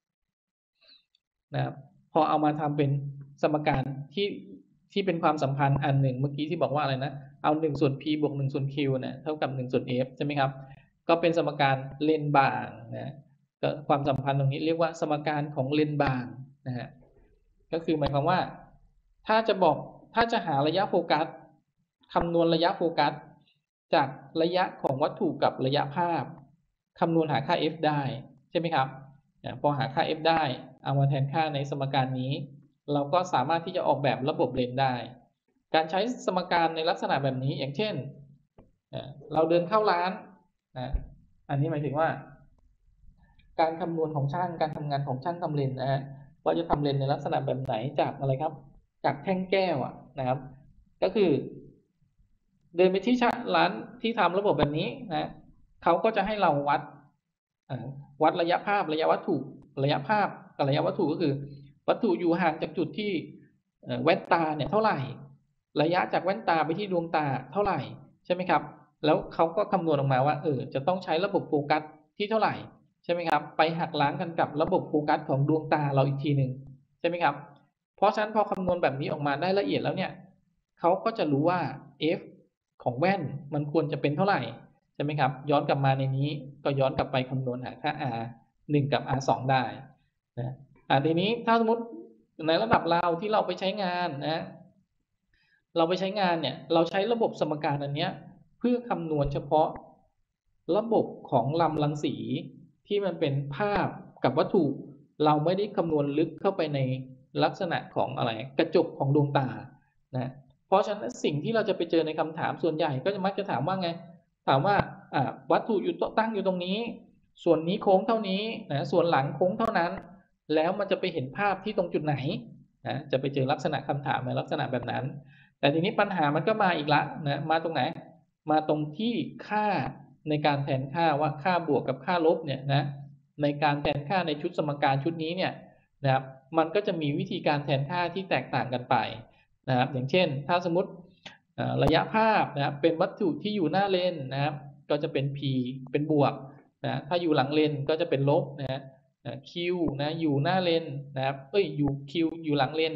นะครับพอเอามาทำเป็นสมการที่เป็นความสัมพันธ์อันหนึ่งเมื่อกี้ที่บอกว่าอะไรนะเอา1ส่วน p บวก1ส่วน q เนี่ยเท่ากับ1ส่วน f ใช่ไหมครับก็เป็นสมการเลนบางนะก็ความสัมพันธ์ตรงนี้เรียกว่าสมการของเลนบางนะฮะก็คือหมายความว่าถ้าจะหาระยะโฟกัสคำนวณระยะโฟกัสจากระยะของวัตถุกับระยะภาพคำนวณหาค่า f ได้ใช่ไหมครับพอหาค่า f ได้เอามาแทนค่าในสมการนี้เราก็สามารถที่จะออกแบบระบบเลนได้การใช้สมการในลักษณะแบบนี้อย่างเช่นเราเดินเข้าร้านอันนี้หมายถึงว่าการคำนวณของช่างการทำงานของช่างทำเลนนะฮะว่าจะทำเลนในลักษณะแบบไหนจากอะไรครับจากแท่งแก้วนะครับก็คือเดินไปที่ร้านที่ทำระบบแบบนี้นะเขาก็จะให้เราวัดระยะภาพระยะวัตถุระยะภาพกับระยะวัตถุก็คือวัตถุอยู่ห่างจากจุดที่แว่นตาเนี่ยเท่าไหร่ระยะจากแว่นตาไปที่ดวงตาเท่าไหร่ใช่ไหมครับแล้วเขาก็คำนวณออกมาว่าจะต้องใช้ระบบโฟกัสที่เท่าไหร่ใช่ไหมครับไปหักล้างกันกับระบบโฟกัสของดวงตาเราอีกทีหนึ่งใช่ไหมครับเพราะฉะนั้นพอคำนวณแบบนี้ออกมาได้ละเอียดแล้วเนี่ยเขาก็จะรู้ว่า f ของแว่นมันควรจะเป็นเท่าไหร่ใช่ไหมครับย้อนกลับมาในนี้ก็ย้อนกลับไปคำนวณหาค่า r1 กับ r2 ได้นะทีนี้ถ้าสมมติในระดับเราที่เราไปใช้งานนะเราไปใช้งานเนี่ยเราใช้ระบบสมการอันนี้เพื่อคำนวณเฉพาะระบบของลำรังสีที่มันเป็นภาพกับวัตถุเราไม่ได้คำนวณลึกเข้าไปในลักษณะของอะไรกระจกของดวงตานะเพราะฉะนั้นสิ่งที่เราจะไปเจอในคำถามส่วนใหญ่ก็จะมักจะถามว่าไงถามว่าวัตถุอยู่ตั้งอยู่ตรงนี้ส่วนนี้โค้งเท่านี้นะส่วนหลังโค้งเท่านั้นแล้วมันจะไปเห็นภาพที่ตรงจุดไหนนะจะไปเจอลักษณะคำถามในลักษณะแบบนั้นแต่ทีนี้ปัญหามันก็มาอีกละนะมาตรงไหนมาตรงที่ค่าในการแทนค่าว่าค่าบวกกับค่าลบเนี่ยนะในการแทนค่าในชุดสมการชุดนี้เนี่ยนะครับมันก็จะมีวิธีการแทนค่าที่แตกต่างกันไปนะครับอย่างเช่นถ้าสมมติระยะภาพนะครับเป็นวัตถุที่อยู่หน้าเลนนะครับก็จะเป็น p เป็นบวกนะถ้าอยู่หลังเลนก็จะเป็นลบนะ q นะอยู่หน้าเลนนะครับอยู่ q อยู่หลังเลน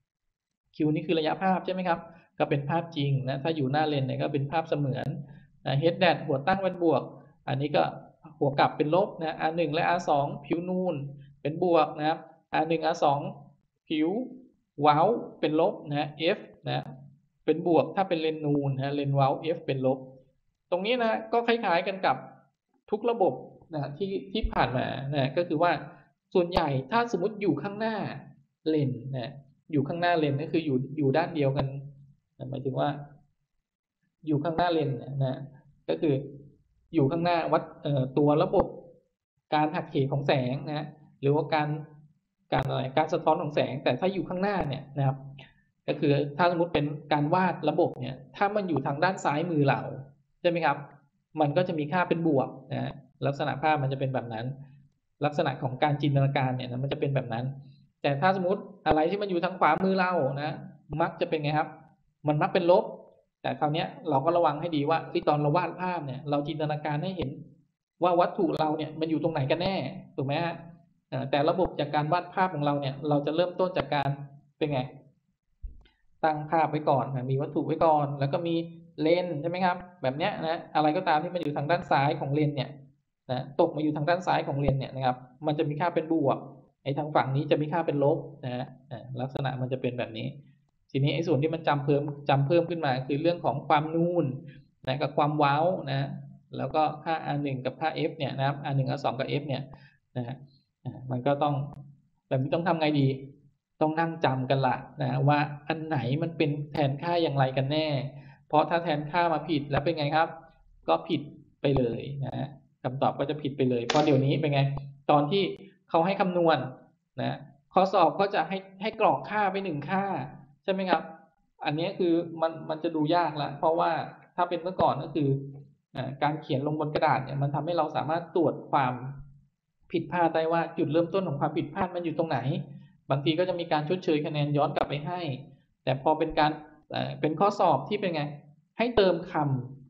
q นี่คือระยะภาพใช่ไหมครับก็เป็นภาพจริงนะถ้าอยู่หน้าเลนเนี่ยก็เป็นภาพเสมือนhead dash หัวตั้งเป็นบวกอันนี้ก็หัวกลับเป็นลบนะ r1 และ r2 ผิวนูนเป็นบวกนะครับ r1 r2 ผิวเว้าเป็นลบนะ f นะเป็นบวกถ้าเป็นเลนนูนนะเลนเว้า f เป็นลบตรงนี้นะก็คล้ายๆกันกับทุกระบบนะที่ผ่านมานะก็คือว่าส่วนใหญ่ถ้าสมมติอยู่ข้างหน้าเลนนะอยู่ข้างหน้าเลนก็คืออยู่ด้านเดียวกันหมายถึงว่าอยู่ข้างหน้าเลนนะก็คืออยู่ข้างหน้าวัดตัวระบบการหักเหของแสงนะหรือว่าการสะท้อนของแสงแต่ถ้าอยู่ข้างหน้าเนี่ยนะครับก็คือถ้าสมมติเป็นการวาดระบบเนี่ยถ้ามันอยู่ทางด้านซ้ายมือเราใช่ไหมครับมันก็จะมีค่าเป็นบวกนะลักษณะภาพมันจะเป็นแบบนั้นลักษณะของการจินตนาการเนี่ยมันจะเป็นแบบนั้นแต่ถ้าสมมติอะไรที่มันอยู่ทางขวามือเรานะมักจะเป็นไงครับมันมักเป็นลบแต่คราวนี้เราก็ระวังให้ดีว่าตอนเราวาดภาพเนี่ยเราจินตนาการให้เห็นว่าวัตถุเราเนี่ยมันอยู่ตรงไหนกันแน่ถูกไหมฮะแต่ระบบจากการวาดภาพของเราเนี่ยเราจะเริ่มต้นจากการเป็นไงตั้งภาพไว้ก่อนมีวัตถุไว้ก่อนแล้วก็มีเลนใช่ไหมครับแบบเนี้ยนะอะไรก็ตามที่มันอยู่ทางด้านซ้ายของเลนเนี่ยนะตกมาอยู่ทางด้านซ้ายของเลนเนี่ยนะครับมันจะมีค่าเป็นบวกทางฝั่งนี้จะมีค่าเป็นลบนะลักษณะมันจะเป็นแบบนี้ทีนี้ส่วนที่มันจำเพิ่มขึ้นมาคือเรื่องของความนูนนะกับความเว้านะแล้วก็ค่า r1 กับค่า f เนี่ยนะครับ r1 r2 กับ f เนี่ยนะมันก็ต้องแบบนี้ต้องทำไงดีต้องนั่งจำกันละนะว่าอันไหนมันเป็นแทนค่าอย่างไรกันแน่เพราะถ้าแทนค่ามาผิดแล้วเป็นไงครับก็ผิดไปเลยนะคำตอบก็จะผิดไปเลยเพราะเดี๋ยวนี้เป็นไงตอนที่เขาให้คำนวณนะข้อสอบก็จะให้กรอกค่าไป1ค่าใช่ไหมครับอันนี้คือมันจะดูยากละเพราะว่าถ้าเป็นเมื่อก่อนก็คือการเขียนลงบนกระดาษเนี่ยมันทำให้เราสามารถตรวจความผิดพลาดได้ว่าจุดเริ่มต้นของความผิดพลาดมันอยู่ตรงไหนบางทีก็จะมีการชดเชยคะแนนย้อนกลับไปให้แต่พอเป็นการเป็นข้อสอบที่เป็นไงให้เติมค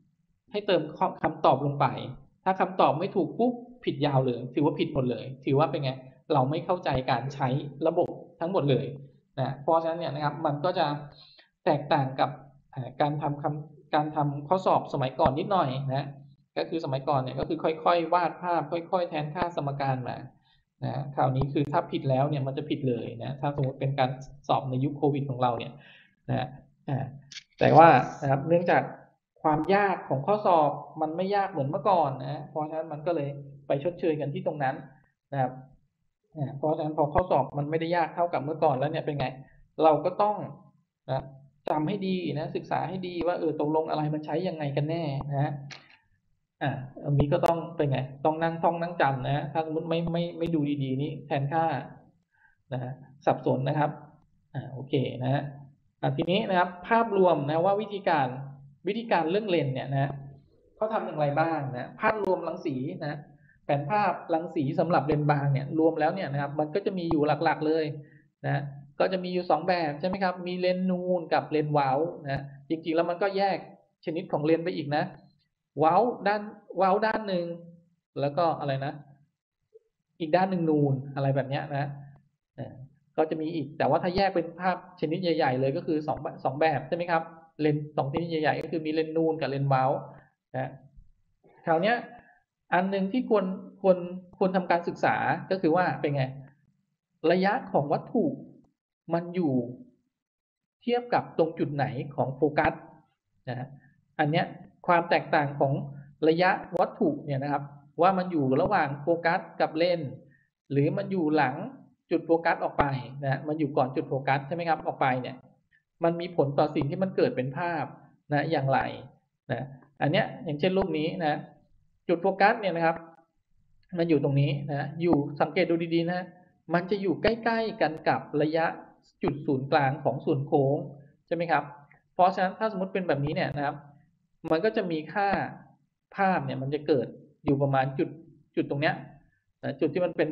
ให้เติมคำตอบลงไปถ้าคำตอบไม่ถูกปุ๊บผิดยาวเลยถือว่าผิดหมดเลยถือว่าเป็นไงเราไม่เข้าใจการใช้ระบบทั้งหมดเลยนะเพราะฉะนั้นเนี่ยนะครับมันก็จะแตกต่างกับการทำข้อสอบสมัยก่อนนิดหน่อยนะก็คือสมัยก่อนเนี่ยก็คือค่อยๆวาดภาพค่อยๆแทนค่าสมการมานะคราวนี้คือถ้าผิดแล้วเนี่ยมันจะผิดเลยนะถ้าสมมติเป็นการสอบในยุคโควิดของเราเนี่ยนะแต่ว่านะครับเนื่องจากความยากของข้อสอบมันไม่ยากเหมือนเมื่อก่อนนะเพราะฉะนั้นมันก็เลยไปชดเชยกันที่ตรงนั้นนะครับเพราะฉะนั้นพอข้อสอบมันไม่ได้ยากเท่ากับเมื่อก่อนแล้วเนี่ยเป็นไงเราก็ต้องนะจำให้ดีนะศึกษาให้ดีว่าตกลงอะไรมันใช้ยังไงกันแน่นะอันนี้ก็ต้องเป็นไงต้องนั่งท่องนั่งจำนะถ้าสมมติไม่ดูดีๆนี่แทนค่านะสับสนนะครับโอเคนะฮะทีนี้นะครับภาพรวมนะว่าวิธีการเรื่องเลนเนี่ยนะเขาทำอย่างไรบ้างนะภาพรวมรังสีนะแผนภาพรังสีสำหรับเลนบางเนี่ยรวมแล้วเนี่ยนะครับมันก็จะมีอยู่หลักๆเลยนะก็จะมีอยู่2แบบใช่ไหมครับมีเลนนูนกับเลนเว้านะจริงๆแล้วมันก็แยกชนิดของเลนไปอีกนะเว้าด้านหนึ่งแล้วก็อะไรนะอีกด้านหนึ่งนูนอะไรแบบเนี้ยนะก็จะมีอีกแต่ว่าถ้าแยกเป็นภาพชนิดใหญ่ๆเลยก็คือสองแบบใช่ไหมครับเลนสองชนิดใหญ่ๆก็คือมีเลนนูนกับเลนเว้านะคราวนี้อันหนึ่งที่ควรทำการศึกษาก็คือว่าเป็นไงระยะของวัตถุมันอยู่เทียบกับตรงจุดไหนของโฟกัสนะอันเนี้ยความแตกต่างของระยะวัตถุเนี่ยนะครับว่ามันอยู่ระหว่างโฟกัสกับเลนหรือมันอยู่หลังจุดโฟกัสออกไปนะมันอยู่ก่อนจุดโฟกัสใช่ไหมครับออกไปเนี่ยมันมีผลต่อสิ่งที่มันเกิดเป็นภาพนะอย่างไรนะอันเนี้ยอย่างเช่นรูปนี้นะจุดโฟกัสเนี่ยนะครับมันอยู่ตรงนี้นะอยู่สังเกตดูดีๆนะมันจะอยู่ใกล้ๆกันกับระยะจุดศูนย์กลางของส่วนโค้งใช่ไหมครับเพราะฉะนั้นถ้าสมมติเป็นแบบนี้เนี่ยนะครับมันก็จะมีค่าภาพเนี่ยมันจะเกิดอยู่ประมาณจุดตรงเนี้ยจุดที่มันเป็น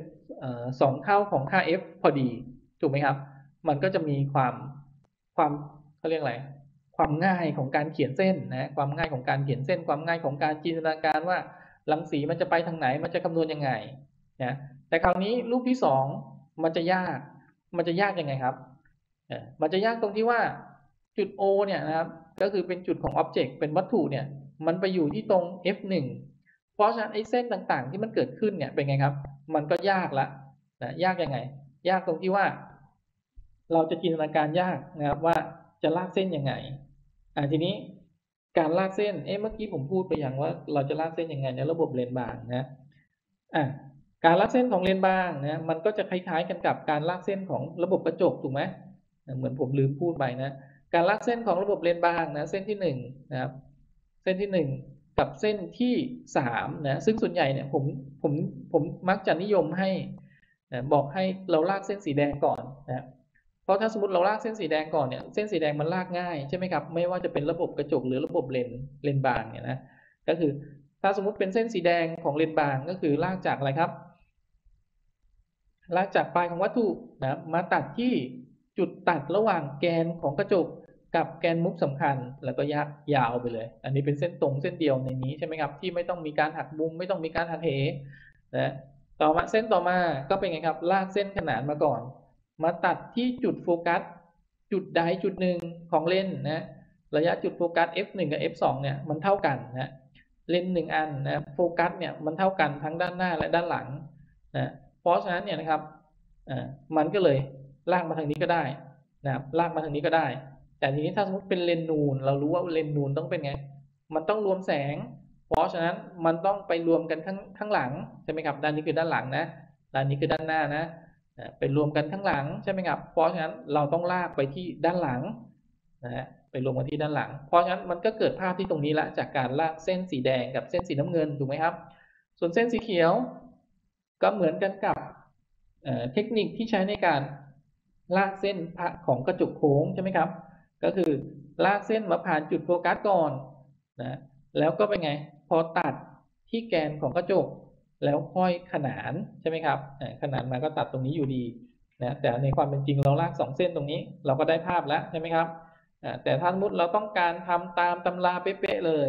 2 เท่าของค่า f พอดีถูกไหมครับมันก็จะมีความเขาเรียกอะไรความง่ายของการเขียนเส้นนะความง่ายของการเขียนเส้นความง่ายของการจินตนาการว่ารังสีมันจะไปทางไหนมันจะคำนวณยังไงนะแต่คราวนี้รูปที่2มันจะยากยังไงครับมันจะยากตรงที่ว่าจุด O เนี่ยนะครับก็คือเป็นจุดของ Object เป็นวัตถุเนี่ยมันไปอยู่ที่ตรง F1 เพราะฉะนั้นไอ้เส้นต่างๆที่มันเกิดขึ้นเนี่ยเป็นไงครับมันก็ยากละนะยากยังไงยากตรงที่ว่าเราจะจินตนาการยากนะครับว่าจะลากเส้นยังไงทีนี้การลากเส้นเมื่อกี้ผมพูดไปอย่างว่าเราจะลากเส้นยังไงในระบบเลนบางนะการลากเส้นของเลนบางนะมันก็จะคล้ายๆกันกับการลากเส้นของระบบกระจกถูกไหมเหมือนผมลืมพูดไปนะการลากเส้นของระบบเลนบางนะเส้นที่1นะครับเส้นที่1กับเส้นที่3นะซึ่งส่วนใหญ่เนี่ยผมมักจะนิยมให้บอกให้เราลากเส้นสีแดงก่อนนะเพราะถ้าสมมติเราลากเส้นสีแดงก่อนเนี่ยเส้นสีแดงมันลากง่ายใช่ไหมครับไม่ว่าจะเป็นระบบกระจกหรือระบบเลนบางเนี่ยนะก็คือถ้าสมมติเป็นเส้นสีแดงของเลนบางก็คือลากจากอะไรครับลากจากปลายของวัตถุนะมาตัดที่จุดตัดระหว่างแกนของกระจกกับแกนมุมสำคัญแล้วก็ยาวไปเลยอันนี้เป็นเส้นตรงเส้นเดียวในนี้ใช่ไหมครับที่ไม่ต้องมีการหักมุมไม่ต้องมีการหักเหนะต่อมาเส้นต่อมาก็เป็นไงครับลากเส้นขนานมาก่อนมาตัดที่จุดโฟกัสจุดใดจุดหนึ่งของเลนนะระยะจุดโฟกัส f1 กับ f2 เนี่ยมันเท่ากันนะเลน1อันนะโฟกัสเนี่ยมันเท่ากันทั้งด้านหน้าและด้านหลังนะเพราะฉะนั้นเนี่ยนะครับมันก็เลยลากมาทางนี้ก็ได้นะครับลากมาทางนี้ก็ได้แต่ทีนี้ถ้าสมมติเป็นเลนนูนเรารู้ว่าเลนนูนต้องเป็นไงมันต้องรวมแสงเพราะฉะนั้นมันต้องไปรวมกันข้างหลังใช่ไหมครับด้านนี้คือด้านหลังนะด้านนี้คือด้านหน้านะไปรวมกันข้างหลังใช่ไหมครับเพราะฉะนั้นเราต้องลากไปที่ด้านหลังนะไปรวมกันที่ด้านหลังเพราะฉะนั้นมันก็เกิดภาพที่ตรงนี้ละจากการลากเส้นสีแดงกับเส้นสีน้ำเงินถูกไหมครับส่วนเส้นสีเขียวก็เหมือนกันกับเทคนิคที่ใช้ในการลากเส้นของกระจกโค้งใช่ไหมครับก็คือลากเส้นมาผ่านจุดโฟกัสก่อนนะแล้วก็เป็นไงพอตัดที่แกนของกระจกแล้วค่อยขนานใช่ไหมครับขนานมาก็ตัดตรงนี้อยู่ดีนะแต่ในความเป็นจริงเราลาก2เส้นตรงนี้เราก็ได้ภาพแล้วใช่ไหมครับแต่ถ้าสมมติเราต้องการทำตามตำราเป๊ะๆเลย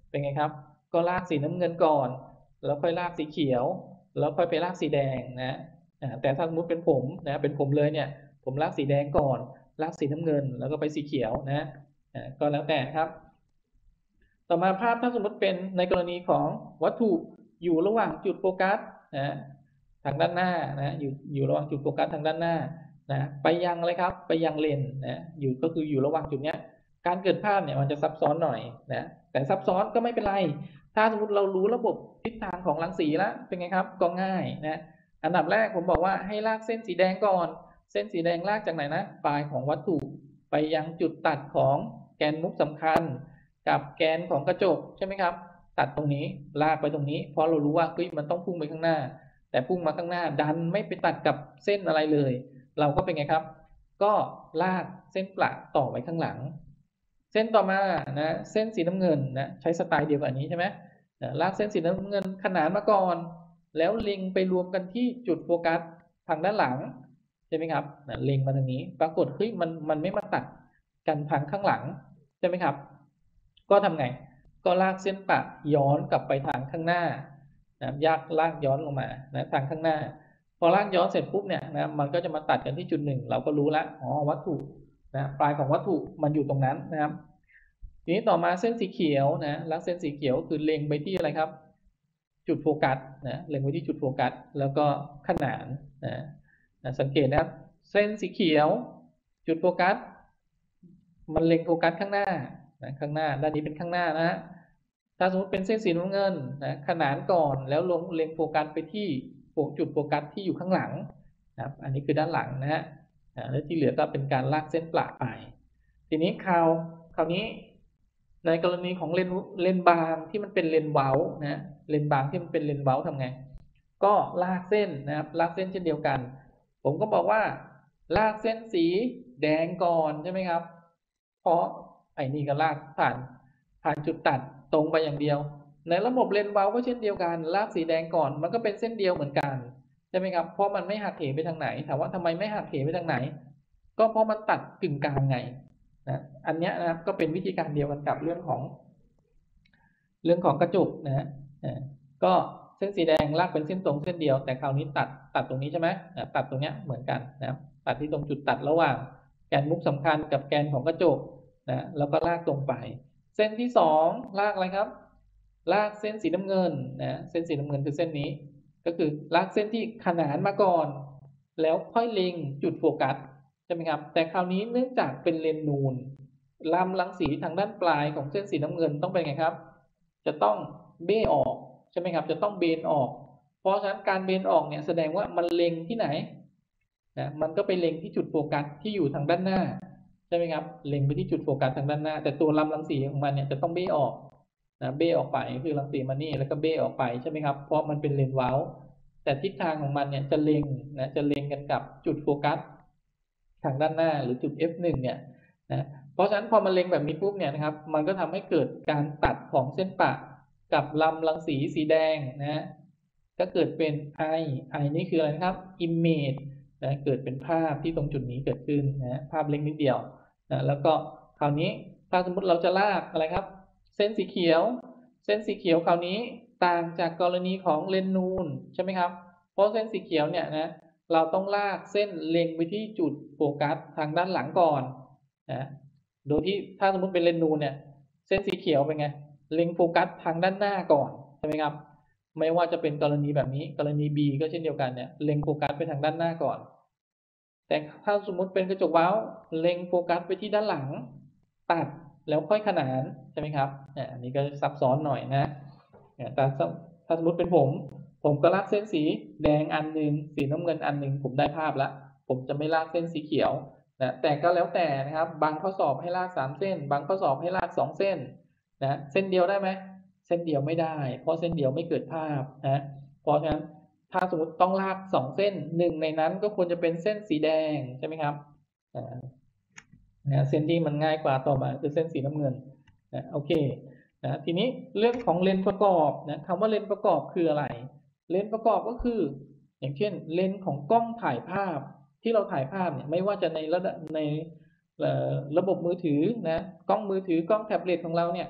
เป็นไงครับก็ลากสีน้ำเงินก่อนแล้วค่อยลากสีเขียวแล้วค่อยไปลากสีแดงนะแต่ถ้าสมมติเป็นผมนะเป็นผมเลยเนี่ยผมลากสีแดงก่อนลากสีน้ำเงินแล้วก็ไปสีเขียวนะก็แล้วแต่ครับต่อมาภาพถ้าสมมติเป็นในกรณีของวัตถุอยู่ระหว่างจุดโฟกัสนะทางด้านหน้านะอยู่ระหว่างจุดโฟกัสทางด้านหน้านะไปยังอะไรครับไปยังเลนนะก็คืออยู่ระหว่างจุดเนี้ยการเกิดภาพเนี่ยมันจะซับซ้อนหน่อยนะแต่ซับซ้อนก็ไม่เป็นไรถ้าสมมติเรารู้ระบบทิศทางของรังสีแล้วเป็นไงครับก็ง่ายนะอันดับแรกผมบอกว่าให้ลากเส้นสีแดงก่อนเส้นสีแดงลากจากไหนนะปลายของวัตถุไปยังจุดตัดของแกนมุกสำคัญกับแกนของกระจกใช่ไหมครับตัดตรงนี้ลากไปตรงนี้เพราะเรารู้ว่ามันต้องพุ่งไปข้างหน้าแต่พุ่งมาข้างหน้าดันไม่ไปตัดกับเส้นอะไรเลยเราก็เป็นไงครับก็ลากเส้นประต่อไปข้างหลังเส้นต่อมานะเส้นสีน้ำเงินนะใช้สไตล์เดียวกับนี้ใช่ไหมลากเส้นสีน้ำเงินขนานมาก่อนแล้วเล็งไปรวมกันที่จุดโฟกัสทางด้านหลังใช่ไหมครับเล็งมาทางนี้ปรากฏมันไม่มาตัดกันทางข้างหลังใช่ไหมครับก็ทำไงก็ลากเส้นประย้อนกลับไปทางข้างหน้านะลากย้อนลงมานะทางข้างหน้าพอลากย้อนเสร็จปุ๊บเนี่ยนะมันก็จะมาตัดกันที่จุดหนึ่งเราก็รู้ละวัตถุนะปลายของวัตถุมันอยู่ตรงนั้นนะครับทีนี้ต่อมาเส้นสีเขียวนะลากเส้นสีเขียวคือเล็งไปที่อะไรครับจุดโฟกัสนะเล็งไปที่จุดโฟกัสแล้วก็ขนานนะสังเกตนะครับเส้นสีเขียวจุดโฟกัสมันเล็งโฟกัสข้างหน้าข้างหน้าด้านนี้เป็นข้างหน้านะถ้าสมมติเป็นเส้นสีน้ำเงินนะขนานก่อนแล้วเล็งโฟกัสไปที่จุดโฟกัสที่อยู่ข้างหลังนะครับอันนี้คือด้านหลังนะฮะแล้วที่เหลือก็เป็นการลากเส้นประไปทีนี้คราวนี้ในกรณีของเลนบางที่มันเป็นเลนเว้านะเลนบางที่มันเป็นเลนเว้าทำไงก็ลากเส้นนะครับลากเส้นเช่นเดียวกันผมก็บอกว่าลากเส้นสีแดงก่อนใช่ไหมครับเพราะไอ้นี่ก็ลากผ่านจุดตัดตรงไปอย่างเดียวในระบบเลนเว้าก็เช่นเดียวกันลากสีแดงก่อนมันก็เป็นเส้นเดียวเหมือนกันใช่ไหมครับเพราะมันไม่หักเหไปทางไหนถามว่าทำไมไม่หักเหไปทางไหนก็เพราะมันตัดกึ่งกลางไงนะอันนี้นะครับก็เป็นวิธีการเดียวกันกับเรื่องของกระจุกนะฮะก็เส้นสีแดงลากเป็นเส้นตรงเส้นเดียวแต่คราวนี้ตัดตรงนี้ใช่ไหมตัดตรงนี้เหมือนกันนะครับตัดที่ตรงจุดตัดระหว่างแกนมุกสำคัญกับแกนของกระจกนะแล้วก็ลากตรงไปเส้นที่สองลากอะไรครับลากเส้นสีน้ำเงินนะเส้นสีน้ำเงินคือเส้นนี้ก็คือลากเส้นที่ขนานมาก่อนแล้วค่อยเล็งจุดโฟกัสใช่ไหมครับแต่คราวนี้เนื่องจากเป็นเลนนูนลำรังสีทางด้านปลายของเส้นสีน้ำเงินต้องเป็นไงครับจะต้องเบ้ออกใช่ไหมครับจะต้องเบนออกเพราะฉะนั้นการเบนออกเนี่ยแสดงว่ามันเล็งที่ไหนนะมันก็ไปเล็งที่จุดโฟกัสที่อยู่ทางด้านหน้าใช่ไหมครับเล็งไปที่จุดโฟกัสทางด้านหน้าแต่ตัวลำรังสีของมันเนี่ยจะต้องเบ้ออกนะเบ้ออกไปคือรังสีมันนี่แล้วก็เบ้ออกไปใช่ไหมครับเพราะมันเป็นเลนเว้าแต่ทิศทางของมันเนี่ยจะเล็งกันกับจุดโฟกัสทางด้านหน้าหรือจุด F1 เนี่ยนะเพราะฉะนั้นพอมันเล็งแบบนี้ปุ๊บเนี่ยนะครับมันก็ทำให้เกิดการตัดของเส้นประกับลำรังสีสีแดงนะก็เกิดเป็น I นี่คืออะไรนะครับ image นะเกิดเป็นภาพที่ตรงจุดนี้เกิดขึ้นนะภาพเล็กนิดเดียวนะแล้วก็คราวนี้ถ้าสมมติเราจะลากอะไรครับเส้นสีเขียวคราวนี้ต่างจากกรณีของเลนนูนใช่ไหมครับเพราะเส้นสีเขียวเนี่ยนะเราต้องลากเส้นเล็งไปที่จุดโฟกัสทางด้านหลังก่อนนะโดยที่ถ้าสมมติเป็นเลนนูนเนี่ยเส้นสีเขียวเป็นไงเล็งโฟกัสทางด้านหน้าก่อนใช่ไหมครับไม่ว่าจะเป็นกรณีแบบนี้กรณี B ก็เช่นเดียวกันเนี่ยเล็งโฟกัสไปทางด้านหน้าก่อนแต่ถ้าสมมติเป็นกระจกเว้าเล็งโฟกัสไปที่ด้านหลังตัดแล้วค่อยขนานใช่ไหมครับอันนี้ก็ซับซ้อนหน่อยนะแต่ถ้าสมมติเป็นผมก็ลากเส้นสีแดงอันหนึ่งสีน้ำเงินอันหนึ่งผมได้ภาพแล้วผมจะไม่ลากเส้นสีเขียวนะแต่ก็แล้วแต่นะครับบางข้อสอบให้ลาก3เส้นบางข้อสอบให้ลาก2เส้นนะเส้นเดียวได้ไหมเส้นเดียวไม่ได้เพราะเส้นเดียวไม่เกิดภาพนะเพราะฉะนั้นถ้าสมมติต้องลาก2เส้นหนึ่งในนั้นก็ควรจะเป็นเส้นสีแดงใช่ไหมครับเส้นที่มันง่ายกว่าต่อมาคือเส้นสีน้ำเงินโอเคทีนี้เรื่องของเลนส์ประกอบนะคำว่าเลนส์ประกอบคืออะไรเลนส์ประกอบก็คืออย่างเช่นเลนส์ของกล้องถ่ายภาพที่เราถ่ายภาพเนี่ยไม่ว่าจะในระบบมือถือนะกล้องมือถือกล้องแท็บเล็ตของเราเนี่ย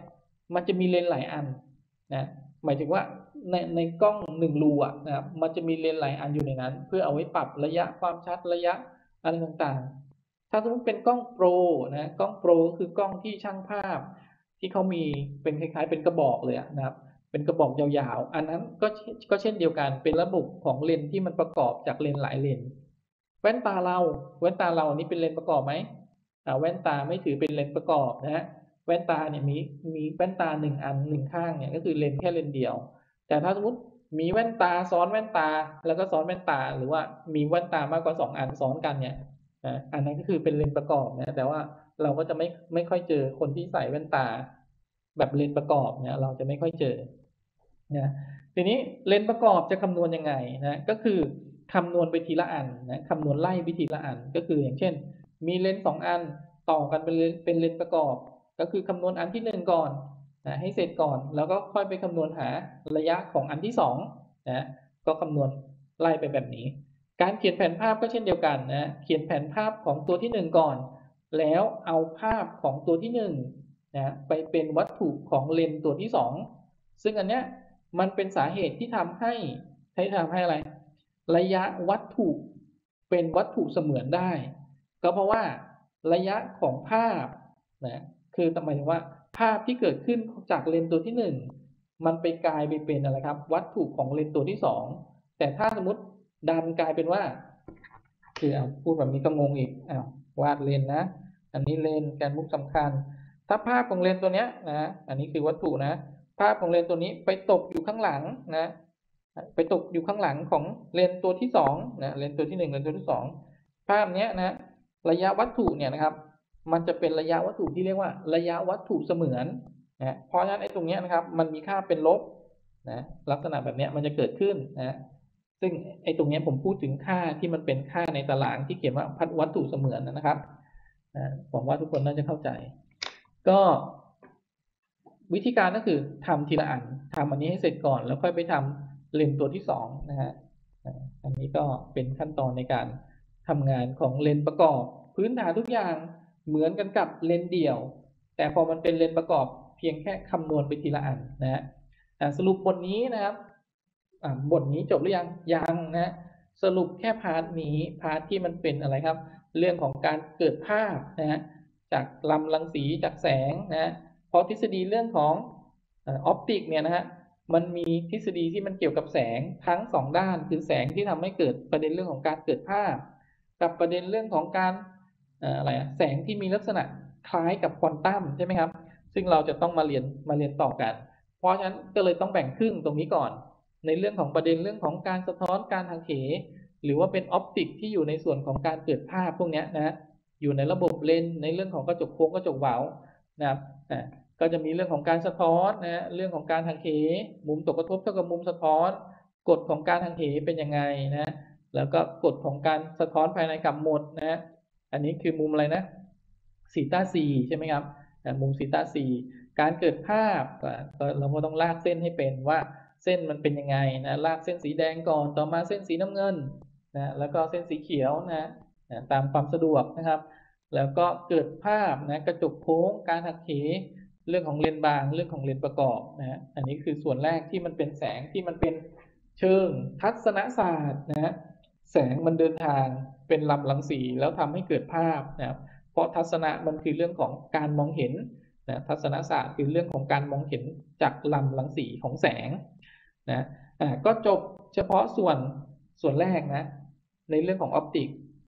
มันจะมีเลนส์หลายอันนะหมายถึงว่าในกล้อง1รูอ่ะนะครับมันจะมีเลนส์หลายอันอยู่ในนั้น เพื่อเอาไว้ปรับระยะความชัดระยะอะไรต่างๆถ้าสมมติเป็นกล้องโปรนะกล้องโปรก็คือกล้องที่ช่างภาพที่เขามีเป็นคล้ายๆเป็นกระบอกเลยนะครับเป็นกระบอกยาวๆอันนั้นก็เช่นเดียวกันเป็นระบบของเลนส์ที่มันประกอบจากเลนส์หลายเลนส์แว่นตาเราอันนี้เป็นเลนส์ประกอบไหมแว่นตาไม่ถือเป็นเลนส์ประกอบนะฮะแว่นตาเนี่ยมีแว่นตา1อัน1ข้างเนี่ยก็คือเลนส์แค่เลนส์เดียวแต่ถ้าสมมติมีแว่นตาซ้อนแว่นตาแล้วก็ซ้อนแว่นตาหรือว่ามีแว่นตามากกว่า2อันซ้อนกันเนี่ยอันนั้นก็คือเป็นเลนส์ประกอบนะแต่ว่าเราก็จะไม่ค่อยเจอคนที่ใส่แว่นตาแบบเลนส์ประกอบเนี่ยเราจะไม่ค่อยเจอนะทีนี้เลนส์ประกอบจะคำนวณยังไงนะก็คือคำนวณไปทีละอันนะคำนวณไล่ไปทีละอันก็คืออย่างเช่นมีเลนส์2อันต่อกันเป็นเลนส์ประกอบก็คือคำนวณอันที่1ก่อนนะให้เสร็จก่อนแล้วก็ค่อยไปคำนวณหาระยะของอันที่2นะก็คำนวณไล่ไปแบบนี้การเขียนแผนภาพก็เช่นเดียวกันนะเขียนแผนภาพของตัวที่1ก่อนแล้วเอาภาพของตัวที่1นะไปเป็นวัตถุของเลนส์ตัวที่2ซึ่งอันเนี้ยมันเป็นสาเหตุที่ทำให้อะไรระยะวัตถุเป็นวัตถุเสมือนได้ก็เพราะว่าระยะของภาพนะคือหมายถึงว่าภาพที่เกิดขึ้นจากเลนส์ตัวที่1มันไปกลายไปเป็นอะไรครับวัตถุของเลนส์ตัวที่2แต่ถ้าสมมติดันกลายเป็นว่าคือพูดแบบนี้ก็งงอีกวาดเลนนะอันนี้เลนการมุกสำคัญถ้าภาพของเลนตัวเนี้ยนะอันนี้คือวัตถุนะภาพของเลนตัวนี้ไปตกอยู่ข้างหลังนะไปตกอยู่ข้างหลังของเลนตัวที่2นะเลนตัวที่1เลนตัวที่2ภาพเนี้ยนะระยะวัตถุเนี่ยนะครับมันจะเป็นระยะวัตถุที่เรียกว่าระยะวัตถุเสมือนนะเพราะฉะนั้นไอ้ตรงเนี้ยนะครับมันมีค่าเป็นลบนะลักษณะแบบเนี้ยมันจะเกิดขึ้นนะซึ่งไอ้ตรงนี้ผมพูดถึงค่าที่มันเป็นค่าในตารางที่เขียนว่าวัตถุเสมือนนะครับหวังว่าทุกคนน่าจะเข้าใจก็วิธีการก็คือทำทีละอันทำอันนี้ให้เสร็จก่อนแล้วค่อยไปทำเลนตัวที่2นะฮะอันนี้ก็เป็นขั้นตอนในการทำงานของเลนประกอบพื้นฐานทุกอย่างเหมือนกันกับเลนเดี่ยวแต่พอมันเป็นเลนประกอบเพียงแค่คำนวณไปทีละอันนะฮะสรุปบทนี้นะครับบทนี้จบหรือยังนะสรุปแค่พาร์ทนี้พาร์ทที่มันเป็นอะไรครับเรื่องของการเกิดภาพนะฮะจากลำรังสีจากแสงนะเพราะทฤษฎีเรื่องของออปติกเนี่ยนะฮะมันมีทฤษฎีที่มันเกี่ยวกับแสงทั้ง2ด้านคือแสงที่ทำให้เกิดประเด็นเรื่องของการเกิดภาพกับประเด็นเรื่องของการแสงที่มีลักษณะคล้ายกับควอนตัมใช่ไหมครับซึ่งเราจะต้องมาเรียนต่อกันเพราะฉะนั้นก็เลยต้องแบ่งครึ่งตรงนี้ก่อนในเรื่องของประเด็นเรื่องของการสะท้อนการทางเหหรือว่าเป็นออปติกที่อยู่ในส่วนของการเกิดภาพพวกนี้นะอยู่ในระบบเลนส์ในเรื่องของกระจกโค้งกระจกเว้านะครับก็จะมีเรื่องของการสะท้อนนะเรื่องของการทางเหมุมตกกระทบเท่ากับมุมสะท้อนกฎของการทางเหเป็นยังไงนะแล้วก็กฎของการสะท้อนภายในกำหมดนะอันนี้คือมุมอะไรนะซีตาซีใช่ไหมครับมุมซีตาซีการเกิดภาพเราก็ต้องลากเส้นให้เป็นว่าเส้นมันเป็นยังไงนะลากเส้นสีแดงก่อนต่อมาเส้นสีน้ำเงินนะแล้วก็เส้นสีเขียวนะตามความสะดวกนะครับแล้วก็เกิดภาพนะกระจกโค้งการหักเหเรื่องของเลนส์บางเรื่องของเลนส์ประกอบนะอันนี้คือส่วนแรกที่มันเป็นแสงที่มันเป็นเชิงทัศนศาสตร์นะแสงมันเดินทางเป็นลำรังสีแล้วทำให้เกิดภาพนะครับเพราะทัศนะมันคือเรื่องของการมองเห็นนะทัศนศาสตร์คือเรื่องของการมองเห็นจากลำรังสีของแสงนะก็จบเฉพาะส่วนแรกนะในเรื่องของออปติก